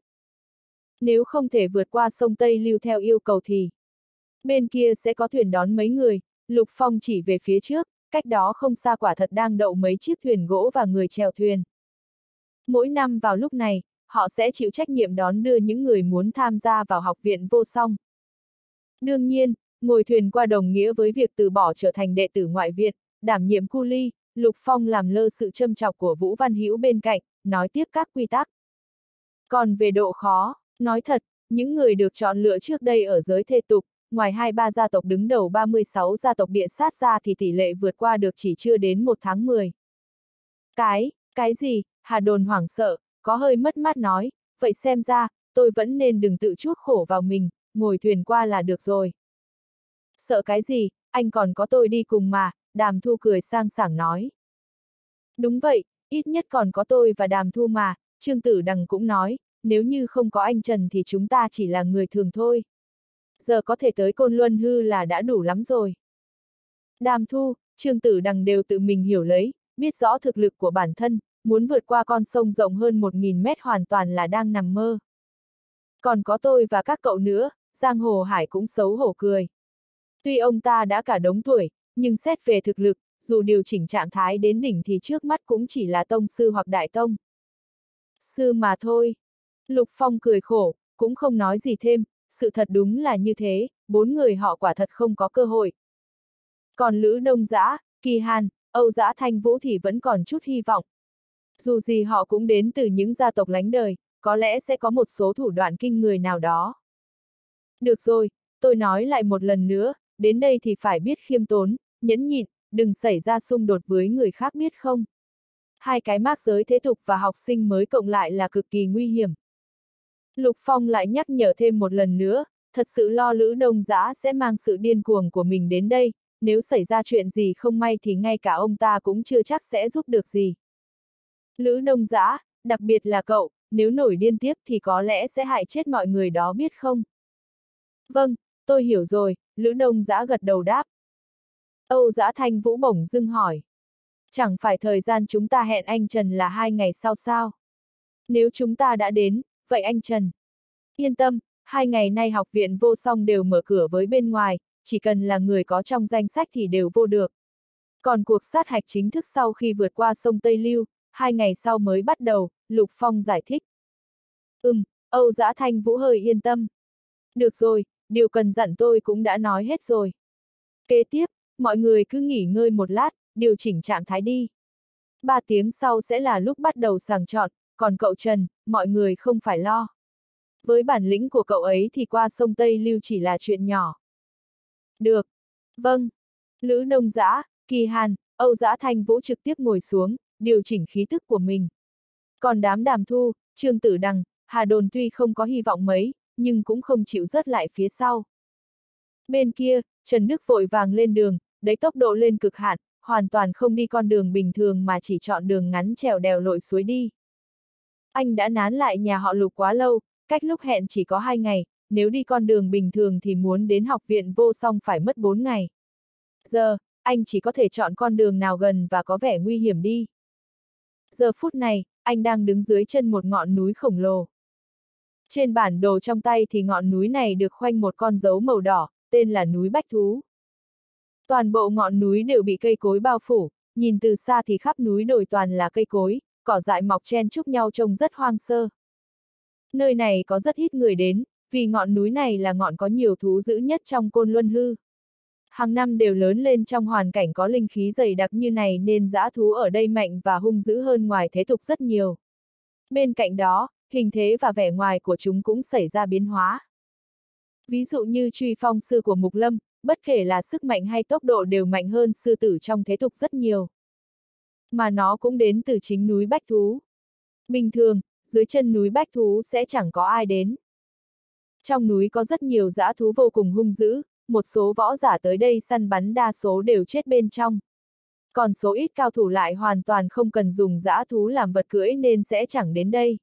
Nếu không thể vượt qua sông Tây Lưu theo yêu cầu thì bên kia sẽ có thuyền đón mấy người. Lục Phong chỉ về phía trước, cách đó không xa quả thật đang đậu mấy chiếc thuyền gỗ và người chèo thuyền. Mỗi năm vào lúc này, họ sẽ chịu trách nhiệm đón đưa những người muốn tham gia vào học viện Vô Song. Đương nhiên, ngồi thuyền qua đồng nghĩa với việc từ bỏ trở thành đệ tử ngoại viện, đảm nhiệm cu ly. Lục Phong làm lơ sự châm chọc của Vũ Văn Hữu bên cạnh, nói tiếp các quy tắc. Còn về độ khó, nói thật, những người được chọn lựa trước đây ở giới thê tục, ngoài hai ba gia tộc đứng đầu ba mươi sáu gia tộc địa sát ra thì tỷ lệ vượt qua được chỉ chưa đến một tháng mười. Cái, cái gì? Hà Đồn hoảng sợ, có hơi mất mát nói, vậy xem ra, tôi vẫn nên đừng tự chuốc khổ vào mình, ngồi thuyền qua là được rồi. Sợ cái gì, anh còn có tôi đi cùng mà, Đàm Thu cười sang sảng nói. Đúng vậy, ít nhất còn có tôi và Đàm Thu mà, Trương Tử Đằng cũng nói, nếu như không có anh Trần thì chúng ta chỉ là người thường thôi. Giờ có thể tới Côn Luân Hư là đã đủ lắm rồi. Đàm Thu, Trương Tử Đằng đều tự mình hiểu lấy, biết rõ thực lực của bản thân, muốn vượt qua con sông rộng hơn một nghìn mét hoàn toàn là đang nằm mơ. Còn có tôi và các cậu nữa, Giang Hồ Hải cũng xấu hổ cười. Tuy ông ta đã cả đống tuổi, nhưng xét về thực lực, dù điều chỉnh trạng thái đến đỉnh thì trước mắt cũng chỉ là tông sư hoặc đại tông. Sư mà thôi. Lục Phong cười khổ, cũng không nói gì thêm, sự thật đúng là như thế, bốn người họ quả thật không có cơ hội. Còn Lữ Đông Dã, Kỳ Hàn, Âu Dã Thanh Vũ thì vẫn còn chút hy vọng. Dù gì họ cũng đến từ những gia tộc lánh đời, có lẽ sẽ có một số thủ đoạn kinh người nào đó. Được rồi, tôi nói lại một lần nữa, đến đây thì phải biết khiêm tốn, nhẫn nhịn, đừng xảy ra xung đột với người khác biết không. Hai cái mác giới thế tục và học sinh mới cộng lại là cực kỳ nguy hiểm. Lục Phong lại nhắc nhở thêm một lần nữa, thật sự lo Lữ Đông Dã sẽ mang sự điên cuồng của mình đến đây, nếu xảy ra chuyện gì không may thì ngay cả ông ta cũng chưa chắc sẽ giúp được gì. Lữ Đông Dã, đặc biệt là cậu, nếu nổi điên tiếp thì có lẽ sẽ hại chết mọi người đó biết không? Vâng, tôi hiểu rồi, Lữ Đông Dã gật đầu đáp. Âu Dã Thanh Vũ bỗng dưng hỏi. Chẳng phải thời gian chúng ta hẹn anh Trần là hai ngày sau sao? Nếu chúng ta đã đến, vậy anh Trần. Yên tâm, hai ngày nay học viện Vô Song đều mở cửa với bên ngoài, chỉ cần là người có trong danh sách thì đều vô được. Còn cuộc sát hạch chính thức sau khi vượt qua sông Tây Lưu, hai ngày sau mới bắt đầu, Lục Phong giải thích. Ừm, Âu Dã Thanh Vũ hơi yên tâm. Được rồi, điều cần dặn tôi cũng đã nói hết rồi. Kế tiếp, mọi người cứ nghỉ ngơi một lát, điều chỉnh trạng thái đi. Ba tiếng sau sẽ là lúc bắt đầu sàng chọn, còn cậu Trần, mọi người không phải lo. Với bản lĩnh của cậu ấy thì qua sông Tây Lưu chỉ là chuyện nhỏ. Được. Vâng. Lữ Đông Dã, Kỳ Hàn, Âu Dã Thanh Vũ trực tiếp ngồi xuống, điều chỉnh khí tức của mình. Còn đám Đàm Thu, Trương Tử Đằng, Hà Đồn tuy không có hy vọng mấy, nhưng cũng không chịu rớt lại phía sau. Bên kia, Trần Đức vội vàng lên đường, đẩy tốc độ lên cực hạn, hoàn toàn không đi con đường bình thường mà chỉ chọn đường ngắn trèo đèo lội suối đi. Anh đã nán lại nhà họ Lục quá lâu, cách lúc hẹn chỉ có hai ngày, nếu đi con đường bình thường thì muốn đến học viện Vô Song phải mất bốn ngày. Giờ, anh chỉ có thể chọn con đường nào gần và có vẻ nguy hiểm đi. Giờ phút này, anh đang đứng dưới chân một ngọn núi khổng lồ. Trên bản đồ trong tay thì ngọn núi này được khoanh một con dấu màu đỏ, tên là núi Bách Thú. Toàn bộ ngọn núi đều bị cây cối bao phủ, nhìn từ xa thì khắp núi đồi toàn là cây cối, cỏ dại mọc chen chúc nhau trông rất hoang sơ. Nơi này có rất ít người đến, vì ngọn núi này là ngọn có nhiều thú dữ nhất trong Côn Luân Hư. Hàng năm đều lớn lên trong hoàn cảnh có linh khí dày đặc như này nên dã thú ở đây mạnh và hung dữ hơn ngoài thế tục rất nhiều. Bên cạnh đó, hình thế và vẻ ngoài của chúng cũng xảy ra biến hóa. Ví dụ như Truy Phong sư của Mục Lâm, bất kể là sức mạnh hay tốc độ đều mạnh hơn sư tử trong thế tục rất nhiều. Mà nó cũng đến từ chính núi Bách Thú. Bình thường, dưới chân núi Bách Thú sẽ chẳng có ai đến. Trong núi có rất nhiều dã thú vô cùng hung dữ, một số võ giả tới đây săn bắn đa số đều chết bên trong. Còn số ít cao thủ lại hoàn toàn không cần dùng dã thú làm vật cưỡi nên sẽ chẳng đến đây.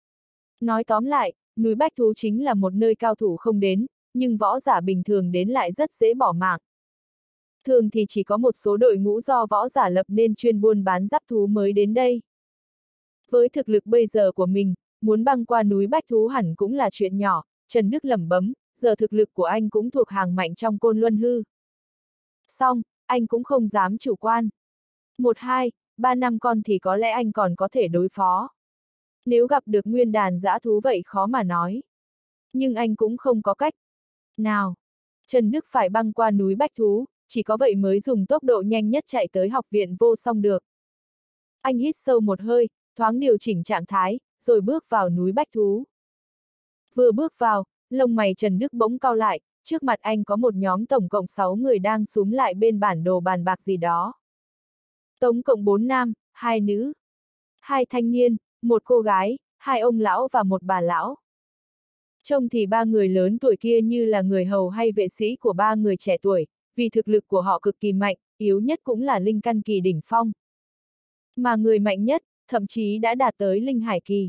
Nói tóm lại, núi Bách Thú chính là một nơi cao thủ không đến, nhưng võ giả bình thường đến lại rất dễ bỏ mạng. Thường thì chỉ có một số đội ngũ do võ giả lập nên chuyên buôn bán giáp thú mới đến đây. Với thực lực bây giờ của mình, muốn băng qua núi Bách Thú hẳn cũng là chuyện nhỏ, Trần Đức lẩm bẩm, giờ thực lực của anh cũng thuộc hàng mạnh trong Côn Luân Hư. Xong, anh cũng không dám chủ quan. Một hai, ba năm con thì có lẽ anh còn có thể đối phó. Nếu gặp được nguyên đàn dã thú vậy khó mà nói. Nhưng anh cũng không có cách. Nào! Trần Đức phải băng qua núi Bách Thú, chỉ có vậy mới dùng tốc độ nhanh nhất chạy tới học viện Vô Song được. Anh hít sâu một hơi, thoáng điều chỉnh trạng thái, rồi bước vào núi Bách Thú. Vừa bước vào, lông mày Trần Đức bỗng cau lại, trước mặt anh có một nhóm tổng cộng sáu người đang súm lại bên bản đồ bàn bạc gì đó. Tổng cộng bốn nam, hai nữ. Hai thanh niên, một cô gái, hai ông lão và một bà lão. Trông thì ba người lớn tuổi kia như là người hầu hay vệ sĩ của ba người trẻ tuổi, vì thực lực của họ cực kỳ mạnh, yếu nhất cũng là linh căn kỳ đỉnh phong. Mà người mạnh nhất, thậm chí đã đạt tới linh hải kỳ.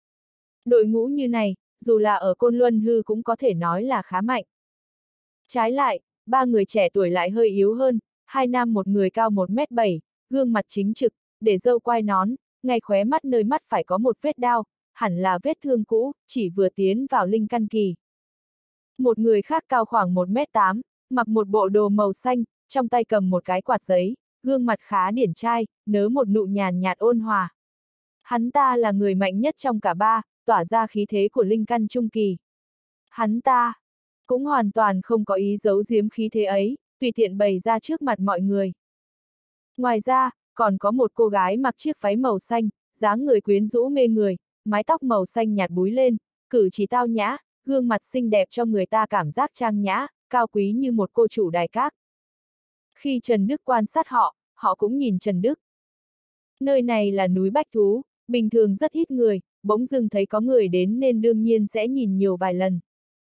Đội ngũ như này, dù là ở Côn Luân Hư cũng có thể nói là khá mạnh. Trái lại, ba người trẻ tuổi lại hơi yếu hơn, hai nam một người cao một mét bảy, gương mặt chính trực, để râu quai nón, ngay khóe mắt nơi mắt phải có một vết đao, hẳn là vết thương cũ, chỉ vừa tiến vào linh căn kỳ. Một người khác cao khoảng một mét tám, mặc một bộ đồ màu xanh, trong tay cầm một cái quạt giấy, gương mặt khá điển trai, nớ một nụ nhàn nhạt ôn hòa. Hắn ta là người mạnh nhất trong cả ba, tỏa ra khí thế của linh căn trung kỳ. Hắn ta cũng hoàn toàn không có ý giấu giếm khí thế ấy, tùy tiện bày ra trước mặt mọi người. Ngoài ra, còn có một cô gái mặc chiếc váy màu xanh, dáng người quyến rũ mê người, mái tóc màu xanh nhạt búi lên, cử chỉ tao nhã, gương mặt xinh đẹp cho người ta cảm giác trang nhã, cao quý như một cô chủ đài các. Khi Trần Đức quan sát họ, họ cũng nhìn Trần Đức. Nơi này là núi Bách Thú, bình thường rất ít người, bỗng dưng thấy có người đến nên đương nhiên sẽ nhìn nhiều vài lần.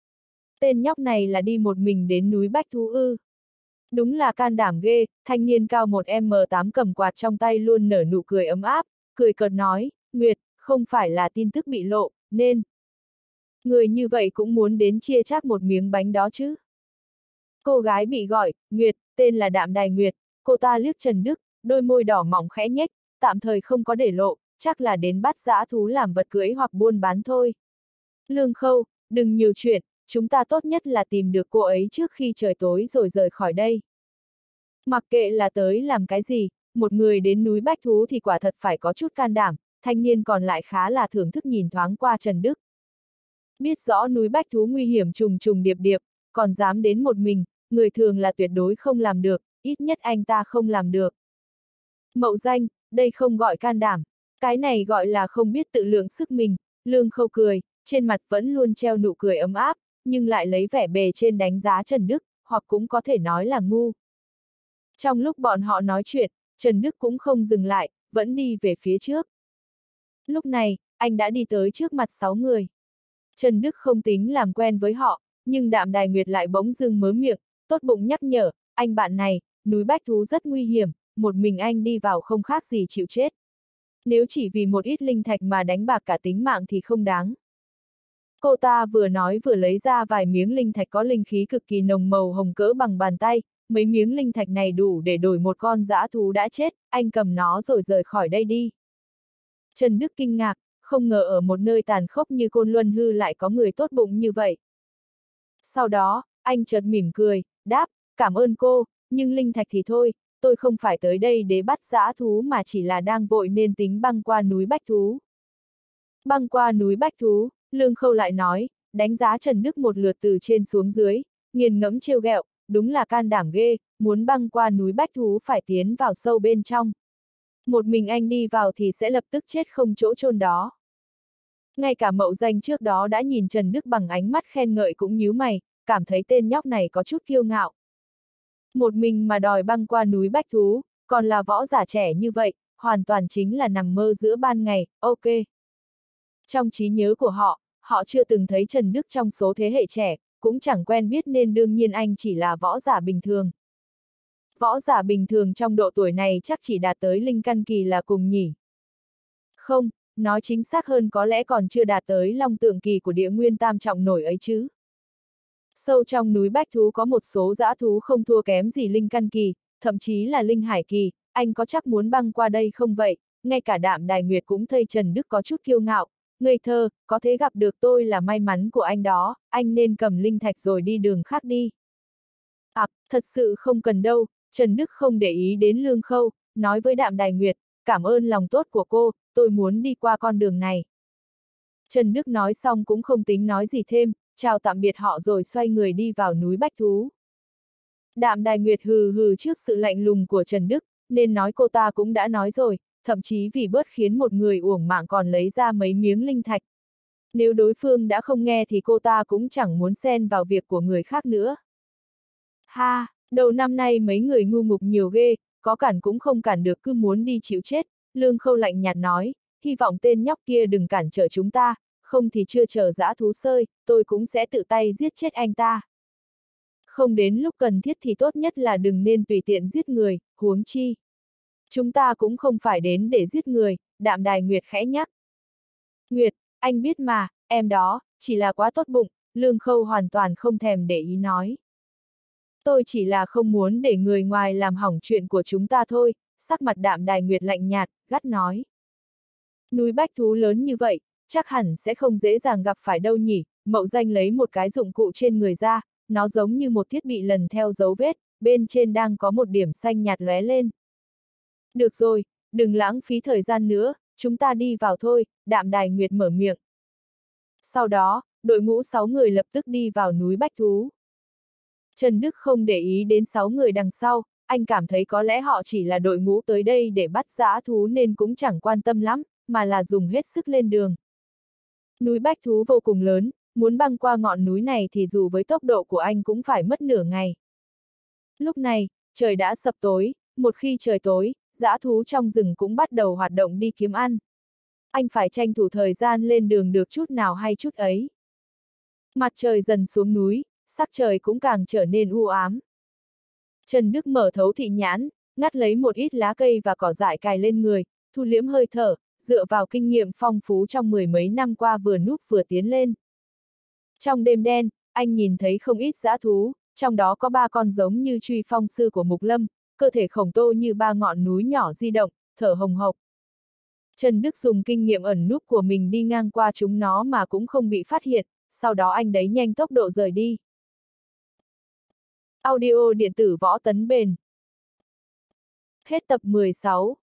Tên nhóc này là đi một mình đến núi Bách Thú ư. Đúng là can đảm ghê, thanh niên cao một em tám cầm quạt trong tay luôn nở nụ cười ấm áp, cười cợt nói, Nguyệt, không phải là tin tức bị lộ, nên người như vậy cũng muốn đến chia chác một miếng bánh đó chứ. Cô gái bị gọi, Nguyệt, tên là Đạm Đài Nguyệt, cô ta liếc Trần Đức, đôi môi đỏ mọng khẽ nhếch, tạm thời không có để lộ, chắc là đến bắt dã thú làm vật cưỡi hoặc buôn bán thôi. Lương Khâu, đừng nhiều chuyện, chúng ta tốt nhất là tìm được cô ấy trước khi trời tối rồi rời khỏi đây. Mặc kệ là tới làm cái gì, một người đến núi Bách Thú thì quả thật phải có chút can đảm, thanh niên còn lại khá là thưởng thức nhìn thoáng qua Trần Đức. Biết rõ núi Bách Thú nguy hiểm trùng trùng điệp điệp, còn dám đến một mình, người thường là tuyệt đối không làm được, ít nhất anh ta không làm được. Mậu danh, đây không gọi can đảm, cái này gọi là không biết tự lượng sức mình, Lương Khâu cười, trên mặt vẫn luôn treo nụ cười ấm áp, nhưng lại lấy vẻ bề trên đánh giá Trần Đức, hoặc cũng có thể nói là ngu. Trong lúc bọn họ nói chuyện, Trần Đức cũng không dừng lại, vẫn đi về phía trước. Lúc này, anh đã đi tới trước mặt sáu người. Trần Đức không tính làm quen với họ, nhưng Đạm Đài Nguyệt lại bỗng dưng mớ miệng, tốt bụng nhắc nhở, anh bạn này, núi Bách Thú rất nguy hiểm, một mình anh đi vào không khác gì chịu chết. Nếu chỉ vì một ít linh thạch mà đánh bạc cả tính mạng thì không đáng. Cô ta vừa nói vừa lấy ra vài miếng linh thạch có linh khí cực kỳ nồng màu hồng cỡ bằng bàn tay, mấy miếng linh thạch này đủ để đổi một con dã thú đã chết, anh cầm nó rồi rời khỏi đây đi. Trần Đức kinh ngạc, không ngờ ở một nơi tàn khốc như Côn Luân Hư lại có người tốt bụng như vậy. Sau đó, anh chợt mỉm cười, đáp, cảm ơn cô, nhưng linh thạch thì thôi, tôi không phải tới đây để bắt dã thú mà chỉ là đang vội nên tính băng qua núi Bách Thú. Băng qua núi Bách Thú, Lương Khâu lại nói, đánh giá Trần Đức một lượt từ trên xuống dưới, nghiền ngẫm trêu ghẹo, đúng là can đảm ghê, muốn băng qua núi Bách Thú phải tiến vào sâu bên trong. Một mình anh đi vào thì sẽ lập tức chết không chỗ chôn đó. Ngay cả Mậu Danh trước đó đã nhìn Trần Đức bằng ánh mắt khen ngợi cũng nhíu mày, cảm thấy tên nhóc này có chút kiêu ngạo. Một mình mà đòi băng qua núi Bách Thú, còn là võ giả trẻ như vậy, hoàn toàn chính là nằm mơ giữa ban ngày, ok. Trong trí nhớ của họ, họ chưa từng thấy Trần Đức trong số thế hệ trẻ, cũng chẳng quen biết nên đương nhiên anh chỉ là võ giả bình thường. Võ giả bình thường trong độ tuổi này chắc chỉ đạt tới linh căn kỳ là cùng nhỉ. Không, nói chính xác hơn có lẽ còn chưa đạt tới long tượng kỳ của địa nguyên tam trọng nổi ấy chứ. Sâu trong núi Bách Thú có một số dã thú không thua kém gì linh căn kỳ, thậm chí là linh hải kỳ, anh có chắc muốn băng qua đây không vậy? Ngay cả Đạm Đài Nguyệt cũng thấy Trần Đức có chút kiêu ngạo, ngây thơ, có thể gặp được tôi là may mắn của anh đó, anh nên cầm linh thạch rồi đi đường khác đi. À, thật sự không cần đâu, Trần Đức không để ý đến Lương Khâu, nói với Đạm Đài Nguyệt, cảm ơn lòng tốt của cô, tôi muốn đi qua con đường này. Trần Đức nói xong cũng không tính nói gì thêm, chào tạm biệt họ rồi xoay người đi vào núi Bách Thú. Đạm Đài Nguyệt hừ hừ trước sự lạnh lùng của Trần Đức, nên nói cô ta cũng đã nói rồi, thậm chí vì bớt khiến một người uổng mạng còn lấy ra mấy miếng linh thạch. Nếu đối phương đã không nghe thì cô ta cũng chẳng muốn xen vào việc của người khác nữa. Ha, đầu năm nay mấy người ngu ngục nhiều ghê, có cản cũng không cản được cứ muốn đi chịu chết, Lương Khâu lạnh nhạt nói, hy vọng tên nhóc kia đừng cản trở chúng ta, không thì chưa chờ dã thú sơi, tôi cũng sẽ tự tay giết chết anh ta. Không đến lúc cần thiết thì tốt nhất là đừng nên tùy tiện giết người, huống chi. Chúng ta cũng không phải đến để giết người, Đạm Đài Nguyệt khẽ nhắc. Nguyệt, anh biết mà, em đó, chỉ là quá tốt bụng, Lương Khâu hoàn toàn không thèm để ý nói. Tôi chỉ là không muốn để người ngoài làm hỏng chuyện của chúng ta thôi, sắc mặt Đạm Đài Nguyệt lạnh nhạt, gắt nói. Núi Bách Thú lớn như vậy, chắc hẳn sẽ không dễ dàng gặp phải đâu nhỉ, mậu danh lấy một cái dụng cụ trên người ra, nó giống như một thiết bị lần theo dấu vết, bên trên đang có một điểm xanh nhạt lóe lên. Được rồi, đừng lãng phí thời gian nữa, chúng ta đi vào thôi, Đạm Đài Nguyệt mở miệng. Sau đó, đội ngũ sáu người lập tức đi vào núi Bách Thú. Trần Đức không để ý đến sáu người đằng sau, anh cảm thấy có lẽ họ chỉ là đội ngũ tới đây để bắt dã thú nên cũng chẳng quan tâm lắm, mà là dùng hết sức lên đường. Núi Bách Thú vô cùng lớn, muốn băng qua ngọn núi này thì dù với tốc độ của anh cũng phải mất nửa ngày. Lúc này, trời đã sập tối, một khi trời tối, dã thú trong rừng cũng bắt đầu hoạt động đi kiếm ăn. Anh phải tranh thủ thời gian lên đường được chút nào hay chút ấy. Mặt trời dần xuống núi, sắc trời cũng càng trở nên u ám. Trần Đức mở thấu thị nhãn, ngắt lấy một ít lá cây và cỏ dại cài lên người, thu liễm hơi thở, dựa vào kinh nghiệm phong phú trong mười mấy năm qua vừa núp vừa tiến lên. Trong đêm đen, anh nhìn thấy không ít dã thú, trong đó có ba con giống như truy phong sư của Mục Lâm, cơ thể khổng lồ như ba ngọn núi nhỏ di động, thở hồng hộc. Trần Đức dùng kinh nghiệm ẩn núp của mình đi ngang qua chúng nó mà cũng không bị phát hiện, sau đó anh đẩy nhanh tốc độ rời đi. Audio điện tử Võ Tấn Bền. Hết tập mười sáu.